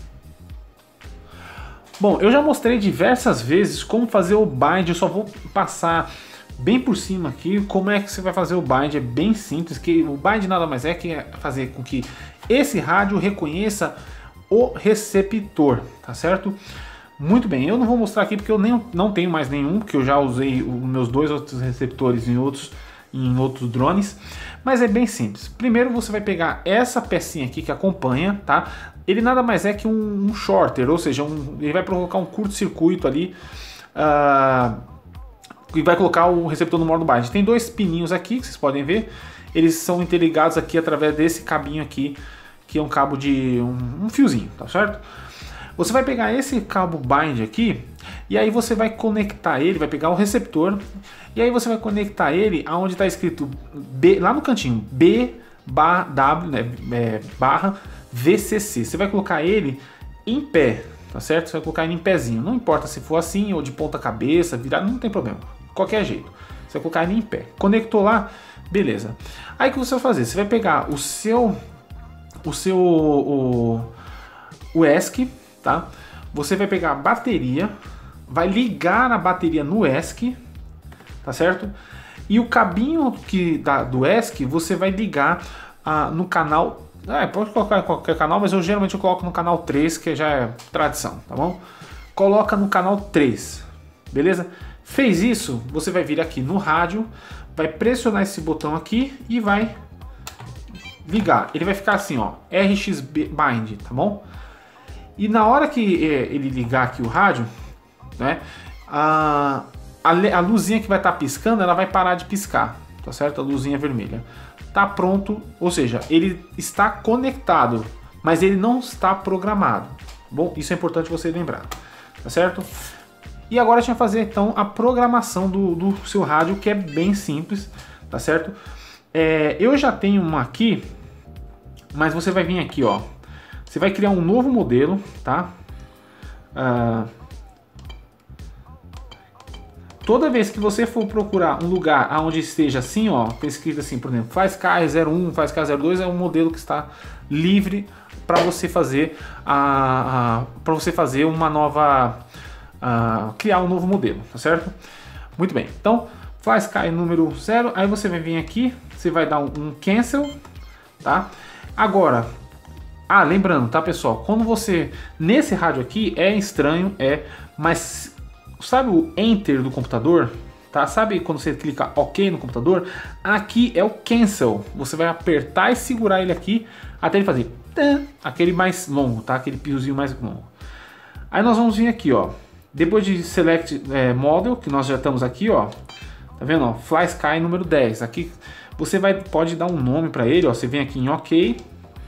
Bom, eu já mostrei diversas vezes como fazer o bind, eu só vou passar bem por cima aqui como é que você vai fazer o bind. É bem simples, que o bind nada mais é que fazer com que esse rádio reconheça o receptor, tá certo? Muito bem, eu não vou mostrar aqui porque eu não tenho mais nenhum, porque eu já usei os meus dois outros receptores em outros drones, mas é bem simples. Primeiro você vai pegar essa pecinha aqui que acompanha, tá? Ele nada mais é que um shorter, ou seja, ele vai provocar um curto-circuito ali, e vai colocar o receptor no modo bind. Tem dois pininhos aqui que vocês podem ver, eles são interligados aqui através desse cabinho aqui, que é um cabo de um fiozinho, tá certo? Você vai pegar esse cabo bind aqui e aí você vai conectar ele, vai pegar o receptor e aí você vai conectar ele aonde está escrito B, lá no cantinho, B/W, né, barra VCC. Você vai colocar ele em pé, tá certo? Você vai colocar ele em pezinho, não importa se for assim ou de ponta cabeça, virado, não tem problema, qualquer jeito. Você vai colocar ele em pé. Conectou lá, beleza. Aí o que você vai fazer? Você vai pegar o ESC, tá? Você vai pegar a bateria, vai ligar a bateria no ESC, tá certo? E o cabinho do ESC você vai ligar no canal, pode colocar em qualquer canal, mas eu geralmente coloco no canal 3, que já é tradição, tá bom? Coloca no canal 3, beleza? Fez isso, você vai vir aqui no rádio, vai pressionar esse botão aqui e vai ligar. Ele vai ficar assim, ó, RX Bind, tá bom? E na hora que ele ligar aqui o rádio, né, a luzinha que vai estar piscando, ela vai parar de piscar, tá certo? A luzinha vermelha. Tá pronto, ou seja, ele está conectado, mas ele não está programado. Bom, isso é importante você lembrar, tá certo? E agora a gente vai fazer então a programação do seu rádio, que é bem simples, tá certo? Eu já tenho uma aqui, mas você vai vir aqui, ó. Você vai criar um novo modelo, tá? Toda vez que você for procurar um lugar onde esteja assim, ó, tá escrito assim, por exemplo, FlySky 01, FlySky 02 é um modelo que está livre para você fazer uma nova, criar um novo modelo, tá certo? Muito bem. Então, FlySky número 0, aí você vai vir aqui, você vai dar um cancel, tá? Agora, Ah, lembrando, tá, pessoal? Quando você... Nesse rádio aqui é estranho, mas sabe o Enter do computador? Tá? Sabe quando você clica OK no computador? Aqui é o Cancel. Você vai apertar e segurar ele aqui até ele fazer aquele mais longo, tá? Aquele piozinho mais longo. Aí nós vamos vir aqui, ó. Depois de Select Model, que nós já estamos aqui, ó. Tá vendo? Ó? Fly Sky número 10. Aqui você pode dar um nome para ele, ó. Você vem aqui em OK.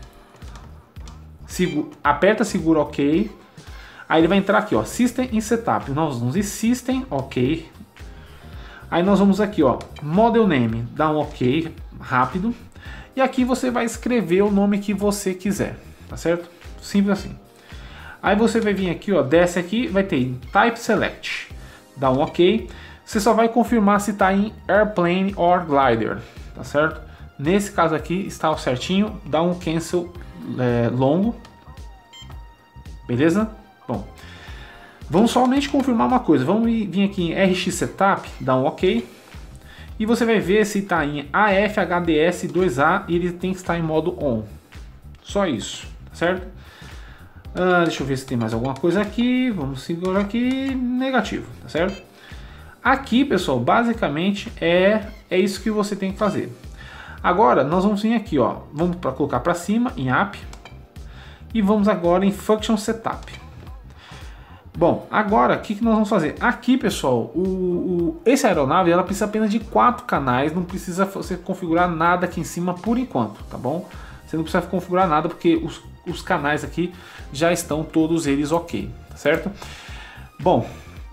Aperta, segura OK. Aí ele vai entrar aqui, ó, System em Setup. Nós vamos em System, OK. Aí nós vamos aqui, ó, Model Name, dá um OK rápido. E aqui você vai escrever o nome que você quiser, tá certo? Simples assim. Aí você vai vir aqui, ó, desce aqui, vai ter Type Select. Dá um OK. Você só vai confirmar se está em Airplane or Glider, tá certo? Nesse caso aqui está certinho, dá um Cancel longo. Beleza? Bom, vamos somente confirmar uma coisa. Vamos vir aqui em RX Setup, dá um OK. E você vai ver se está em AF HDS2A e ele tem que estar em modo ON. Só isso, tá certo? Deixa eu ver se tem mais alguma coisa aqui. Vamos segurar aqui. Negativo, tá certo? Aqui, pessoal, basicamente é isso que você tem que fazer. Agora, nós vamos vir aqui, ó. Vamos colocar para cima em App. E vamos agora em Function Setup. Bom, agora o que nós vamos fazer? Aqui, pessoal, essa aeronave ela precisa apenas de 4 canais, não precisa você configurar nada aqui em cima por enquanto, tá bom? Você não precisa configurar nada porque os canais aqui já estão todos eles ok, tá certo? Bom,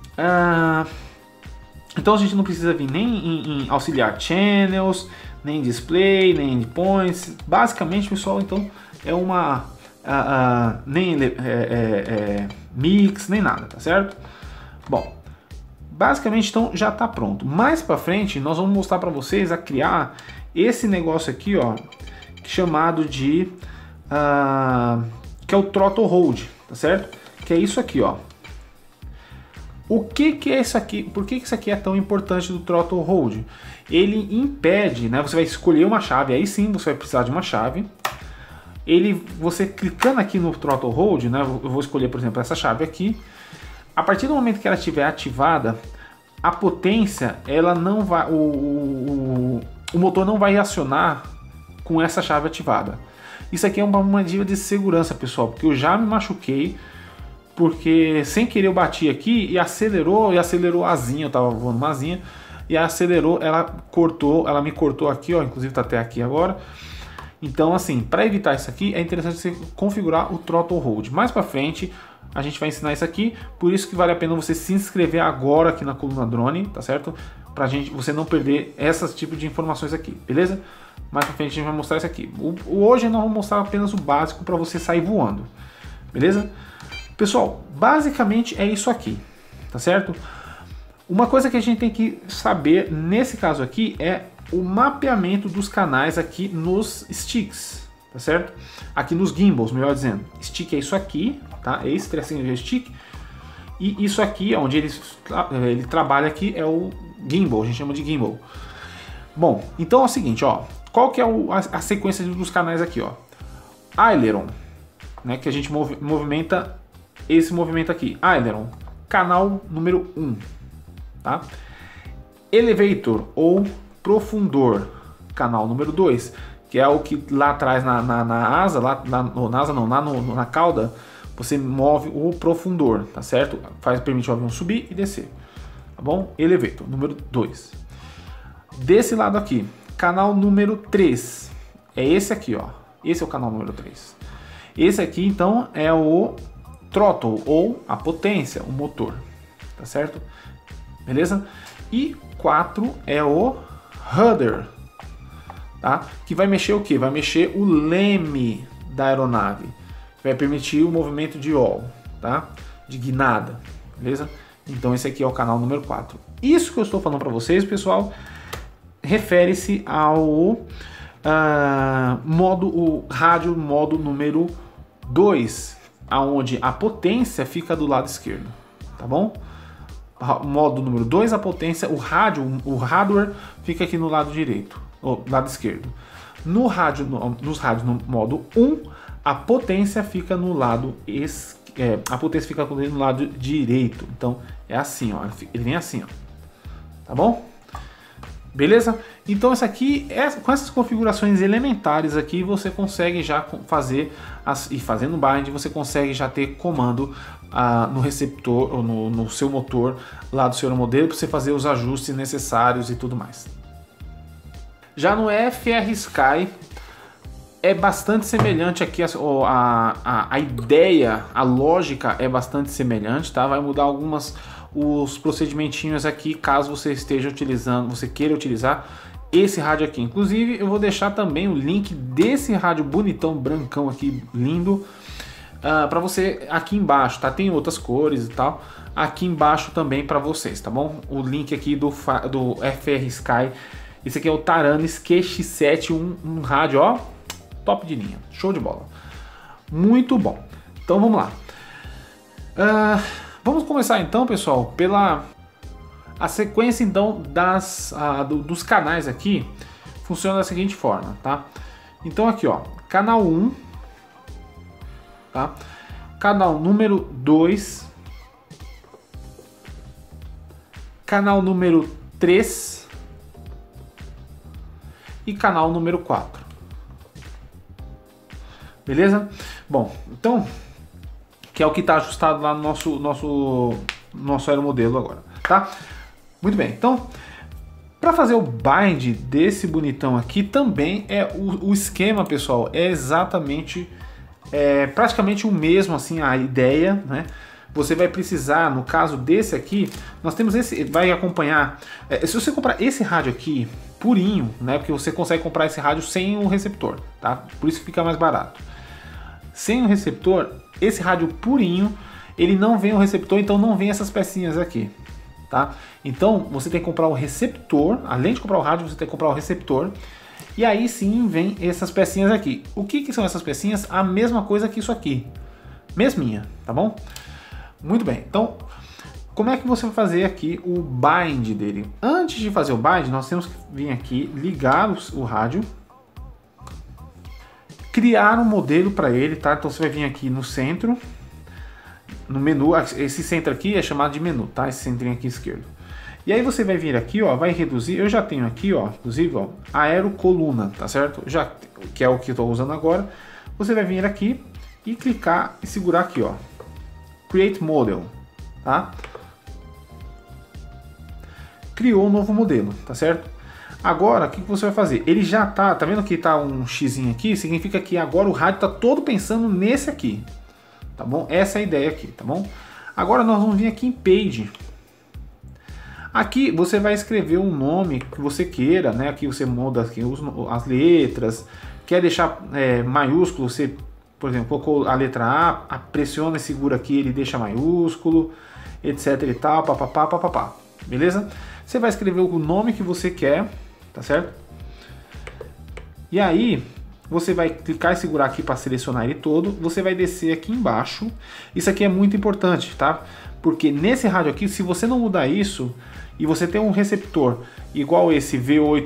então a gente não precisa vir nem em auxiliar channels, nem display, nem endpoints. Basicamente, pessoal, então é uma nem mix, nem nada, tá certo? Bom, basicamente então já está pronto. Mais para frente nós vamos mostrar para vocês a criar esse negócio aqui, ó, chamado de que é o Throttle Hold, tá certo? Que é isso aqui, ó. O que é isso aqui? Por que isso aqui é tão importante do Throttle Hold? Ele impede, né? Você vai escolher uma chave, aí sim você vai precisar de uma chave. Você clicando aqui no Throttle Hold, né? Eu vou escolher, por exemplo, essa chave aqui. A partir do momento que ela estiver ativada, a potência, ela não vai, o motor não vai acionar com essa chave ativada. Isso aqui é uma dica de segurança, pessoal, porque eu já me machuquei, porque sem querer eu bati aqui e acelerou a asinha, eu tava voando uma asinha, e acelerou, ela me cortou aqui, ó, inclusive tá até aqui agora. Então, assim, para evitar isso aqui, é interessante você configurar o Throttle Hold. Mais para frente, a gente vai ensinar isso aqui, por isso que vale a pena você se inscrever agora aqui na Coluna Drone, tá certo? Pra você não perder esses tipos de informações aqui, beleza? Mais para frente a gente vai mostrar isso aqui. Hoje nós vamos mostrar apenas o básico para você sair voando, beleza? Pessoal, basicamente é isso aqui, tá certo? Uma coisa que a gente tem que saber nesse caso aqui é o mapeamento dos canais aqui nos sticks, tá certo? Aqui nos gimbals, melhor dizendo. Stick é isso aqui, tá? Esse trecinho é stick. E isso aqui, onde ele trabalha aqui, é o gimbal, a gente chama de gimbal. Bom, então é o seguinte, ó. Qual que é a sequência dos canais aqui, ó? Aileron, né? Que a gente movimenta esse movimento aqui. Aileron, canal número 1, tá? Elevator ou profundor, canal número 2, que é o que lá atrás na asa, na cauda, você move o profundor, tá certo? Permite o avião subir e descer, tá bom? Elevator, número 2. Desse lado aqui, canal número 3, é esse aqui, ó. Esse é o canal número 3. Esse aqui, então, é o throttle, ou a potência, o motor, tá certo? Beleza? E 4 é o rudder, tá? Que vai mexer o que? Vai mexer o leme da aeronave, vai permitir o movimento de yaw, tá? De guinada, beleza? Então esse aqui é o canal número 4. Isso que eu estou falando para vocês, pessoal, refere-se ao rádio modo número 2, aonde a potência fica do lado esquerdo, tá bom? Modo número 2, a potência, o hardware fica aqui no lado direito, ou lado esquerdo. Nos rádios no modo 1, a potência fica no lado no lado direito. Então é assim, ó, ele vem assim, ó, tá bom? Beleza? Então essa aqui, com essas configurações elementares aqui, você consegue já fazer, e fazendo bind, você consegue já ter comando no receptor, ou no seu motor lá do seu aeromodelo, para você fazer os ajustes necessários e tudo mais. Já no FR Sky, é bastante semelhante aqui, a ideia, a lógica é bastante semelhante, tá? Vai mudar os procedimentinhos aqui, caso você esteja utilizando, você queira utilizar esse rádio aqui. Inclusive, eu vou deixar também o link desse rádio bonitão, brancão aqui, lindo, para você aqui embaixo, tá? Tem outras cores e tal, aqui embaixo também para vocês, tá bom? O link aqui do FR Sky, esse aqui é o Taranis QX7, um rádio, ó, top de linha, show de bola, muito bom. Então vamos lá. Vamos começar então, pessoal, pela a sequência então dos canais aqui. Funciona da seguinte forma, tá? Então aqui, ó, canal 1, tá? Canal número 2, canal número 3 e canal número 4. Beleza? Bom, então, que é o que está ajustado lá no nosso aeromodelo agora, tá? Muito bem, então, para fazer o bind desse bonitão aqui, também o esquema, pessoal, é exatamente, praticamente o mesmo, assim, a ideia, né? Você vai precisar, no caso desse aqui, nós temos esse, vai acompanhar, se você comprar esse rádio aqui, purinho, né? Porque você consegue comprar esse rádio sem o receptor, tá? Por isso que fica mais barato. Sem o receptor, esse rádio purinho, ele não vem o receptor, então não vem essas pecinhas aqui, tá? Então você tem que comprar o receptor, além de comprar o rádio, você tem que comprar o receptor, e aí sim vem essas pecinhas aqui. O que são essas pecinhas? A mesma coisa que isso aqui, mesminha, tá bom? Muito bem, então como é que você vai fazer aqui o bind dele? Antes de fazer o bind, nós temos que vir aqui, ligar o rádio, criar um modelo para ele, tá? Então você vai vir aqui no centro, no menu, esse centro aqui é chamado de menu, tá? Esse centrinho aqui esquerdo. E aí você vai vir aqui, ó, vai reduzir, eu já tenho aqui, ó, inclusive, ó, aerocoluna, tá certo? Que é o que eu estou usando agora. Você vai vir aqui e clicar e segurar aqui, ó, Create Model, tá? Criou um novo modelo, tá certo? Agora, o que você vai fazer? Ele já tá vendo que tá um xizinho aqui? Significa que agora o rádio tá todo pensando nesse aqui, tá bom? Essa é a ideia aqui, tá bom? Agora nós vamos vir aqui em Page. Aqui você vai escrever um nome que você queira, né? Aqui você muda aqui as letras, quer deixar maiúsculo, você, por exemplo, colocou a letra A, pressiona e segura aqui, ele deixa maiúsculo, etc e tal, papapá, papapá, beleza? Você vai escrever o nome que você quer, tá certo? E aí você vai clicar e segurar aqui para selecionar ele todo. Você vai descer aqui embaixo. Isso aqui é muito importante, tá? Porque nesse rádio aqui, se você não mudar isso e você tem um receptor igual esse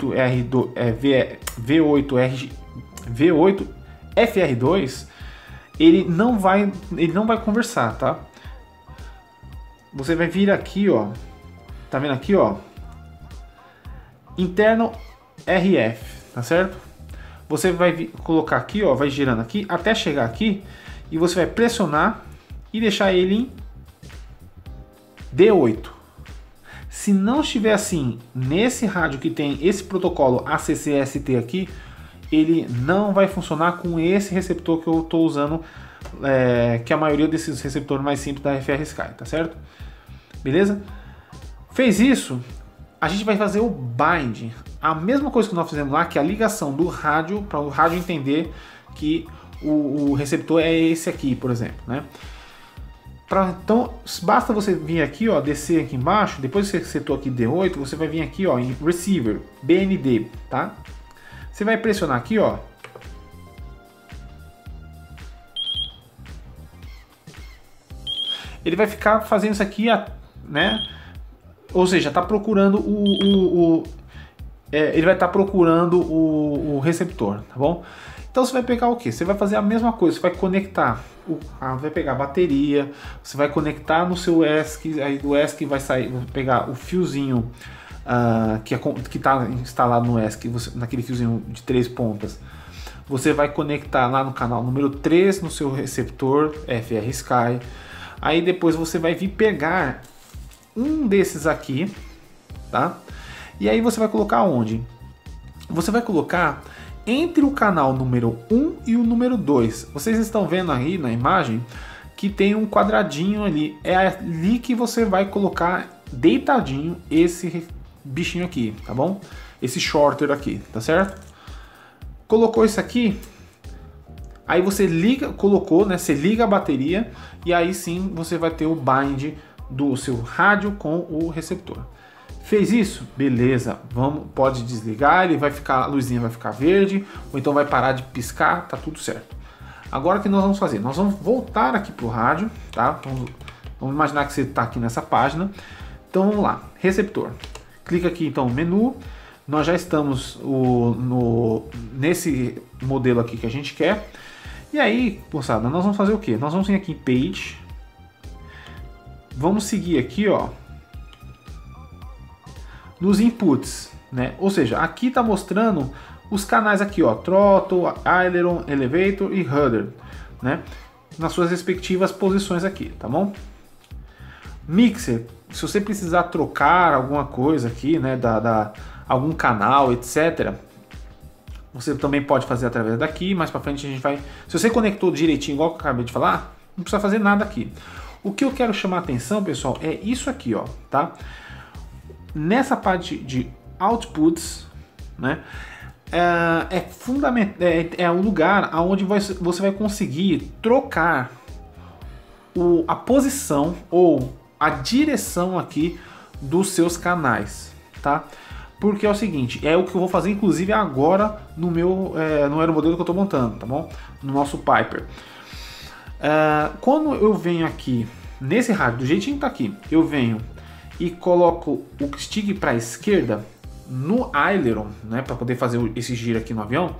V8FR2, ele não vai conversar, tá? Você vai vir aqui, ó. Tá vendo aqui, ó? Interno RF, tá certo? Você vai colocar aqui, ó, vai girando aqui até chegar aqui e você vai pressionar e deixar ele em D8. Se não estiver assim nesse rádio que tem esse protocolo ACCST aqui, ele não vai funcionar com esse receptor que eu estou usando, que a maioria desses receptores mais simples da FR Sky, tá certo? Beleza? Fez isso, a gente vai fazer o bind, a mesma coisa que nós fizemos lá, que é a ligação do rádio, para o rádio entender que o receptor é esse aqui, por exemplo, né? Então, basta você vir aqui, ó, descer aqui embaixo, depois que você setou aqui D8, você vai vir aqui, ó, em Receiver, BND, tá? Você vai pressionar aqui, ó. Ele vai ficar fazendo isso aqui, né? Ou seja, tá procurando ele vai estar procurando o receptor, tá bom? Então você vai pegar o que? Você vai fazer a mesma coisa, você vai conectar, vai pegar a bateria, você vai conectar no seu ESC, aí do ESC vai sair, vai pegar o fiozinho que está instalado no ESC, naquele fiozinho de 3 pontas. Você vai conectar lá no canal número 3 no seu receptor FR Sky. Aí depois você vai vir pegar um desses aqui, tá? E aí você vai colocar onde? Você vai colocar entre o canal número 1 e o número 2. Vocês estão vendo aí na imagem que tem um quadradinho ali. É ali que você vai colocar deitadinho esse bichinho aqui, tá bom? Esse shorter aqui, tá certo? Colocou isso aqui, aí você liga, colocou, né? Você liga a bateria e aí sim você vai ter o bind do seu rádio com o receptor. Fez isso? Beleza, pode desligar, ele vai ficar, a luzinha vai ficar verde, ou então vai parar de piscar, tá tudo certo. Agora o que nós vamos fazer? Nós vamos voltar aqui pro rádio, tá? Vamos imaginar que você está aqui nessa página. Então vamos lá, receptor. Clica aqui então no menu. Nós já estamos nesse modelo aqui que a gente quer. E aí, moçada, nós vamos fazer o que? Nós vamos vir aqui em Page. Vamos seguir aqui, ó, nos inputs, né? Ou seja, aqui está mostrando os canais aqui, ó, Throttle, Aileron, Elevator e Rudder, né? Nas suas respectivas posições aqui, tá bom? Mixer, se você precisar trocar alguma coisa aqui, né, algum canal, etc., você também pode fazer através daqui. Mais para frente a gente vai... Se você conectou direitinho, igual que eu acabei de falar, não precisa fazer nada aqui. O que eu quero chamar a atenção, pessoal, é isso aqui, ó, tá? Nessa parte de outputs, né, é fundamental, é o lugar onde você vai conseguir trocar a posição ou a direção aqui dos seus canais, tá? Porque é o seguinte, é o que eu vou fazer inclusive agora no no aeromodelo que eu estou montando, tá bom? No nosso Piper. Quando eu venho aqui nesse rádio, do jeitinho que tá aqui, eu venho e coloco o stick para a esquerda no aileron, né, para poder fazer esse giro aqui no avião.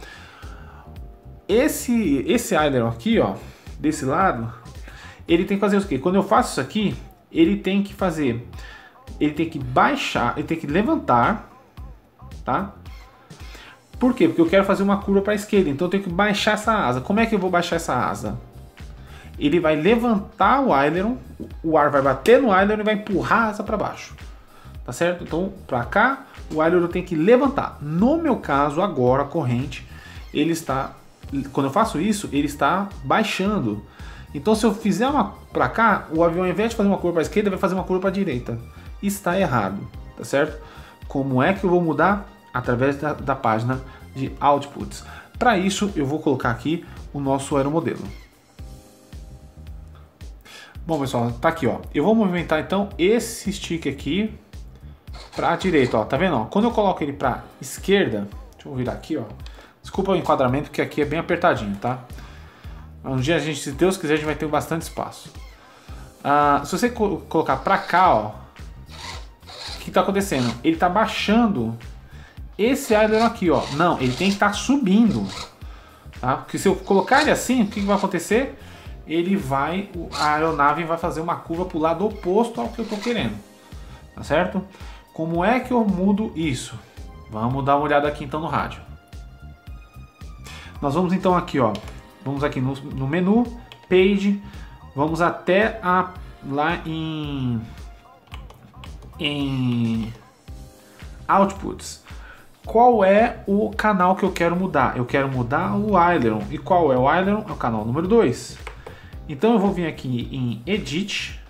Esse aileron aqui, ó, desse lado, ele tem que fazer o quê? Quando eu faço isso aqui, ele tem que baixar, ele tem que levantar, tá? Por quê? Porque eu quero fazer uma curva para a esquerda, então eu tenho que baixar essa asa. Como é que eu vou baixar essa asa? Ele vai levantar o aileron, o ar vai bater no aileron e vai empurrar a asa para baixo, tá certo? Então, para cá, o aileron tem que levantar. No meu caso, agora, a corrente, ele está, quando eu faço isso, ele está baixando. Então, se eu fizer uma para cá, o avião, ao invés de fazer uma curva para a esquerda, vai fazer uma curva para a direita. Está errado, tá certo? Como é que eu vou mudar? Através da página de outputs. Para isso, eu vou colocar aqui o nosso aeromodelo. Bom, pessoal, tá aqui, ó. Eu vou movimentar então esse stick aqui para a direita, ó. Tá vendo? Ó? Quando eu coloco ele para esquerda, deixa eu virar aqui, ó. Desculpa o enquadramento, porque aqui é bem apertadinho, tá? Um dia a gente, se Deus quiser, a gente vai ter bastante espaço. Se você colocar para cá, ó, o que tá acontecendo? Ele tá baixando esse aileron aqui, ó. Não, ele tem que estar subindo, tá? Porque se eu colocar ele assim, o que vai acontecer? A aeronave vai fazer uma curva para o lado oposto ao que eu estou querendo, tá certo? Como é que eu mudo isso? Vamos dar uma olhada aqui então no rádio. Nós vamos então aqui, ó, vamos aqui no menu, Page, vamos até lá em Outputs. Qual é o canal que eu quero mudar? Eu quero mudar o aileron. E qual é o aileron? É o canal número 2. Então eu vou vir aqui em Edit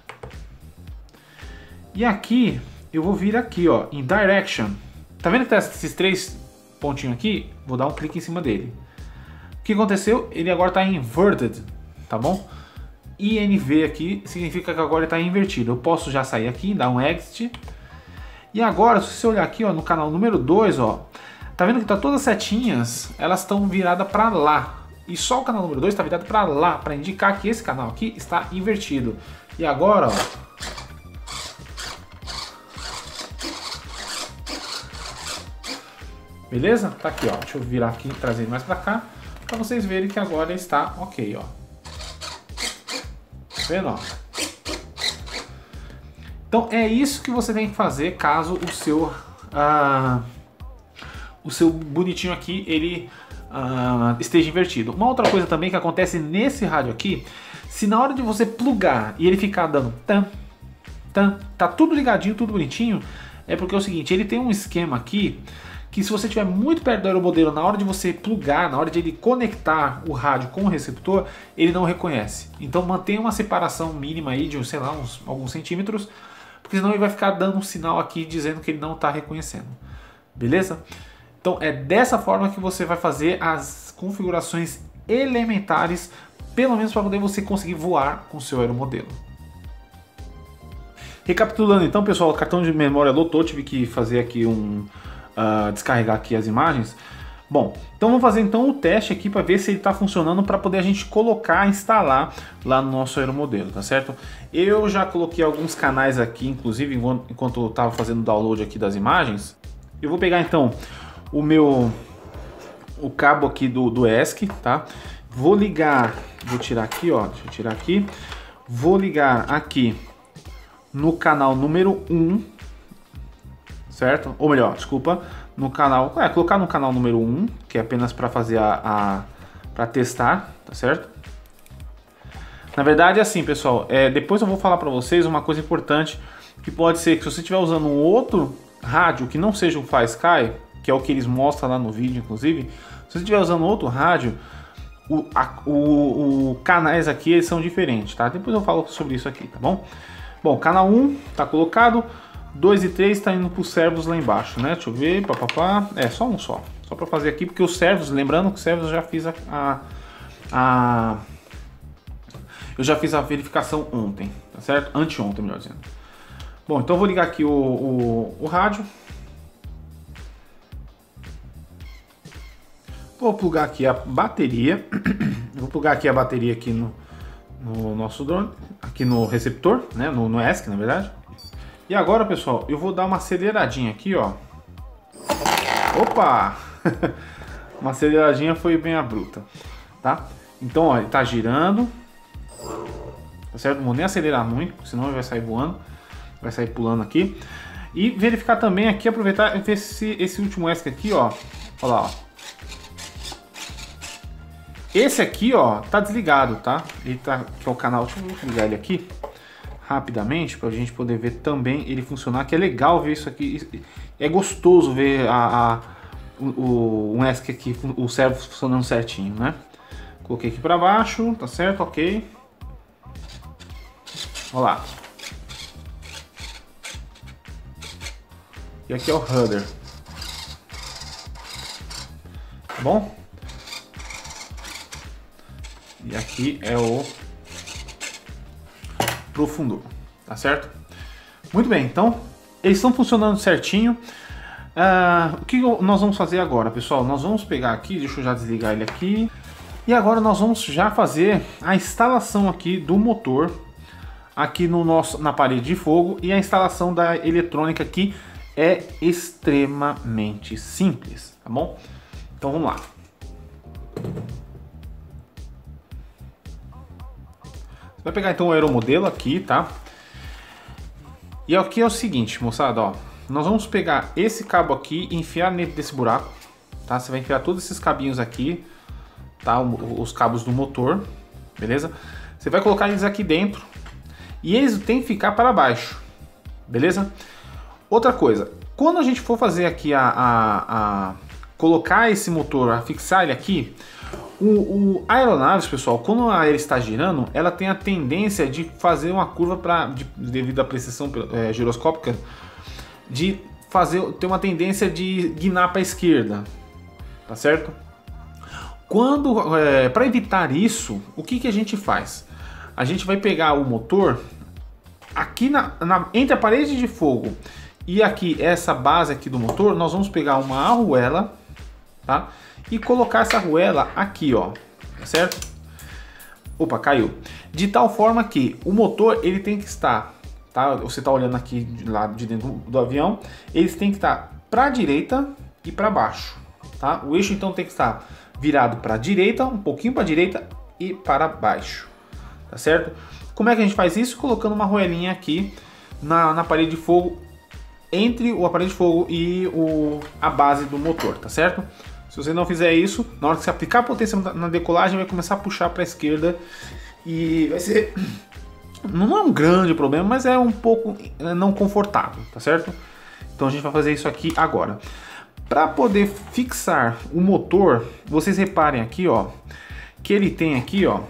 e aqui eu vou vir aqui, ó, em Direction. Tá vendo que tá esses 3 pontinhos aqui? Vou dar um clique em cima dele. O que aconteceu? Ele agora está inverted, tá bom? INV aqui significa que agora está invertido. Eu posso já sair aqui, dar um Exit. E agora, se você olhar aqui, ó, no canal número 2, ó, tá vendo que tá todas as setinhas, elas estão viradas para lá. E só o canal número 2 está virado para lá, para indicar que esse canal aqui está invertido. E agora, ó, Beleza? Tá aqui, ó. Deixa eu virar aqui e trazer mais pra cá, pra vocês verem que agora está ok, ó. Tá vendo, ó? Então é isso que você tem que fazer caso o seu bonitinho aqui ele esteja invertido. Uma outra coisa também que acontece nesse rádio aqui, se na hora de você plugar e ele ficar dando tá tudo ligadinho, tudo bonitinho, é porque é o seguinte, ele tem um esquema aqui que se você estiver muito perto do aeromodelo, na hora de você plugar, na hora de ele conectar o rádio com o receptor, ele não reconhece. Então mantenha uma separação mínima aí de, sei lá, alguns centímetros, porque senão ele vai ficar dando um sinal aqui dizendo que ele não está reconhecendo. Beleza? Então é dessa forma que você vai fazer as configurações elementares, pelo menos para poder você conseguir voar com o seu aeromodelo. Recapitulando então, pessoal, o cartão de memória lotou, tive que fazer aqui descarregar aqui as imagens. Bom, então vamos fazer então o teste aqui para ver se ele está funcionando, para poder a gente colocar, instalar lá no nosso aeromodelo, tá certo? Eu já coloquei alguns canais aqui, inclusive enquanto eu estava fazendo o download aqui das imagens. Eu vou pegar então o cabo aqui do ESC, tá? Vou ligar, vou tirar aqui, ó, deixa eu tirar aqui. Vou ligar aqui no canal número 1, certo? Ou melhor, desculpa, no canal, colocar no canal número 1, que é apenas para fazer para testar, tá certo? Na verdade, assim, pessoal, depois eu vou falar para vocês uma coisa importante, que pode ser que se você estiver usando um outro rádio que não seja o Fly-Sky, que é o que eles mostram lá no vídeo, inclusive, se você estiver usando outro rádio, os canais aqui eles são diferentes, tá? Depois eu falo sobre isso aqui, tá bom? Bom, canal 1 tá colocado, 2 e 3 tá indo para os servos lá embaixo, né? Deixa eu ver, papapá. Só um só para fazer aqui, porque os servos, lembrando que os servos eu já fiz eu já fiz a verificação ontem, tá certo? Anteontem, melhor dizendo. Bom, então eu vou ligar aqui o rádio. Vou plugar aqui a bateria. Vou plugar aqui a bateria aqui no nosso drone, aqui no receptor, né? No ESC, na verdade. E agora, pessoal, eu vou dar uma aceleradinha aqui, ó. Opa! Uma aceleradinha foi bem abrupta, tá? Então, ó, ele tá girando. Tá certo? Não vou nem acelerar muito, senão ele vai sair voando. Vai sair pulando aqui. E verificar também aqui, aproveitar e ver se esse último ESC aqui, ó. Olha lá, ó. Esse aqui, ó, tá desligado, tá? Ele tá, que é o canal, deixa eu ligar ele aqui rapidamente pra gente poder ver também ele funcionar, que é legal ver isso aqui. É gostoso ver um ESC aqui, o servo funcionando certinho, né? Coloquei aqui pra baixo, tá certo? Ok. Olha lá. E aqui é o rudder. Tá bom? E aqui é o profundor, tá certo? Muito bem, então eles estão funcionando certinho. O que nós vamos fazer agora, pessoal? Nós vamos pegar aqui, deixa eu já desligar ele aqui. E agora nós vamos já fazer a instalação aqui do motor aqui na parede de fogo, e a instalação da eletrônica aqui é extremamente simples, tá bom? Então vamos lá. Você vai pegar então o aeromodelo aqui, tá? E aqui é o seguinte, moçada, ó. Nós vamos pegar esse cabo aqui e enfiar dentro desse buraco, tá? Você vai enfiar todos esses cabinhos aqui, tá? Os cabos do motor, beleza? Você vai colocar eles aqui dentro e eles têm que ficar para baixo, beleza? Outra coisa, quando a gente for fazer aqui colocar esse motor, a fixar ele aqui, a aeronave, pessoal, quando ela está girando, ela tem a tendência de fazer uma curva devido à precessão giroscópica, de ter uma tendência de guinar para a esquerda, tá certo? Para evitar isso, o que a gente faz? A gente vai pegar o motor aqui entre a parede de fogo e aqui essa base aqui do motor, nós vamos pegar uma arruela, tá? E colocar essa arruela aqui, ó, tá certo? Opa, caiu. De tal forma que o motor ele tem que estar, tá? Você tá olhando aqui lá de dentro do avião, eles têm que estar para a direita e para baixo, tá? O eixo então tem que estar virado para a direita, um pouquinho para a direita e para baixo, tá certo? Como é que a gente faz isso? Colocando uma arruelinha aqui na parede de fogo, entre o aparelho de fogo e a base do motor, tá certo? Se você não fizer isso, na hora que você aplicar a potência na decolagem, vai começar a puxar para a esquerda e vai ser... Não é um grande problema, mas é um pouco não confortável, tá certo? Então a gente vai fazer isso aqui agora. Para poder fixar o motor, vocês reparem aqui, ó, que ele tem aqui, ó,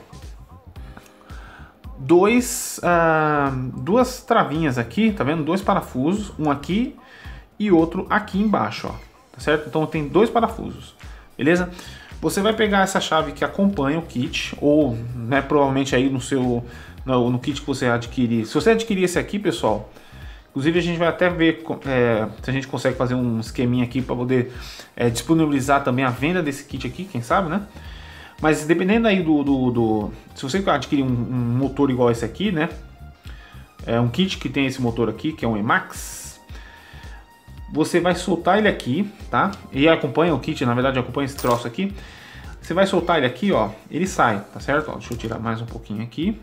duas travinhas aqui, tá vendo? Dois parafusos, um aqui e outro aqui embaixo, ó, tá certo? Então tem dois parafusos, beleza? Você vai pegar essa chave que acompanha o kit, ou, né, provavelmente aí no kit que você adquirir. Se você adquirir esse aqui, pessoal, inclusive a gente vai até ver se a gente consegue fazer um esqueminha aqui para poder disponibilizar também a venda desse kit aqui, quem sabe, né? Mas dependendo aí se você adquirir um motor igual esse aqui, né? É um kit que tem esse motor aqui, que é um Emax. Você vai soltar ele aqui, tá? E acompanha o kit, na verdade acompanha esse troço aqui. Você vai soltar ele aqui, ó, ele sai, tá certo? Ó, deixa eu tirar mais um pouquinho aqui.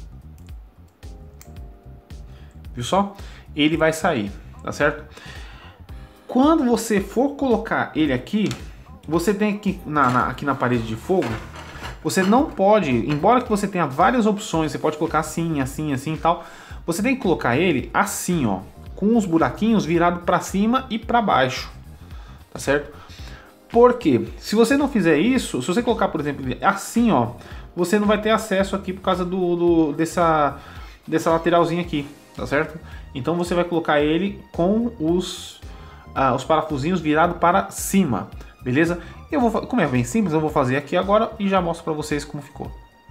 Viu só? Ele vai sair, tá certo? Quando você for colocar ele aqui, você tem que aqui na parede de fogo, você não pode, embora que você tenha várias opções, você pode colocar assim, assim, assim e tal, você tem que colocar ele assim, ó, com os buraquinhos virados para cima e para baixo, tá certo? Porque se você não fizer isso, se você colocar, por exemplo, assim, ó, você não vai ter acesso aqui por causa dessa lateralzinha aqui, tá certo? Então você vai colocar ele com os parafusinhos virados para cima, beleza? Como é bem simples, eu vou fazer aqui agora e já mostro para vocês como ficou.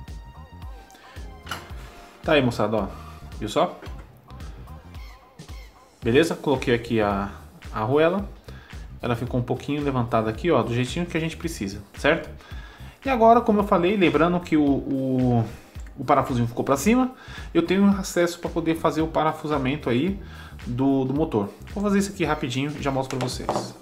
Tá aí, moçada, ó, viu só? Beleza? Coloquei aqui a arruela, ela ficou um pouquinho levantada aqui, ó, do jeitinho que a gente precisa, certo? E agora, como eu falei, lembrando que o parafusinho ficou para cima, eu tenho acesso para poder fazer o parafusamento aí do motor. Vou fazer isso aqui rapidinho e já mostro para vocês.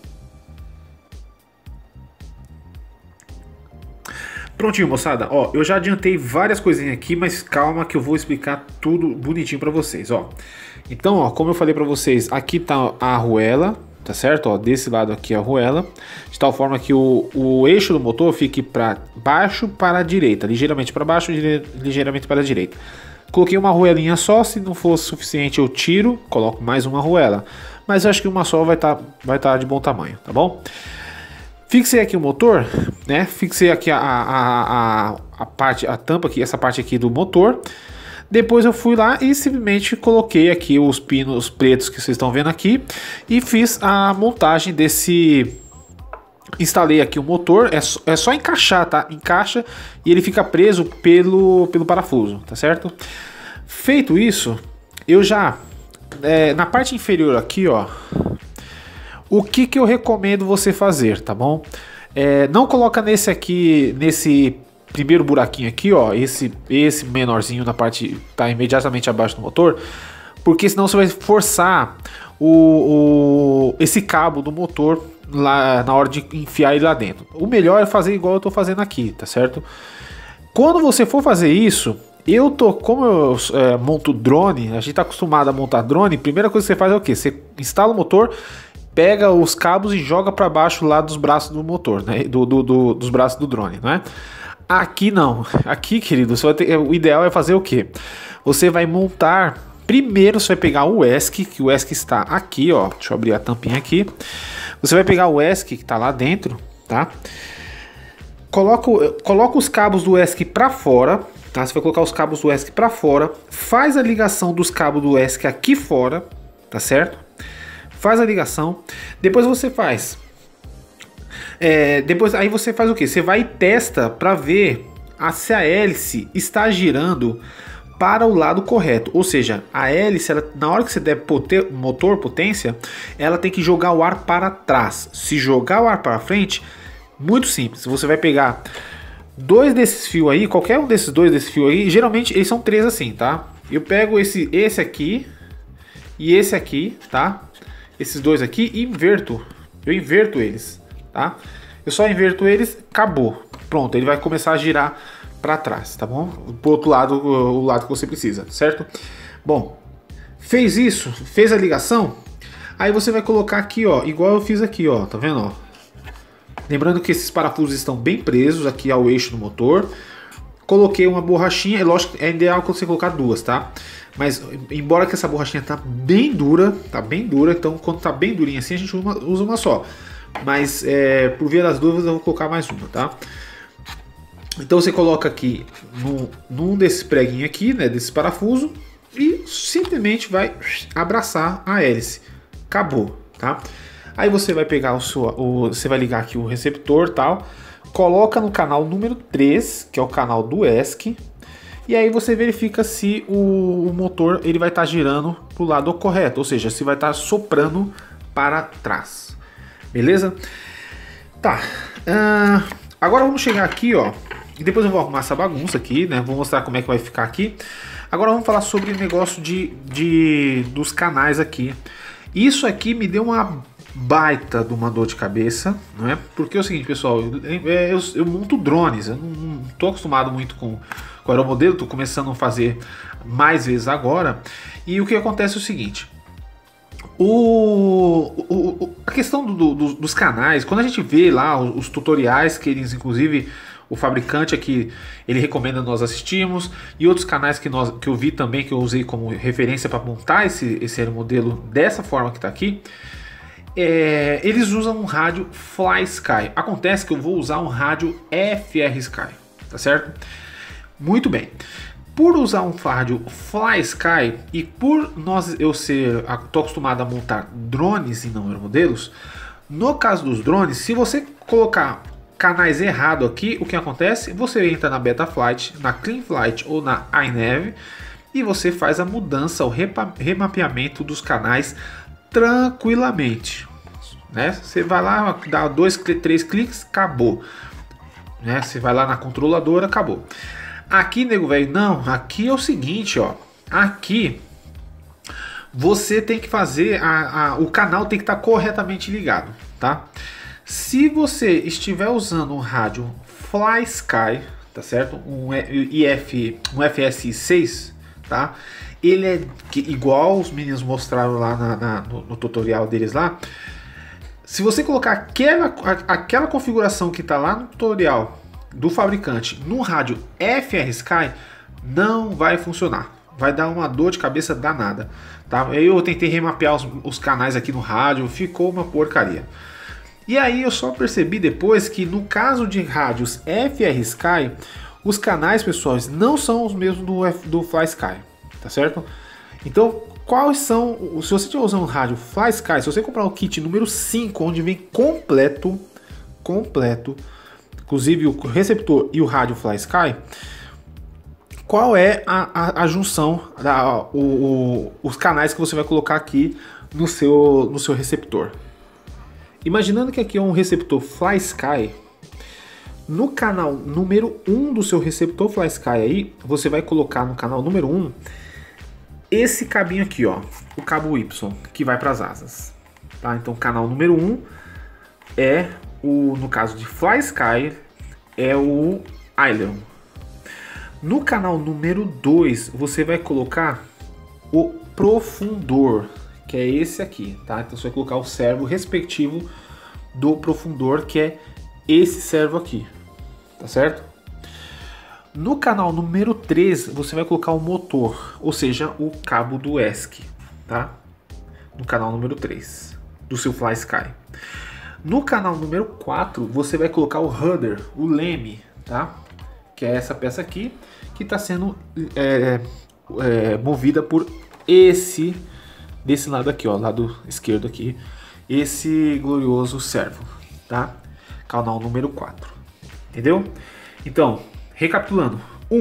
Prontinho, moçada, ó, eu já adiantei várias coisinhas aqui, mas calma que eu vou explicar tudo bonitinho para vocês, ó. Então, ó, como eu falei para vocês, aqui tá a arruela, tá certo? Ó, desse lado aqui a arruela, de tal forma que o eixo do motor fique para baixo, para a direita, ligeiramente para baixo, ligeiramente para a direita. Coloquei uma arruelinha só, se não for suficiente eu tiro, coloco mais uma arruela, mas eu acho que uma só vai tá de bom tamanho, tá bom? Fixei aqui o motor, né? Fixei aqui a tampa aqui, essa parte aqui do motor. Depois eu fui lá e simplesmente coloquei aqui os pinos pretos que vocês estão vendo aqui e fiz a montagem desse. Instalei aqui o motor, é só encaixar, tá? Encaixa e ele fica preso pelo parafuso, tá certo? Feito isso, eu já na parte inferior aqui, ó, o que eu recomendo você fazer, tá bom? Não coloca nesse primeiro buraquinho aqui, ó, esse menorzinho na parte tá imediatamente abaixo do motor, porque senão você vai forçar esse cabo do motor lá na hora de enfiar ele lá dentro. O melhor é fazer igual eu tô fazendo aqui, tá certo? Quando você for fazer isso, como eu monto drone, a gente tá acostumado a montar drone, a primeira coisa que você faz é o que? Você instala o motor, pega os cabos e joga para baixo lá dos braços do motor, né? Dos braços do drone, né? Aqui não. Aqui, querido, o ideal é fazer o que? Você vai montar. Primeiro você vai pegar o ESC, que o ESC está aqui, ó. Deixa eu abrir a tampinha aqui. Você vai pegar o ESC que está lá dentro, tá? Coloca os cabos do ESC para fora, tá? Você vai colocar os cabos do ESC para fora. Faz a ligação dos cabos do ESC aqui fora, tá certo? Faz a ligação. Depois você faz. Aí você faz o que? Você vai e testa para ver se a hélice está girando para o lado correto. Ou seja, a hélice, na hora que você der motor potência, ela tem que jogar o ar para trás. Se jogar o ar para frente, muito simples. Você vai pegar dois desses fios aí, qualquer um desses dois desses fios aí, geralmente eles são três assim, tá? Eu pego esse aqui e esse aqui, tá? Esses dois aqui e inverto eu inverto eles, tá? Eu só inverto eles, acabou. Pronto, ele vai começar a girar para trás, tá bom? Pro outro lado, o lado que você precisa, certo? Bom, fez isso, fez a ligação, aí você vai colocar aqui, ó, igual eu fiz aqui, ó, tá vendo, ó? Lembrando que esses parafusos estão bem presos aqui ao eixo do motor. Coloquei uma borrachinha, é lógico, é ideal que você colocar duas, tá? Mas embora que essa borrachinha tá bem dura, então quando tá bem durinha assim a gente usa uma só. Mas por via das dúvidas eu vou colocar mais uma, tá? Então você coloca aqui num desses preguinhos aqui, né, desse parafuso, e simplesmente vai abraçar a hélice. Acabou, tá? Aí você vai pegar você vai ligar aqui o receptor, tal, coloca no canal número 3, que é o canal do ESC, e aí você verifica se o motor ele vai estar girando para o lado correto, ou seja, se vai estar soprando para trás. Beleza? Tá. Agora vamos chegar aqui, ó, e depois eu vou arrumar essa bagunça aqui, né? Vou mostrar como é que vai ficar aqui. Agora vamos falar sobre o negócio dos canais aqui. Isso aqui me deu uma baita de uma dor de cabeça, não é? Porque é o seguinte, pessoal, eu monto drones, eu não estou acostumado muito com aeromodelo, estou começando a fazer mais vezes agora, e o que acontece é o seguinte, a questão dos canais, quando a gente vê lá os tutoriais que eles, inclusive, o fabricante aqui, ele recomenda nós assistirmos, e outros canais que eu vi também, que eu usei como referência para montar esse aeromodelo dessa forma que está aqui, eles usam um rádio FlySky. Acontece que eu vou usar um rádio FrSky, tá certo? Muito bem. Por usar um rádio FlySky e por eu tô acostumado a montar drones e não aeromodelos, no caso dos drones, se você colocar canais errado aqui, o que acontece? Você entra na Betaflight, na CleanFlight ou na iNav e você faz a mudança, o remapeamento dos canais tranquilamente, né? Você vai lá, dá 2, 3 cliques, acabou, né? Você vai lá na controladora, acabou. Aqui, nego velho, não, aqui é o seguinte, ó, aqui você tem que fazer, o canal tem que estar corretamente ligado, tá? Se você estiver usando um rádio FlySky, tá certo? Um FSI 6, tá? Ele é igual os meninos mostraram lá no tutorial deles lá. Se você colocar aquela configuração que está lá no tutorial do fabricante no rádio FrSky, não vai funcionar. Vai dar uma dor de cabeça danada, tá? Eu tentei remapear os canais aqui no rádio, ficou uma porcaria. E aí eu só percebi depois que no caso de rádios FrSky, os canais, pessoal, não são os mesmos do FlySky, tá certo? Então, quais são, se você estiver usando um rádio FlySky, se você comprar o kit número 5, onde vem completo, inclusive o receptor e o rádio FlySky, qual é a junção, os canais que você vai colocar aqui no seu receptor? Imaginando que aqui é um receptor FlySky, no canal número 1 do seu receptor FlySky aí, você vai colocar no canal número 1 esse cabinho aqui, ó, o cabo Y, que vai para as asas, tá? Então, canal número 1 é no caso de FlySky, é o aileron. No canal número 2, você vai colocar o profundor, que é esse aqui, tá? Então você vai colocar o servo respectivo do profundor, que é esse servo aqui, tá certo? No canal número 3, você vai colocar o motor, ou seja, o cabo do ESC, tá? No canal número 3 do seu FlySky. No canal número 4, você vai colocar o rudder, o leme, tá? Que é essa peça aqui, que está sendo movida por desse lado aqui, ó, lado esquerdo aqui, esse glorioso servo, tá? Canal número 4, entendeu? Então, recapitulando,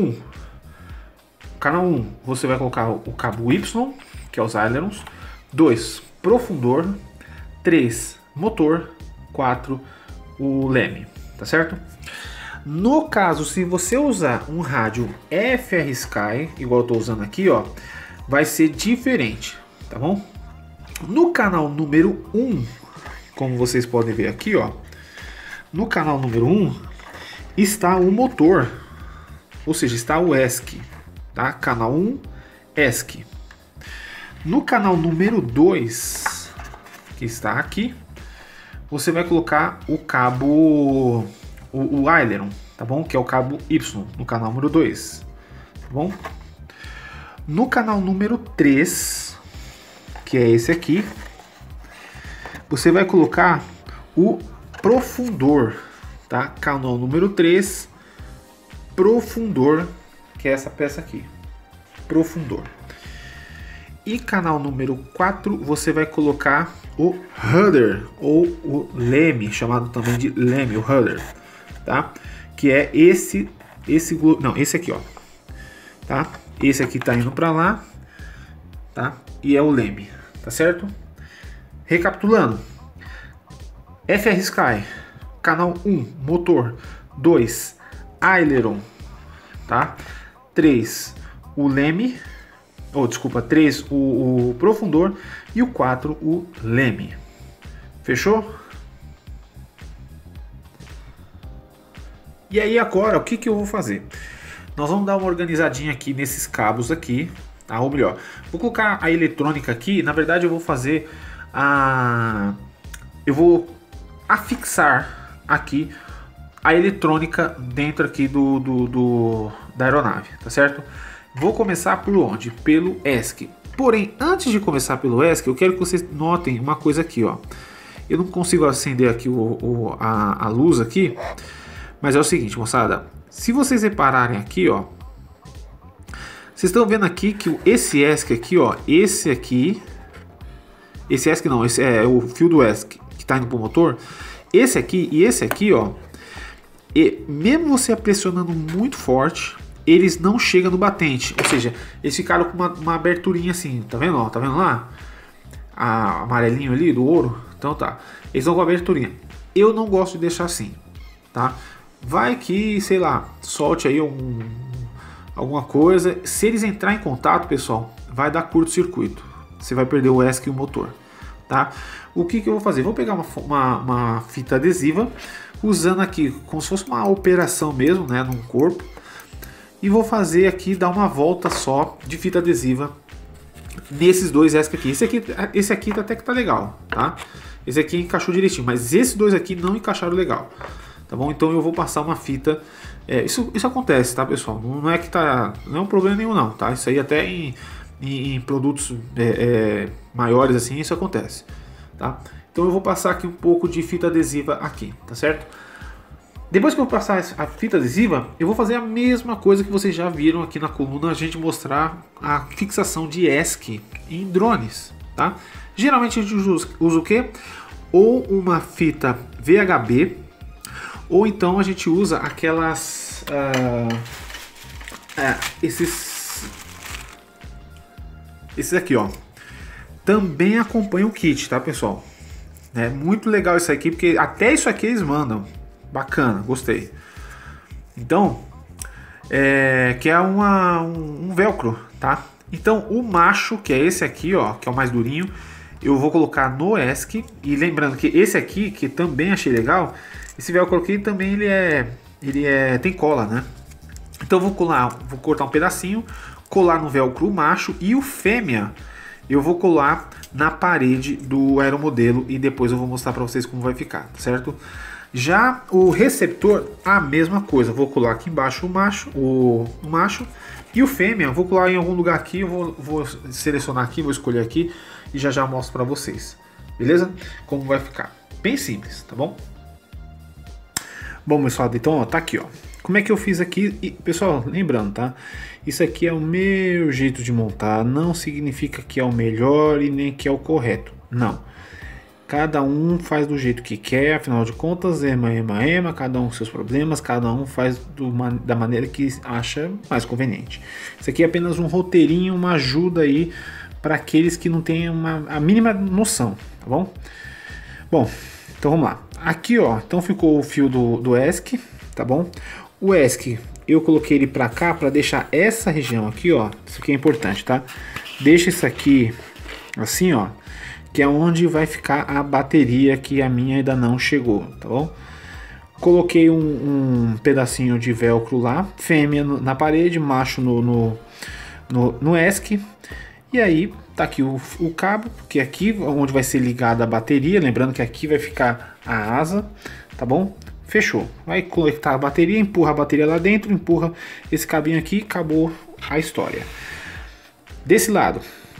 canal 1, você vai colocar o cabo Y, que é os ailerons, 2, profundor, 3, motor, 4, o leme, tá certo? No caso, se você usar um rádio FrSky, igual eu estou usando aqui, ó, vai ser diferente, tá bom? No canal número 1, como vocês podem ver aqui, ó, no canal número 1 está o motor, ou seja, está o ESC, tá? Canal 1, ESC. No canal número 2, que está aqui, você vai colocar o cabo, o aileron, tá bom? Que é o cabo Y, no canal número 2, tá bom? No canal número 3, que é esse aqui, você vai colocar o profundor, tá? Canal número 3, profundor, que é essa peça aqui, profundor. E canal número 4, você vai colocar o rudder, ou o leme, chamado também de leme, o rudder, tá? Que é esse aqui, ó, tá? Esse aqui tá indo para lá, tá? E é o leme, tá certo? Recapitulando: FR Sky, canal 1, motor; 2, aileron, tá? 3, o leme, 3, o profundor, e o 4, o leme. Fechou? E aí agora, o que eu vou fazer? Nós vamos dar uma organizadinha aqui nesses cabos aqui, tá? Ou melhor, vou colocar a eletrônica aqui. Na verdade, eu vou fazer eu vou afixar aqui a eletrônica dentro aqui da aeronave, tá certo? Vou começar por onde? Pelo ESC. Porém, antes de começar pelo ESC, eu quero que vocês notem uma coisa aqui, ó. Eu não consigo acender aqui a luz aqui, mas é o seguinte, moçada. Se vocês repararem aqui, ó, vocês estão vendo aqui que esse ESC aqui, ó, esse ESC não, esse é o fio do ESC que está indo pro motor. Esse aqui e esse aqui, ó, e mesmo você pressionando muito forte, eles não chegam no batente. Ou seja, eles ficaram com uma aberturinha assim, tá vendo? Ó, tá vendo lá? Amarelinho ali do ouro. Então tá, eles vão com a aberturinha. Eu não gosto de deixar assim, tá? Vai que, sei lá, solte aí alguma coisa. Se eles entrar em contato, pessoal, vai dar curto-circuito. Você vai perder o ESC e o motor, tá? O que eu vou fazer? Vou pegar uma fita adesiva, usando aqui como se fosse uma operação mesmo, né, num corpo, e vou fazer aqui, dar uma volta só de fita adesiva nesses dois ESC aqui. Esse aqui até que tá legal, tá? Esse aqui encaixou direitinho, mas esses dois aqui não encaixaram legal, tá bom? Então eu vou passar uma fita. Isso acontece, tá, pessoal? Não é que não é um problema nenhum, não, tá? Isso aí até em produtos maiores assim, isso acontece, tá? Então eu vou passar aqui um pouco de fita adesiva aqui, tá certo? Depois que eu passar a fita adesiva, eu vou fazer a mesma coisa que vocês já viram aqui na coluna, a gente mostrar a fixação de ESC em drones, tá? Geralmente a gente usa o quê? Ou uma fita VHB, ou então a gente usa aquelas esses aqui, ó, também acompanha o kit, tá, pessoal? É muito legal isso aqui, porque até isso aqui eles mandam. Bacana, gostei. Então, que é um velcro, tá? Então, o macho, que é esse aqui, ó, que é o mais durinho, eu vou colocar no ESC. E lembrando que esse aqui, que também achei legal, esse velcro aqui também tem cola, né? Então vou cortar um pedacinho, colar no velcro macho, e o fêmea eu vou colar na parede do aeromodelo, e depois eu vou mostrar para vocês como vai ficar, certo? Já o receptor, a mesma coisa, vou colar aqui embaixo o macho, e o fêmea eu vou colar em algum lugar aqui. Eu vou selecionar aqui, vou escolher aqui e já mostro para vocês, beleza? Como vai ficar, bem simples, tá bom? Bom, pessoal, então ó, tá aqui, ó. Como é que eu fiz aqui? E, pessoal, lembrando, tá? Isso aqui é o meu jeito de montar, não significa que é o melhor e nem que é o correto, não. Cada um faz do jeito que quer, afinal de contas, ema, cada um com seus problemas, cada um faz da maneira que acha mais conveniente. Isso aqui é apenas um roteirinho, uma ajuda aí para aqueles que não têm a mínima noção, tá bom? Bom, então vamos lá. Aqui, ó, então ficou o fio do ESC, tá bom? O ESC, eu coloquei ele para cá para deixar essa região aqui, ó, isso aqui é importante, tá? Deixa isso aqui assim, ó, que é onde vai ficar a bateria, que a minha ainda não chegou, tá bom? Coloquei um pedacinho de velcro lá, fêmea na parede, macho no ESC. E aí tá aqui o cabo, que é aqui onde vai ser ligada a bateria. Lembrando que aqui vai ficar a asa, tá bom? Fechou. Vai conectar a bateria, empurra a bateria lá dentro, empurra esse cabinho aqui, acabou a história. Desse lado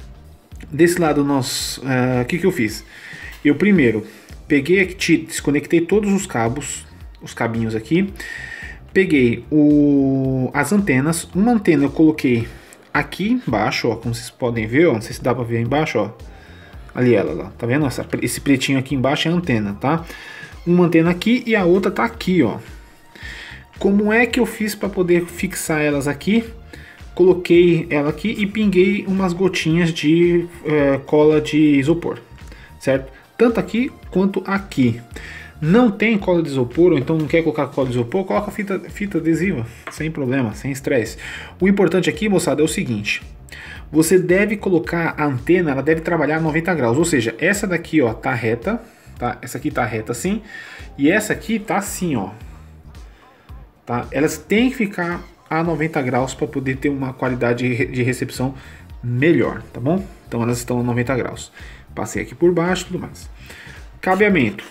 nós, o que eu fiz? Eu primeiro peguei aqui, desconectei todos os cabos, os cabinhos aqui. Peguei as antenas. Uma antena eu coloquei aqui embaixo, ó, como vocês podem ver, ó, não sei se dá pra ver aí embaixo, ó. Ali ela lá, tá vendo? Esse pretinho aqui embaixo é a antena, tá? Uma antena aqui e a outra tá aqui, ó. Como é que eu fiz para poder fixar elas aqui? Coloquei ela aqui e pinguei umas gotinhas de cola de isopor, certo? Tanto aqui quanto aqui. Não tem cola de isopor, ou então não quer colocar cola de isopor, coloca fita adesiva, sem problema, sem estresse. O importante aqui, moçada, é o seguinte: você deve colocar a antena, ela deve trabalhar a 90 graus, ou seja, essa daqui, ó, tá reta, tá? Essa aqui tá reta assim, e essa aqui tá assim, ó, tá? Elas têm que ficar a 90 graus para poder ter uma qualidade de recepção melhor, tá bom? Então elas estão a 90 graus. Passei aqui por baixo e tudo mais. Cabeamento.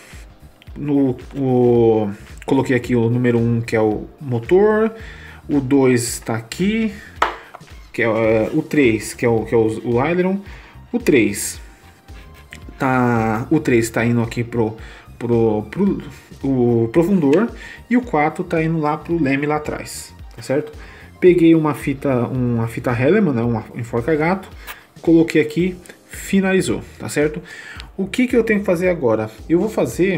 Coloquei aqui o número 1, que é o motor. O 2 está aqui, que é o 3, que é o aileron. O 3 tá indo aqui pro profundor, e o 4 tá indo lá pro leme lá atrás, tá certo? Peguei uma fita Hellman, né, um enforca-gato, coloquei aqui, finalizou, tá certo? O que eu tenho que fazer agora? Eu vou fazer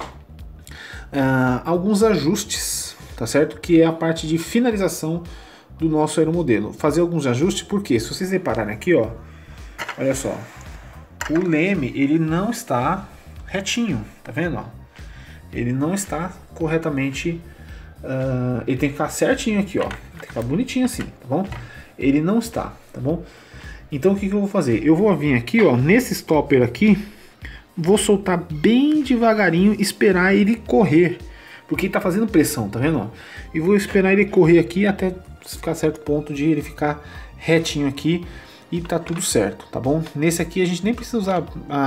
alguns ajustes, tá certo? Que é a parte de finalização do nosso aeromodelo. Fazer alguns ajustes, porque se vocês repararem aqui, ó, olha só, o leme ele não está retinho, tá vendo? Ó? Ele não está corretamente, ele tem que ficar certinho aqui, ó, tem que ficar bonitinho assim, tá bom? Ele não está, tá bom? Então o que eu vou fazer? Eu vou vir aqui, ó, nesse stopper aqui, vou soltar bem devagarinho, esperar ele correr, porque ele tá fazendo pressão, tá vendo? Ó? E vou esperar ele correr aqui até ficar certo ponto de ele ficar retinho aqui e tá tudo certo, tá bom? Nesse aqui a gente nem precisa usar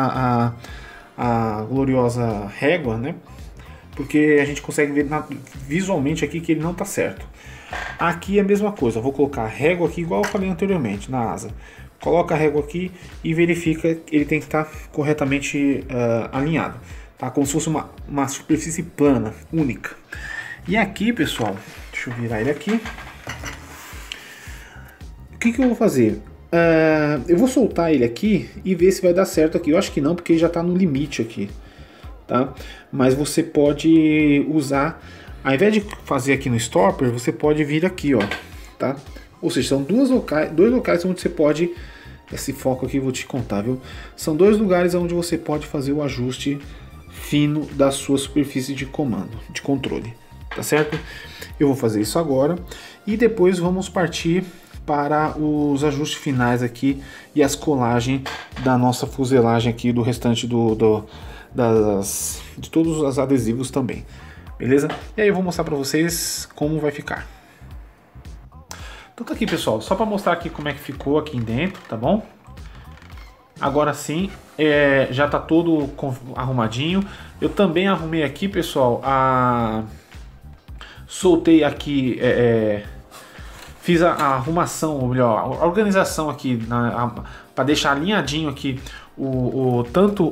a gloriosa régua, né? Porque a gente consegue ver visualmente aqui que ele não tá certo. Aqui é a mesma coisa, eu vou colocar a régua aqui igual eu falei anteriormente na asa. Coloca a régua aqui e verifica que ele tem que estar corretamente alinhado, tá? Como se fosse uma superfície plana, única. E aqui, pessoal, deixa eu virar ele aqui. O que eu vou fazer? Eu vou soltar ele aqui e ver se vai dar certo aqui. Eu acho que não, porque ele já está no limite aqui, tá? Mas você pode usar, ao invés de fazer aqui no stopper, você pode vir aqui, ó, tá? Ou seja, são dois locais onde você pode, esse foco aqui eu vou te contar, viu? São dois lugares onde você pode fazer o ajuste fino da sua superfície de comando, de controle, tá certo? Eu vou fazer isso agora e depois vamos partir para os ajustes finais aqui e as colagens da nossa fuselagem aqui, do restante de todos os adesivos também, beleza? E aí eu vou mostrar para vocês como vai ficar. Então tá aqui, pessoal, só para mostrar aqui como é que ficou aqui dentro, tá bom? Agora sim, já tá todo arrumadinho. Eu também arrumei aqui, pessoal, soltei aqui, fiz a arrumação, ou melhor, a organização aqui para deixar alinhadinho aqui tanto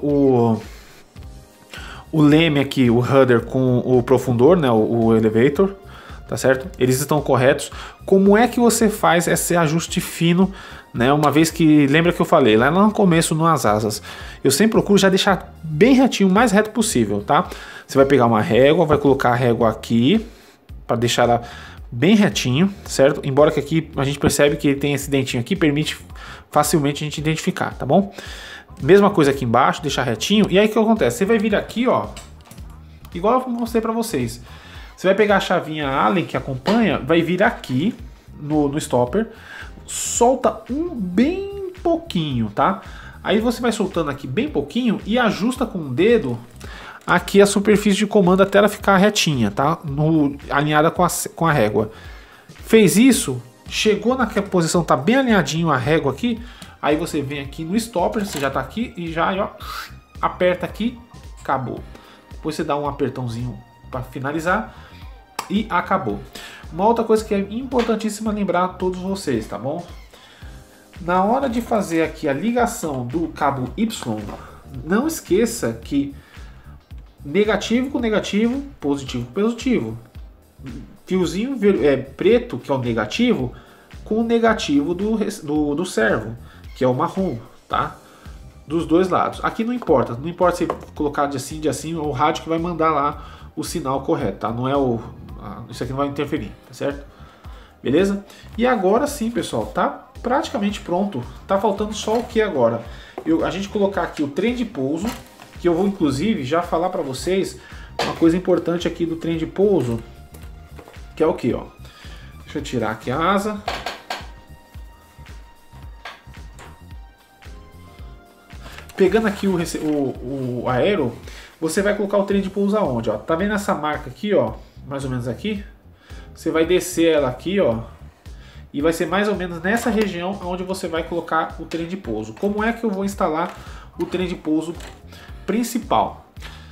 o leme aqui, o rudder com o profundor, né, o elevator, tá certo? Eles estão corretos. Como é que você faz esse ajuste fino, né? Uma vez que, lembra que eu falei lá no começo nas asas, eu sempre procuro já deixar bem retinho, o mais reto possível, tá? Você vai pegar uma régua, vai colocar a régua aqui para deixar ela bem retinho, certo? Embora que aqui a gente percebe que tem esse dentinho aqui, permite facilmente a gente identificar, tá bom? Mesma coisa aqui embaixo, deixar retinho. E aí o que acontece? Você vai vir aqui, ó, igual eu mostrei para vocês. Você vai pegar a chavinha Allen que acompanha, vai vir aqui no stopper, solta bem pouquinho, tá? Aí você vai soltando aqui bem pouquinho e ajusta com o dedo aqui a superfície de comando até ela ficar retinha, tá? Alinhada com a régua. Fez isso, chegou na posição, tá bem alinhadinho a régua aqui, aí você vem aqui no stopper, você já tá aqui e já ó, aperta aqui, acabou. Depois você dá um apertãozinho para finalizar e acabou. Uma outra coisa que é importantíssima lembrar a todos vocês, tá bom? Na hora de fazer aqui a ligação do cabo Y, não esqueça que negativo com negativo, positivo com positivo. Fiozinho preto, que é o negativo, com o negativo do servo, que é o marrom, tá? Dos dois lados. Aqui não importa se colocar de assim, é o rádio que vai mandar lá o sinal correto, tá? Não é isso aqui não vai interferir, tá certo? Beleza? E agora sim, pessoal, tá praticamente pronto. Tá faltando só o que agora? A gente colocar aqui o trem de pouso, que eu vou inclusive já falar para vocês uma coisa importante aqui do trem de pouso, que é o que, ó. Deixa eu tirar aqui a asa. Pegando aqui o aero, você vai colocar o trem de pouso aonde, ó? Tá vendo essa marca aqui, ó? Mais ou menos aqui. Você vai descer ela aqui, ó. E vai ser mais ou menos nessa região onde você vai colocar o trem de pouso. Como é que eu vou instalar o trem de pouso principal?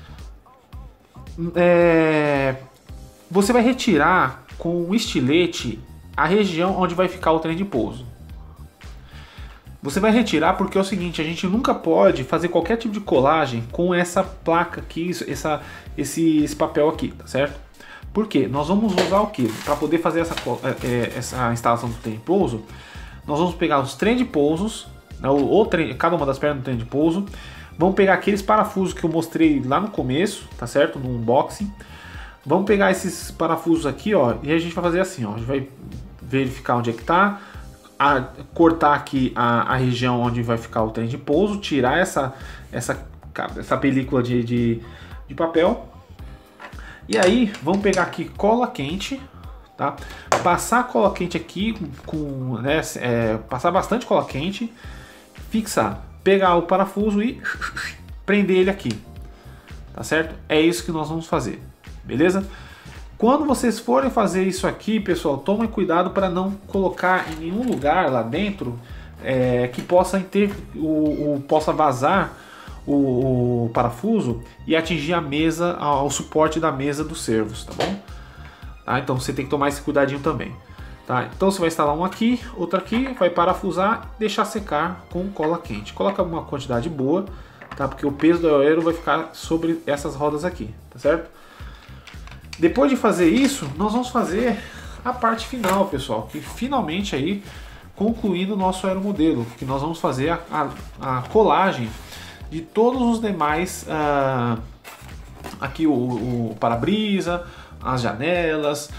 Você vai retirar com o estilete a região onde vai ficar o trem de pouso. Você vai retirar porque é o seguinte, a gente nunca pode fazer qualquer tipo de colagem com essa placa aqui, esse papel aqui, tá certo? Por quê? Nós vamos usar o que? Para poder fazer essa instalação do trem de pouso, nós vamos pegar os trem de pousos, cada uma das pernas do trem de pouso, vamos pegar aqueles parafusos que eu mostrei lá no começo, tá certo? No unboxing. Vamos pegar esses parafusos aqui, ó, e a gente vai fazer assim, ó, a gente vai verificar onde é que tá, cortar aqui a região onde vai ficar o trem de pouso, tirar essa película de papel. E aí, vamos pegar aqui cola quente, tá? Passar cola quente aqui, passar bastante cola quente, fixar, pegar o parafuso e prender ele aqui, tá certo? É isso que nós vamos fazer, beleza? Quando vocês forem fazer isso aqui, pessoal, tomem cuidado para não colocar em nenhum lugar lá dentro que possa possa vazar o parafuso e atingir a mesa, ao suporte da mesa dos servos, tá bom? Tá? Então você tem que tomar esse cuidadinho também. Tá? Então você vai instalar um aqui, outro aqui, vai parafusar e deixar secar com cola quente. Coloca uma quantidade boa, tá? Porque o peso do aero vai ficar sobre essas rodas aqui, tá certo? Depois de fazer isso, nós vamos fazer a parte final, pessoal, que finalmente aí concluindo o nosso aeromodelo, que nós vamos fazer a colagem de todos os demais, aqui o para-brisa, as janelas,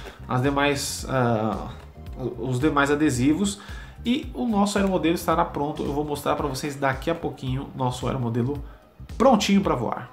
os demais adesivos, e o nosso aeromodelo estará pronto. Eu vou mostrar para vocês daqui a pouquinho nosso aeromodelo prontinho para voar.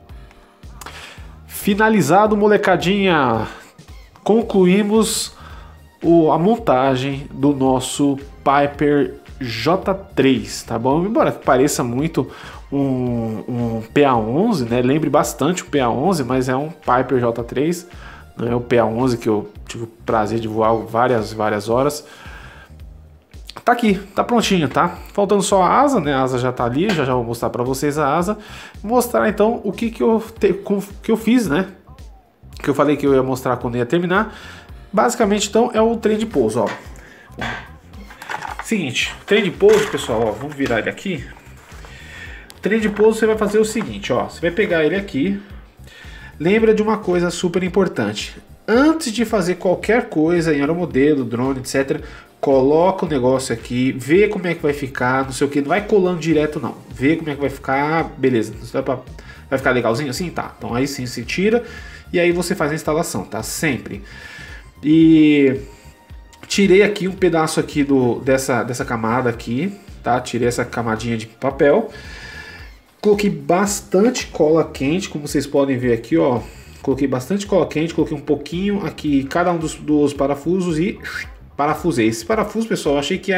Finalizado, molecadinha, concluímos a montagem do nosso Piper J3, tá bom? Embora pareça muito um PA11, né? Lembre bastante o PA11, mas é um Piper J3, não é o PA11 que eu tive o prazer de voar várias horas. Tá aqui, tá prontinho, tá? Faltando só a asa, né? A asa já tá ali, já vou mostrar para vocês a asa. Mostrar então o que eu fiz, né? Que eu falei que eu ia mostrar quando ia terminar. Basicamente, então, é o trem de pouso, ó. Seguinte, trem de pouso, pessoal, ó, vamos virar ele aqui. Trem de pouso, você vai fazer o seguinte, ó. Você vai pegar ele aqui. Lembra de uma coisa super importante. Antes de fazer qualquer coisa em aeromodelo, drone, etc., coloca o negócio aqui, vê como é que vai ficar, não sei o que, não vai colando direto não, vê como é que vai ficar, beleza, vai ficar legalzinho assim? Tá, então aí sim se tira e aí você faz a instalação, tá? Sempre. E tirei aqui um pedaço aqui dessa camada aqui, tá? Tirei essa camadinha de papel, coloquei bastante cola quente, como vocês podem ver aqui, ó, coloquei bastante cola quente, coloquei um pouquinho aqui, cada um dos parafusos e parafusei. Esse parafuso, pessoal, eu achei que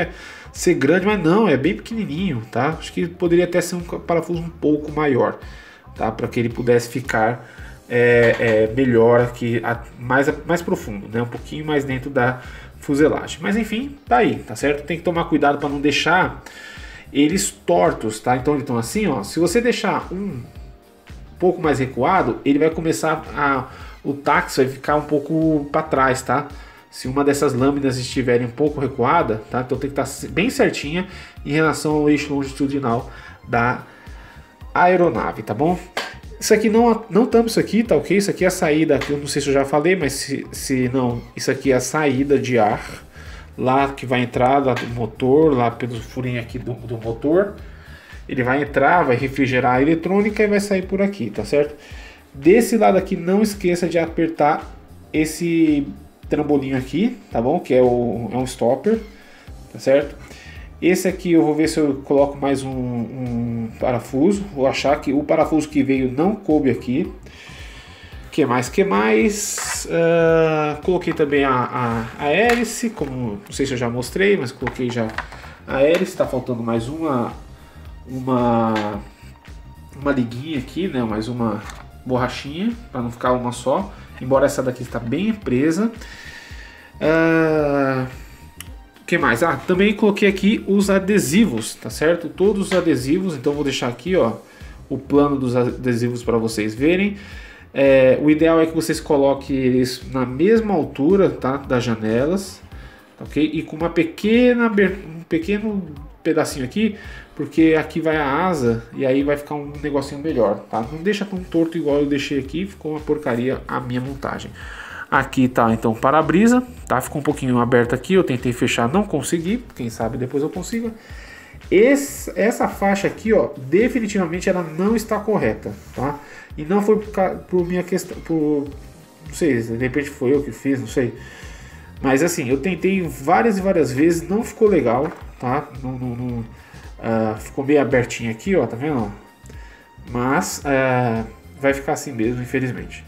ser grande, mas não, é bem pequenininho, tá? Acho que poderia até ser um parafuso um pouco maior, tá? Para que ele pudesse ficar melhor aqui, mais profundo, né? Um pouquinho mais dentro da fuselagem. Mas enfim, tá aí, tá certo? Tem que tomar cuidado para não deixar eles tortos, tá? Então eles estão assim, ó. Se você deixar um pouco mais recuado, ele vai começar o táxi vai ficar um pouco para trás, tá? Se uma dessas lâminas estiverem um pouco recuada, tá? Então tem que estar bem certinha em relação ao eixo longitudinal da aeronave, tá bom? Isso aqui não tampa isso aqui, tá ok? Isso aqui é a saída, eu não sei se eu já falei, mas se não, isso aqui é a saída de ar, lá que vai entrar lá do motor, lá pelo furinho aqui do motor. Ele vai entrar, vai refrigerar a eletrônica e vai sair por aqui, tá certo? Desse lado aqui, não esqueça de apertar esse trambolinho aqui, tá bom? Que é um stopper, tá certo? Esse aqui eu vou ver se eu coloco mais um parafuso. Vou achar que o parafuso que veio não coube aqui. Que mais? Coloquei também a hélice, como não sei se eu já mostrei, mas coloquei já a hélice. Está faltando mais uma liguinha aqui, né? Mais uma borrachinha para não ficar uma só. Embora essa daqui está bem presa. O que mais? Também coloquei aqui os adesivos, tá certo? Todos os adesivos, então vou deixar aqui, ó, o plano dos adesivos para vocês verem. O ideal é que vocês coloquem eles na mesma altura, tá, das janelas, ok? E com um pequeno pedacinho aqui, porque aqui vai a asa e aí vai ficar um negocinho melhor, tá? Não deixa tão torto igual eu deixei aqui, ficou uma porcaria a minha montagem. Aqui tá então o para-brisa, tá? Ficou um pouquinho aberto aqui, eu tentei fechar, não consegui, quem sabe depois eu consiga. Essa faixa aqui, ó, definitivamente ela não está correta, tá? E não foi por minha questão, não sei, de repente foi eu que fiz, não sei. Mas assim, eu tentei várias e várias vezes, não ficou legal, tá? Ficou meio abertinho aqui, ó, tá vendo? Mas vai ficar assim mesmo, infelizmente.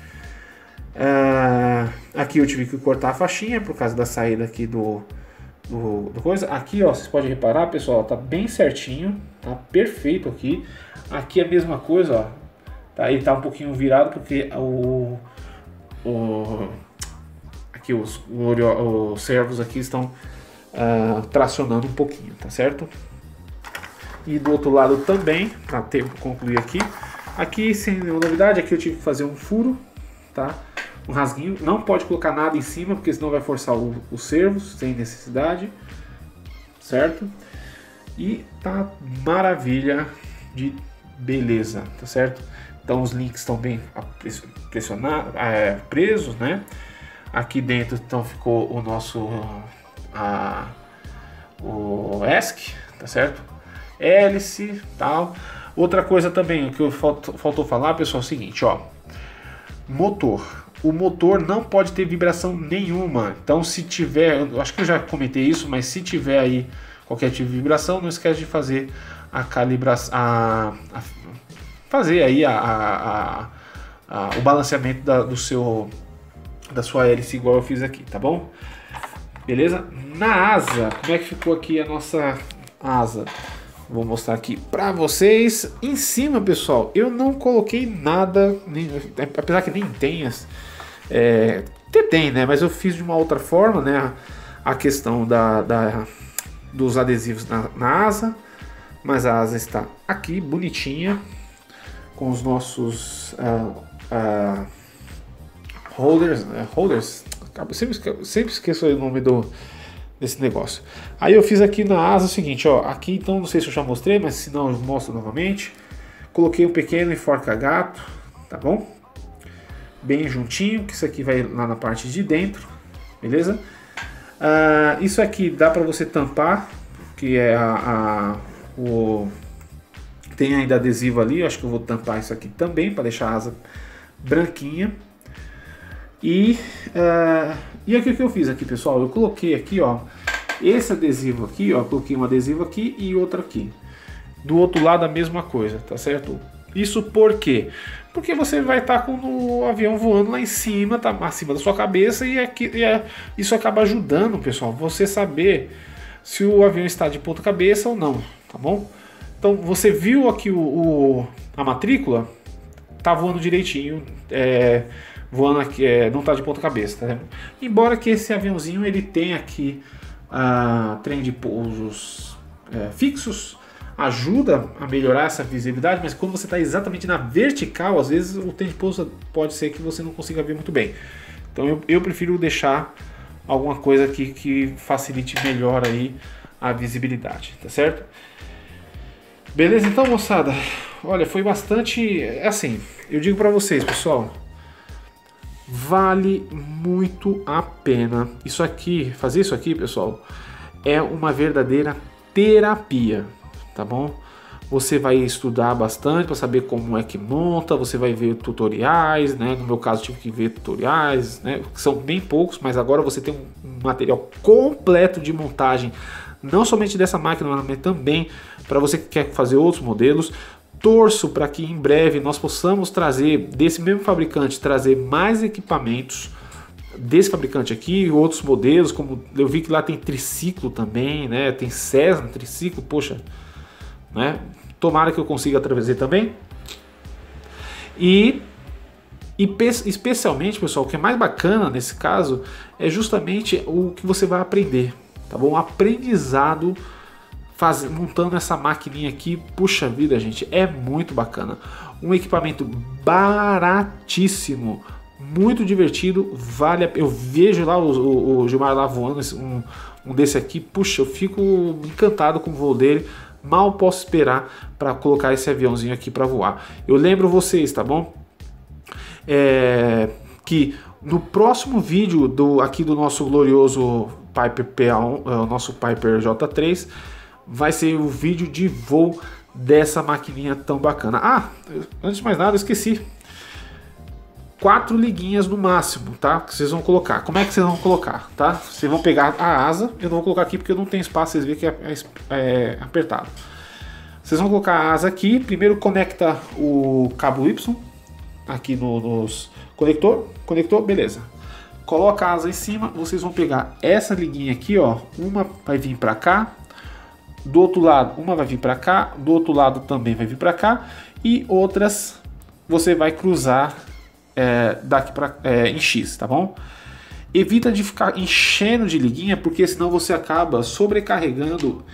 Aqui eu tive que cortar a faixinha por causa da saída aqui do coisa. Aqui, ó, vocês podem reparar, pessoal, tá bem certinho, tá perfeito aqui. Aqui é a mesma coisa, ó. Tá, ele tá um pouquinho virado porque aqui os servos aqui estão tracionando um pouquinho, tá certo? E do outro lado também, para concluir aqui. Aqui sem nenhuma novidade, aqui eu tive que fazer um furo, tá? Um rasguinho, não pode colocar nada em cima, porque senão vai forçar os servos, sem necessidade, certo? E tá maravilha de beleza, tá certo? Então os links estão bem presos, né? Aqui dentro então ficou o nosso o ESC, tá certo? Hélice, tal. Outra coisa também, o que faltou falar, pessoal, é o seguinte, ó. Motor. O motor não pode ter vibração nenhuma. Então, se tiver, eu acho que eu já comentei isso, mas se tiver aí qualquer tipo de vibração, não esquece de fazer a calibração, fazer aí o balanceamento da sua hélice, igual eu fiz aqui, tá bom? Beleza? Na asa, como é que ficou aqui a nossa asa? Vou mostrar aqui pra vocês. Em cima, pessoal, eu não coloquei nada, apesar que nem tenha. Tem, né? Mas eu fiz de uma outra forma, né? A questão dos adesivos na asa. Mas a asa está aqui, bonitinha. Com os nossos holders. Sempre esqueço o nome desse negócio. Aí eu fiz aqui na asa o seguinte, ó. Aqui então, não sei se eu já mostrei, mas se não eu mostro novamente. Coloquei um pequeno enforca-gato, tá bom? Bem juntinho, que isso aqui vai lá na parte de dentro, beleza? Isso aqui dá para você tampar, que é tem ainda adesivo ali, acho que eu vou tampar isso aqui também, para deixar a asa branquinha. E aqui o que eu fiz aqui, pessoal, eu coloquei aqui, ó, esse adesivo aqui, ó, coloquei um adesivo aqui e outro aqui. Do outro lado a mesma coisa, tá certo? Isso por quê? Porque você vai estar com o avião voando lá em cima, tá acima da sua cabeça, e isso acaba ajudando, pessoal, você saber se o avião está de ponta cabeça ou não, tá bom? Então você viu aqui a matrícula, tá voando direitinho, voando aqui, não está de ponta cabeça, tá? Embora que esse aviãozinho ele tenha aqui trem de pousos fixos, ajuda a melhorar essa visibilidade, mas quando você está exatamente na vertical, às vezes o trem de pouso pode ser que você não consiga ver muito bem. Então eu prefiro deixar alguma coisa que facilite melhor aí a visibilidade, tá certo? Beleza, então, moçada, olha, foi bastante, assim, eu digo para vocês, pessoal, vale muito a pena. Isso aqui, fazer isso aqui, pessoal, é uma verdadeira terapia, tá bom? Você vai estudar bastante para saber como é que monta, você vai ver tutoriais, né? No meu caso tive que ver tutoriais, né? Que são bem poucos, mas agora você tem um material completo de montagem, não somente dessa máquina, mas também para você que quer fazer outros modelos. Torço para que em breve nós possamos trazer desse mesmo fabricante, trazer mais equipamentos desse fabricante aqui, outros modelos, como eu vi que lá tem triciclo também, né? Tem Cessna triciclo, poxa, né? Tomara que eu consiga trazer também. E especialmente, pessoal, o que é mais bacana nesse caso é justamente o que você vai aprender, tá bom? Aprendizado montando essa maquininha aqui, puxa vida, gente, é muito bacana. Um equipamento baratíssimo, muito divertido, vale a pena. Eu vejo lá o Gilmar lá voando um desse aqui, puxa, eu fico encantado com o voo dele. Mal posso esperar para colocar esse aviãozinho aqui para voar. Eu lembro vocês, tá bom? Que no próximo vídeo aqui do nosso glorioso Piper PA1, nosso Piper J3, vai ser o vídeo de voo dessa maquininha tão bacana. Antes de mais nada, eu esqueci. 4 liguinhas no máximo, tá? Que vocês vão colocar. Como é que vocês vão colocar, tá? Vocês vão pegar a asa. Eu não vou colocar aqui porque eu não tenho espaço. Vocês veem que é apertado. Vocês vão colocar a asa aqui. Primeiro conecta o cabo Y aqui nos conector, beleza. Coloca a asa em cima. Vocês vão pegar essa liguinha aqui, ó. Uma vai vir para cá. Do outro lado, uma vai vir para cá. Do outro lado também vai vir para cá. E outras você vai cruzar daqui para em X, tá bom? Evita de ficar enchendo de liguinha, porque senão você acaba sobrecarregando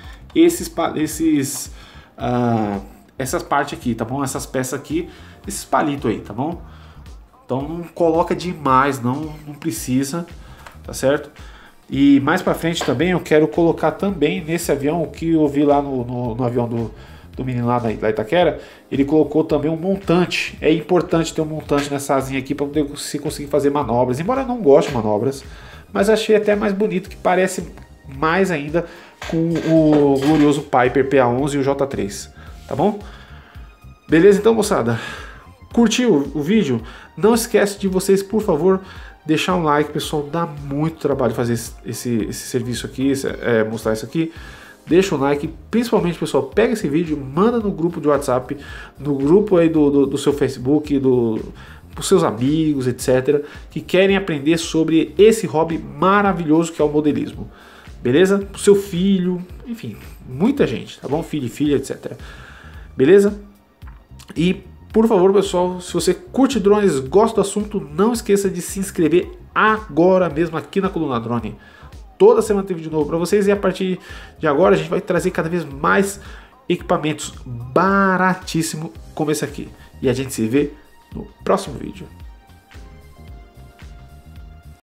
essas partes aqui, tá bom? Essas peças aqui, esses palitos aí, tá bom? Então não coloca demais, não precisa, tá certo? E mais para frente também eu quero colocar também nesse avião, o que eu vi lá no avião do menino lá da Itaquera, ele colocou também um montante. É importante ter um montante nessa asinha aqui para poder conseguir fazer manobras. Embora eu não goste de manobras, mas achei até mais bonito, que parece mais ainda com o glorioso Piper PA11 e o J3, tá bom? Beleza então, moçada? Curtiu o vídeo? Não esquece de vocês, por favor, deixar um like, pessoal. Dá muito trabalho fazer esse serviço aqui, mostrar isso aqui. Deixa um like, principalmente, pessoal, pega esse vídeo, manda no grupo de WhatsApp, no grupo aí do seu Facebook, dos seus amigos, etc., que querem aprender sobre esse hobby maravilhoso que é o modelismo. Beleza? Pro seu filho, enfim, muita gente, tá bom? Filho e filha, etc. Beleza? E, por favor, pessoal, se você curte drones, gosta do assunto, não esqueça de se inscrever agora mesmo aqui na Coluna Drone. Toda semana tem vídeo novo para vocês, e a partir de agora a gente vai trazer cada vez mais equipamentos baratíssimos como esse aqui. E a gente se vê no próximo vídeo.